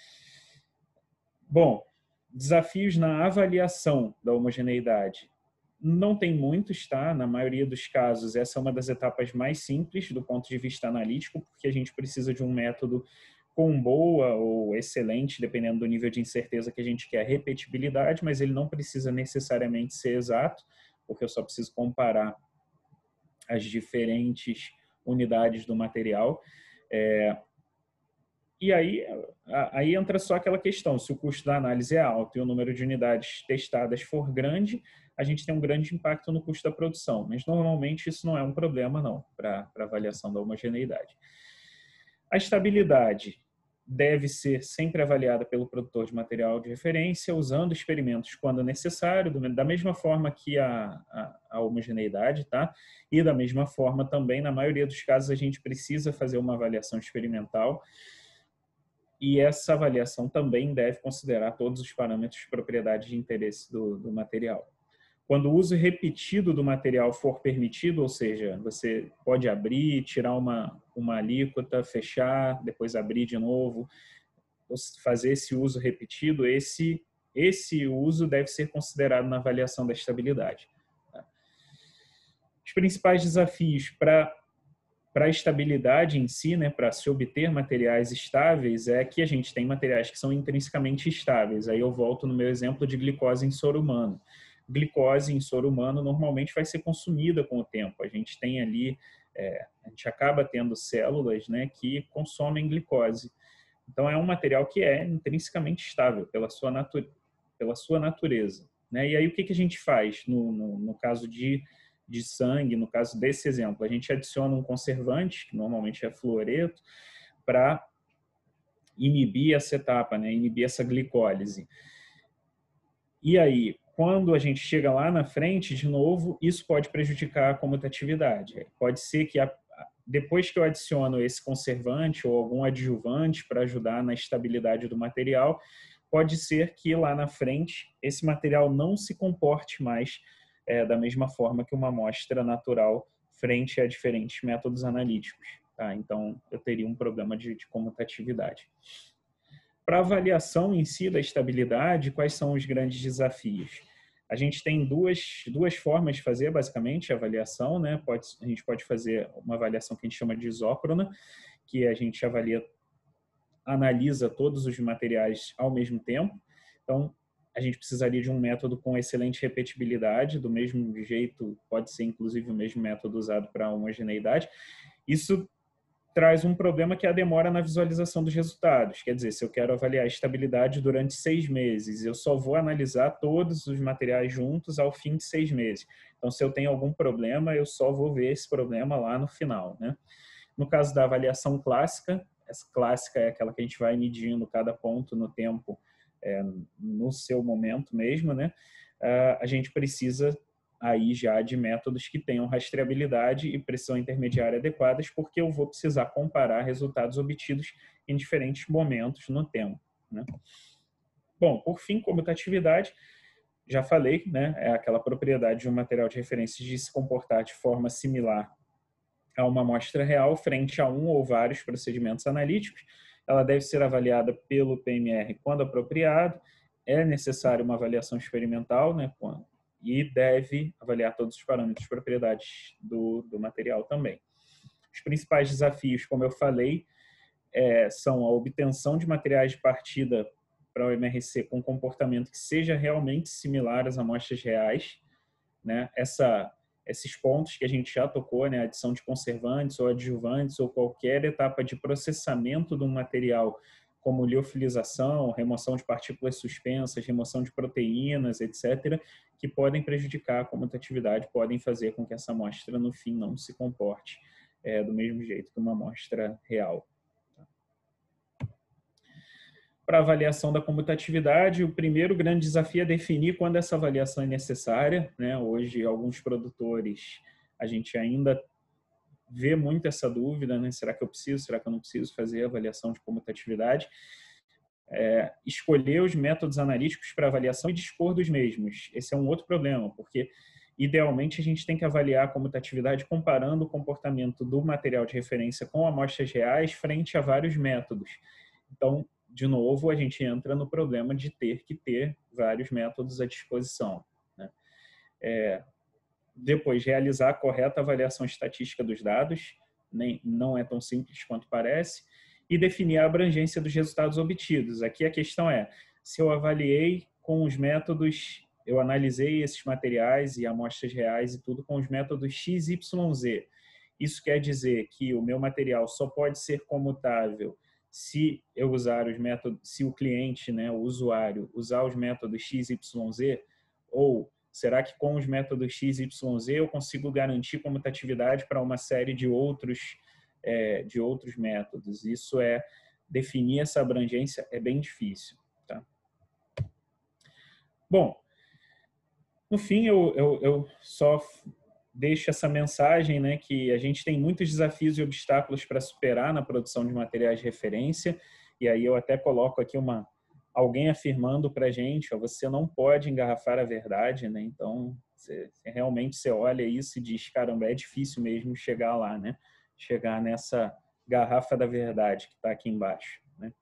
Bom, desafios na avaliação da homogeneidade. Não tem muitos, tá? Na maioria dos casos, essa é uma das etapas mais simples do ponto de vista analítico, porque a gente precisa de um método com boa ou excelente, dependendo do nível de incerteza que a gente quer, repetibilidade, mas ele não precisa necessariamente ser exato, porque eu só preciso comparar as diferentes unidades do material. E aí entra só aquela questão, se o custo da análise é alto e o número de unidades testadas for grande, a gente tem um grande impacto no custo da produção, mas normalmente isso não é um problema não, para avaliação da homogeneidade. A estabilidade deve ser sempre avaliada pelo produtor de material de referência, usando experimentos quando necessário, da mesma forma que a homogeneidade, tá? E da mesma forma também, na maioria dos casos, a gente precisa fazer uma avaliação experimental, e essa avaliação também deve considerar todos os parâmetros de propriedade de interesse do material. Quando o uso repetido do material for permitido, ou seja, você pode abrir, tirar uma alíquota, fechar, depois abrir de novo, fazer esse uso repetido, esse uso deve ser considerado na avaliação da estabilidade. Os principais desafios para a estabilidade em si, né, para se obter materiais estáveis, é que a gente tem materiais que são intrinsecamente estáveis. Aí eu volto no meu exemplo de glicose em soro humano. Glicose em soro humano normalmente vai ser consumida com o tempo. A gente tem ali, a gente acaba tendo células, né, que consomem glicose. Então é um material que é intrinsecamente estável pela sua natureza, né? E aí o que a gente faz no caso de sangue, no caso desse exemplo? A gente adiciona um conservante, que normalmente é fluoreto, para inibir essa etapa, né? Inibir essa glicólise. E aí, quando a gente chega lá na frente, de novo, isso pode prejudicar a comutatividade. Pode ser que depois que eu adiciono esse conservante ou algum adjuvante para ajudar na estabilidade do material, pode ser que lá na frente esse material não se comporte mais da mesma forma que uma amostra natural frente a diferentes métodos analíticos, tá? Então, eu teria um problema de comutatividade. Para a avaliação em si da estabilidade, quais são os grandes desafios? A gente tem duas formas de fazer, basicamente, a avaliação, né? A gente pode fazer uma avaliação que a gente chama de isócrona, que a gente analisa todos os materiais ao mesmo tempo. Então, a gente precisaria de um método com excelente repetibilidade, do mesmo jeito, pode ser inclusive o mesmo método usado para a homogeneidade. Isso traz um problema que é a demora na visualização dos resultados. Quer dizer, se eu quero avaliar a estabilidade durante 6 meses, eu só vou analisar todos os materiais juntos ao fim de 6 meses. Então, se eu tenho algum problema, eu só vou ver esse problema lá no final, né? No caso da avaliação clássica, essa clássica é aquela que a gente vai medindo cada ponto no tempo, no seu momento mesmo, né? A gente precisa aí já de métodos que tenham rastreabilidade e precisão intermediária adequadas, porque eu vou precisar comparar resultados obtidos em diferentes momentos no tempo, né? Bom, por fim, comutatividade, já falei, né? É aquela propriedade de um material de referência de se comportar de forma similar a uma amostra real frente a um ou vários procedimentos analíticos. Ela deve ser avaliada pelo PMR quando apropriado. É necessário uma avaliação experimental, né? e deve avaliar todos os parâmetros de propriedades do material também. Os principais desafios, como eu falei, são a obtenção de materiais de partida para o MRC com comportamento que seja realmente similar às amostras reais, né? Esses pontos que a gente já tocou, né? Adição de conservantes ou adjuvantes ou qualquer etapa de processamento de um material, como liofilização, remoção de partículas suspensas, remoção de proteínas, etc., que podem prejudicar a comutatividade, podem fazer com que essa amostra, no fim, não se comporte do mesmo jeito que uma amostra real. Para a avaliação da comutatividade, o primeiro grande desafio é definir quando essa avaliação é necessária, né? Hoje, alguns produtores, a gente ainda vê muito essa dúvida, né? Será que eu preciso, será que eu não preciso fazer avaliação de comutatividade? Escolher os métodos analíticos para avaliação e dispor dos mesmos. Esse é um outro problema, porque, idealmente, a gente tem que avaliar a comutatividade comparando o comportamento do material de referência com amostras reais frente a vários métodos. Então, de novo, a gente entra no problema de ter que ter vários métodos à disposição, né? Depois, realizar a correta avaliação estatística dos dados, não é tão simples quanto parece, e definir a abrangência dos resultados obtidos. Aqui a questão é, se eu avaliei com os métodos, eu analisei esses materiais e amostras reais e tudo com os métodos XYZ. Isso quer dizer que o meu material só pode ser comutável se eu usar os métodos, se o cliente, né, o usuário, usar os métodos XYZ, ou será que com os métodos XYZ eu consigo garantir comutatividade para uma série de outros métodos? Isso definir essa abrangência é bem difícil, tá? Bom, no fim eu só deixo essa mensagem, né, que a gente tem muitos desafios e obstáculos para superar na produção de materiais de referência, e aí eu até coloco aqui alguém afirmando para a gente, você não pode engarrafar a verdade, né? Então, realmente você olha isso e diz, caramba, é difícil mesmo chegar lá, né? Chegar nessa garrafa da verdade que está aqui embaixo, né?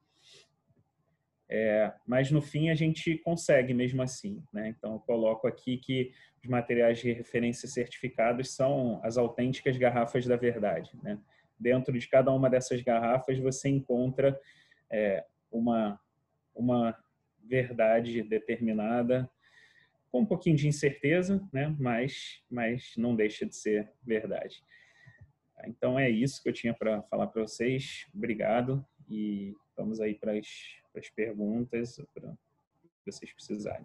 Mas no fim a gente consegue mesmo assim, né? Então eu coloco aqui que os materiais de referência certificados são as autênticas garrafas da verdade, né? Dentro de cada uma dessas garrafas você encontra uma verdade determinada, com um pouquinho de incerteza, né? Mas não deixa de ser verdade. Então é isso que eu tinha para falar para vocês. Obrigado e vamos aí para as perguntas, para vocês precisarem.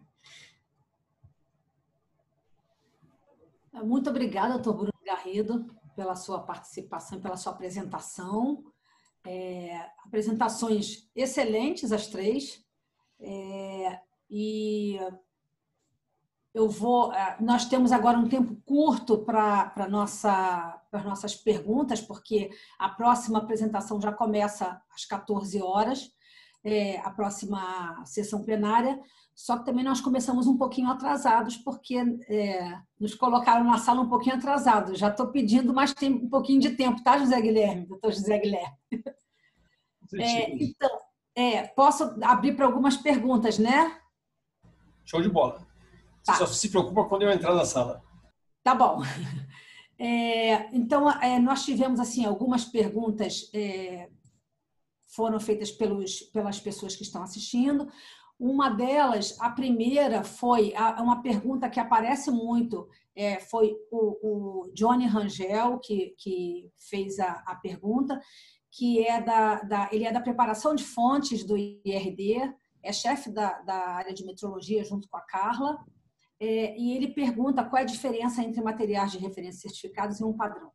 Muito obrigada, doutor Bruno Garrido, pela sua participação, pela sua apresentação. Apresentações excelentes, as três. E nós temos agora um tempo curto para as nossas perguntas, porque a próxima apresentação já começa às 14 horas, a próxima sessão plenária, só que também nós começamos um pouquinho atrasados, porque nos colocaram na sala um pouquinho atrasados. Já estou pedindo mais um pouquinho de tempo, tá, José Guilherme? Doutor José Guilherme. Então, posso abrir para algumas perguntas, né? Show de bola. Você só se preocupa quando eu entrar na sala. Tá bom. Então, nós tivemos assim algumas perguntas foram feitas pelas pessoas que estão assistindo. Uma delas, a primeira, foi uma pergunta que aparece muito, foi o Johnny Rangel que fez a pergunta, que ele é da preparação de fontes do IRD, é chefe da área de metrologia junto com a Carla, e ele pergunta qual é a diferença entre materiais de referência certificados e um padrão.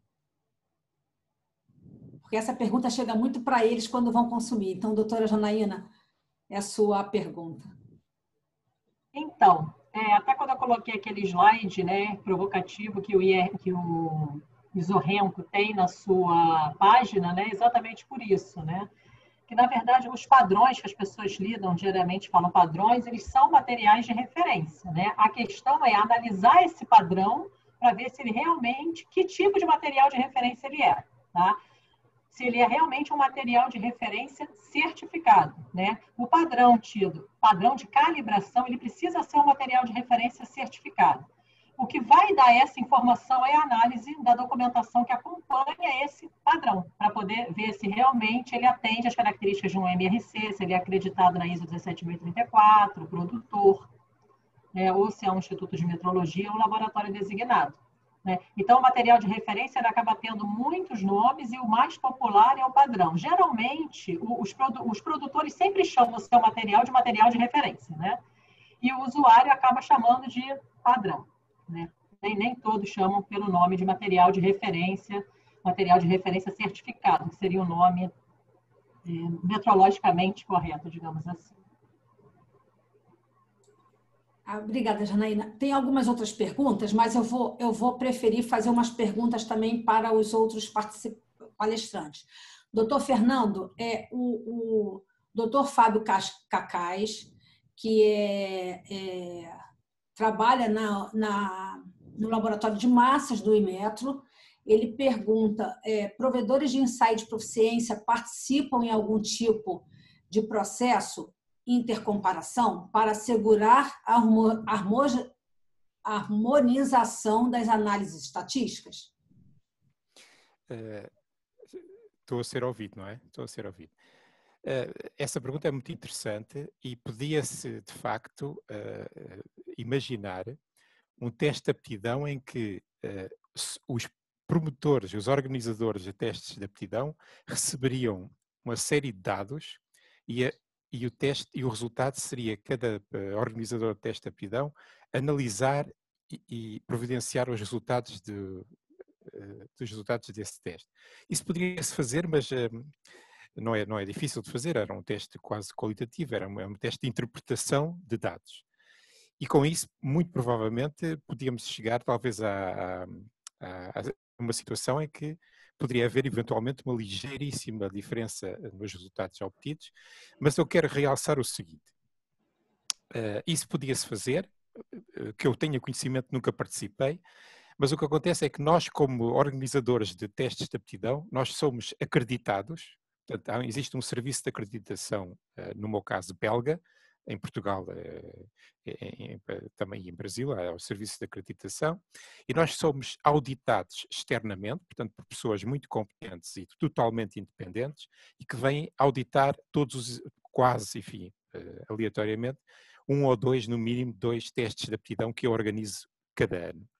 Porque essa pergunta chega muito para eles quando vão consumir. Então, doutora Janaína, é a sua pergunta. Então, até quando eu coloquei aquele slide, né, provocativo que o Isorrenco tem na sua página, né, exatamente por isso, né? Que, na verdade, os padrões que as pessoas lidam diariamente, falam padrões, eles são materiais de referência, né? A questão é analisar esse padrão para ver se ele realmente, que tipo de material de referência ele é, tá? Se ele é realmente um material de referência certificado, né? O padrão de calibração, ele precisa ser um material de referência certificado. O que vai dar essa informação é a análise da documentação que acompanha esse padrão, para poder ver se realmente ele atende às características de um MRC, se ele é acreditado na ISO 17034, produtor, né, ou se é um instituto de metrologia ou um laboratório designado. Né? Então, o material de referência ele acaba tendo muitos nomes e o mais popular é o padrão. Geralmente, os produtores sempre chamam o seu material de referência, né? E o usuário acaba chamando de padrão. Né? Nem todos chamam pelo nome de material de referência certificado, que seria o nome metrologicamente correto, digamos assim. Obrigada, Janaína. Tem algumas outras perguntas, mas eu vou preferir fazer umas perguntas também para os outros palestrantes. Doutor Fernando, o doutor Fábio Cacais, que trabalha no laboratório de massas do Inmetro, ele pergunta, provedores de ensaio de proficiência participam em algum tipo de processo intercomparação para assegurar a harmonização das análises estatísticas? Estou a ser ouvido, não é? Estou a ser ouvido. Essa pergunta é muito interessante e podia-se, de facto, imaginar um teste de aptidão em que os promotores, os organizadores de testes de aptidão receberiam uma série de dados e o resultado seria cada organizador de teste de aptidão analisar e providenciar os resultados dos resultados desse teste. Isso poderia-se fazer, mas não é difícil de fazer, era um teste quase qualitativo, era um teste de interpretação de dados. E com isso, muito provavelmente, podíamos chegar talvez a uma situação em que poderia haver eventualmente uma ligeiríssima diferença nos resultados obtidos, mas eu quero realçar o seguinte, isso podia-se fazer, que eu tenha conhecimento, nunca participei, mas o que acontece é que nós, como organizadores de testes de aptidão, nós somos acreditados, portanto, existe um serviço de acreditação, no meu caso belga, em Portugal, também em Brasil, há o serviço de acreditação, e nós somos auditados externamente, portanto, por pessoas muito competentes e totalmente independentes, e que vêm auditar quase, enfim, aleatoriamente, um ou dois, no mínimo, 2 testes de aptidão que eu organizo cada ano.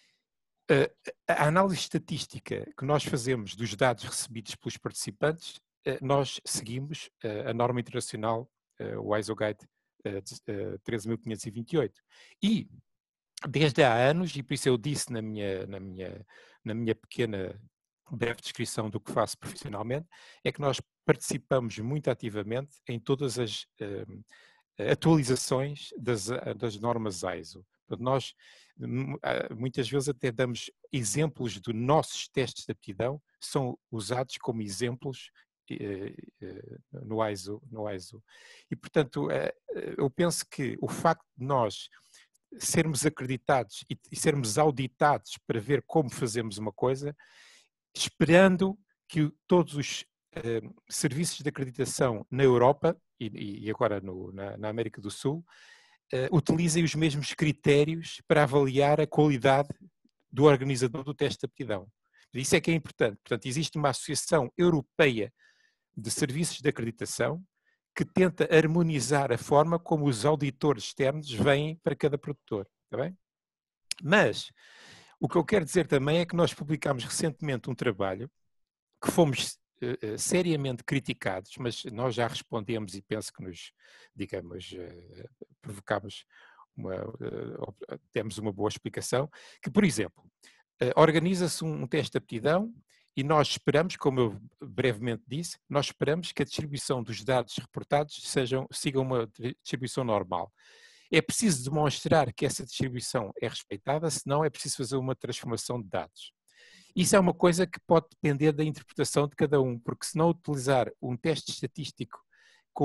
A análise estatística que nós fazemos dos dados recebidos pelos participantes, nós seguimos a norma internacional, o ISO Guide 13.528. E desde há anos, e por isso eu disse na minha pequena breve descrição do que faço profissionalmente, é que nós participamos muito ativamente em todas as atualizações das normas ISO. Portanto, nós muitas vezes até damos exemplos dos nossos testes de aptidão, são usados como exemplos no ISO. E, portanto, eu penso que o facto de nós sermos acreditados e sermos auditados para ver como fazemos uma coisa, esperando que todos os serviços de acreditação na Europa e agora na América do Sul utilizem os mesmos critérios para avaliar a qualidade do organizador do teste de aptidão. Isso é que é importante. Portanto, existe uma associação europeia de serviços de acreditação que tenta harmonizar a forma como os auditores externos vêm para cada produtor. Está bem? Mas o que eu quero dizer também é que nós publicámos recentemente um trabalho que fomos seriamente criticados, mas nós já respondemos e penso que nos, digamos, provocámos temos uma boa explicação, que, por exemplo, organiza-se um teste de aptidão e nós esperamos, como eu brevemente disse, nós esperamos que a distribuição dos dados reportados siga uma distribuição normal. É preciso demonstrar que essa distribuição é respeitada, senão é preciso fazer uma transformação de dados. Isso é uma coisa que pode depender da interpretação de cada um, porque se não utilizar um teste estatístico com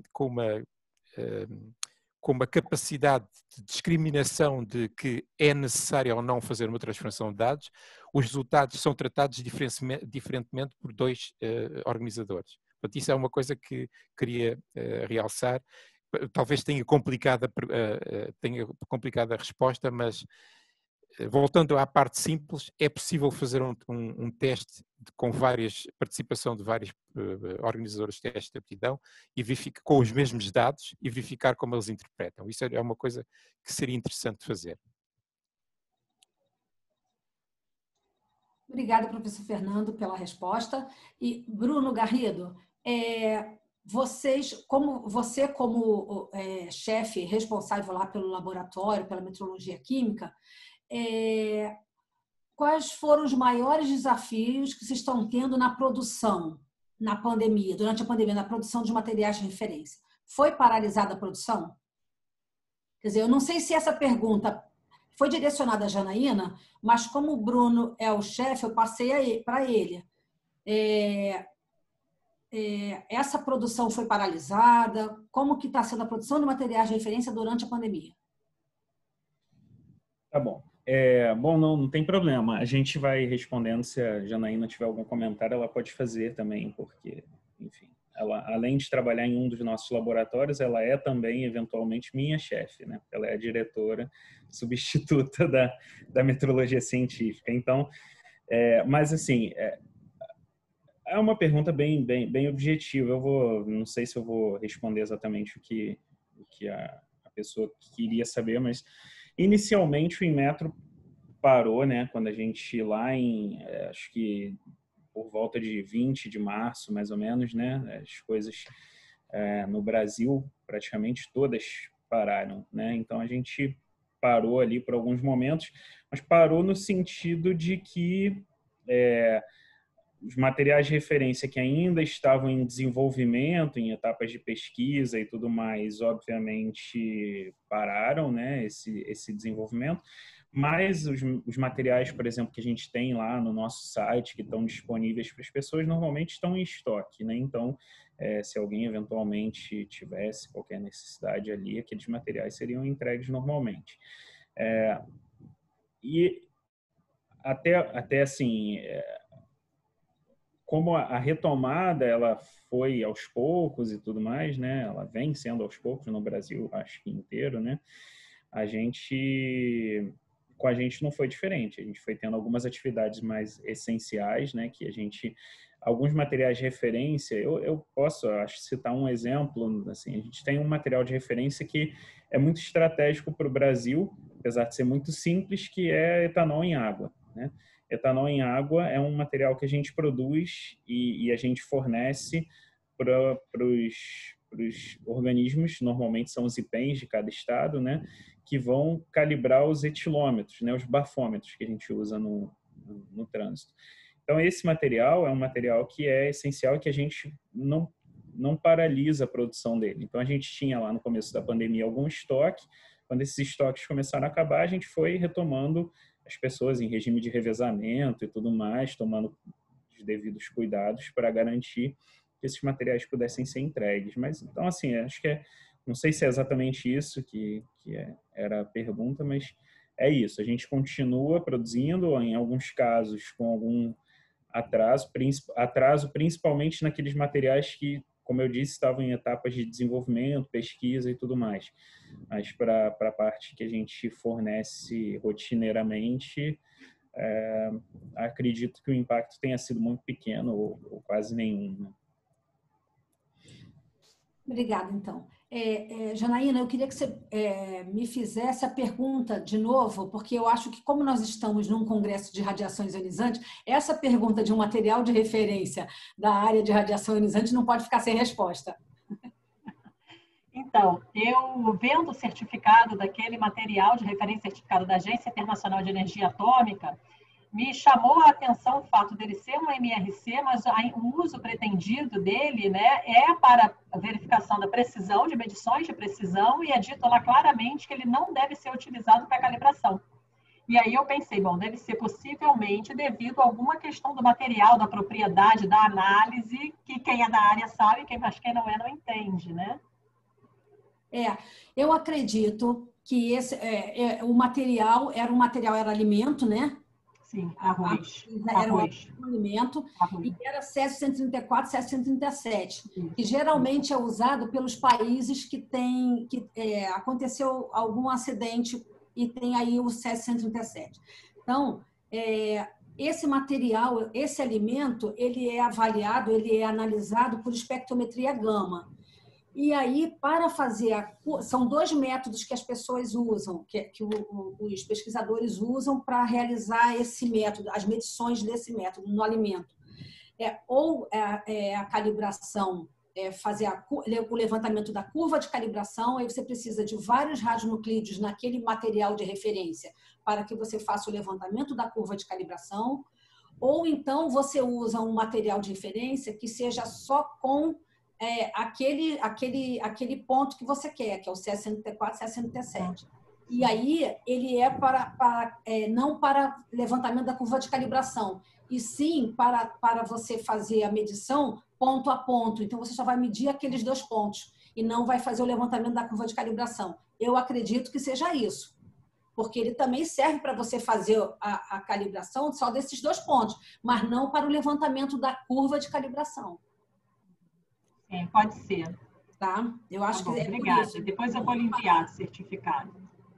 uma capacidade de discriminação de que é necessário ou não fazer uma transformação de dados, os resultados são tratados diferentemente por 2 organizadores. Portanto, isso é uma coisa que queria realçar. Talvez tenha complicado a resposta, mas voltando à parte simples, é possível fazer um teste com participação de vários organizadores de testes de aptidão e verificar com os mesmos dados e verificar como eles interpretam. Isso é uma coisa que seria interessante fazer. Obrigada, professor Fernando, pela resposta. E, Bruno Garrido, você como chefe responsável lá pelo laboratório, pela metrologia química, quais foram os maiores desafios que vocês estão tendo na produção, durante a pandemia, na produção de materiais de referência? Foi paralisada a produção? Quer dizer, eu não sei se essa pergunta foi direcionada à Janaína, mas como o Bruno é o chefe, eu passei para ele. Essa produção foi paralisada? Como que está sendo a produção de materiais de referência durante a pandemia? Tá bom. Bom, não tem problema. A gente vai respondendo. Se a Janaína tiver algum comentário, ela pode fazer também, porque, enfim, ela, além de trabalhar em um dos nossos laboratórios, ela é também, eventualmente, minha chefe, né? Ela é a diretora substituta da metrologia científica. Então, mas assim, é uma pergunta bem objetiva. Não sei se eu vou responder exatamente o que a pessoa queria saber, mas inicialmente o Inmetro parou, né? Quando a gente lá acho que por volta de 20 de março, mais ou menos, né? As coisas no Brasil praticamente todas pararam, né? Então a gente parou ali por alguns momentos, mas parou no sentido de que os materiais de referência que ainda estavam em desenvolvimento, em etapas de pesquisa e tudo mais, obviamente pararam, né, esse desenvolvimento, mas os materiais, por exemplo, que a gente tem lá no nosso site, que estão disponíveis para as pessoas, normalmente estão em estoque, né? Então, se alguém eventualmente tivesse qualquer necessidade ali, aqueles materiais seriam entregues normalmente. E até assim, como a retomada ela foi aos poucos e tudo mais, né? Ela vem sendo aos poucos no Brasil, acho que inteiro, né? Com a gente não foi diferente. A gente foi tendo algumas atividades mais essenciais, né? Que alguns materiais de referência, eu posso, acho, citar um exemplo. Assim, a gente tem um material de referência que é muito estratégico para o Brasil, apesar de ser muito simples, que é etanol em água, né? Etanol em água é um material que a gente produz e a gente fornece para os organismos, normalmente são os IPENs de cada estado, né, que vão calibrar os etilômetros, né, os bafômetros que a gente usa no trânsito. Então, esse material é um material que é essencial e que a gente não paralisa a produção dele. Então, a gente tinha lá no começo da pandemia algum estoque. Quando esses estoques começaram a acabar, a gente foi retomando as pessoas em regime de revezamento e tudo mais, tomando os devidos cuidados para garantir que esses materiais pudessem ser entregues. Mas, então, assim, acho que não sei se é exatamente isso que era a pergunta, mas é isso. A gente continua produzindo, em alguns casos, com algum atraso principalmente naqueles materiais que, como eu disse, estavam em etapas de desenvolvimento, pesquisa e tudo mais. Mas para a parte que a gente fornece rotineiramente, acredito que o impacto tenha sido muito pequeno ou quase nenhum, né? Obrigada, então. Janaína, eu queria que você me fizesse a pergunta de novo, porque eu acho que, como nós estamos num congresso de radiações ionizantes, essa pergunta de um material de referência da área de radiação ionizante não pode ficar sem resposta. Então, eu vendo o certificado daquele material de referência certificado da Agência Internacional de Energia Atômica, me chamou a atenção o fato dele ser um MRC, mas o uso pretendido dele, né, é para a verificação da precisão, de medições de precisão, e é dito lá claramente que ele não deve ser utilizado para calibração. E aí eu pensei, bom, deve ser possivelmente devido a alguma questão do material, da propriedade, da análise, que quem é da área sabe, mas quem não é não entende, né? Eu acredito que o material era alimento, né? Sim, arroz. Era um alimento, e era Césio 134, Césio 137, que geralmente é usado pelos países que aconteceu algum acidente e tem aí o Césio 137. Então, esse material, esse alimento, ele é avaliado, ele é analisado por espectrometria gama. E aí, para fazer são 2 métodos que as pessoas usam, que os pesquisadores usam para realizar esse método, as medições desse método no alimento. Ou a calibração, fazer o levantamento da curva de calibração, aí você precisa de vários radionuclídeos naquele material de referência para que você faça o levantamento da curva de calibração, ou então você usa um material de referência que seja só com aquele ponto que você quer, que é o CS134, CS137. E aí ele não para levantamento da curva de calibração, e sim para você fazer a medição ponto a ponto. Então, você só vai medir aqueles 2 pontos e não vai fazer o levantamento da curva de calibração. Eu acredito que seja isso, porque ele também serve para você fazer a calibração só desses 2 pontos, mas não para o levantamento da curva de calibração. Pode ser. Tá? Eu acho que obrigada. Por isso. Depois eu vou lhe enviar o certificado.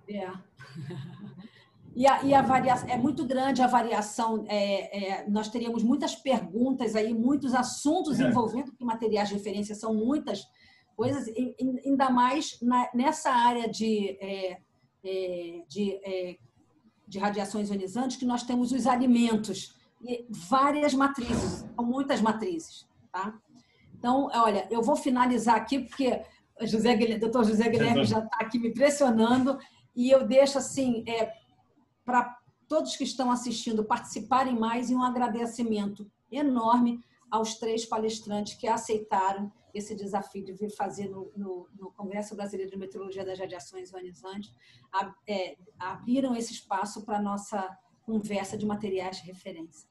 E a variação é muito grande, a variação. Nós teríamos muitas perguntas aí, muitos assuntos envolvendo que materiais de referência, são muitas coisas, ainda mais nessa área de radiações ionizantes, que nós temos os alimentos e várias matrizes, são muitas matrizes, tá? Então, olha, eu vou finalizar aqui, porque o Dr. José Guilherme já está aqui me pressionando, e eu deixo assim, para todos que estão assistindo participarem mais, e um agradecimento enorme aos 3 palestrantes que aceitaram esse desafio de vir fazer no Congresso Brasileiro de Meteorologia das Radiações Ionizantes, abriram esse espaço para a nossa conversa de materiais de referência.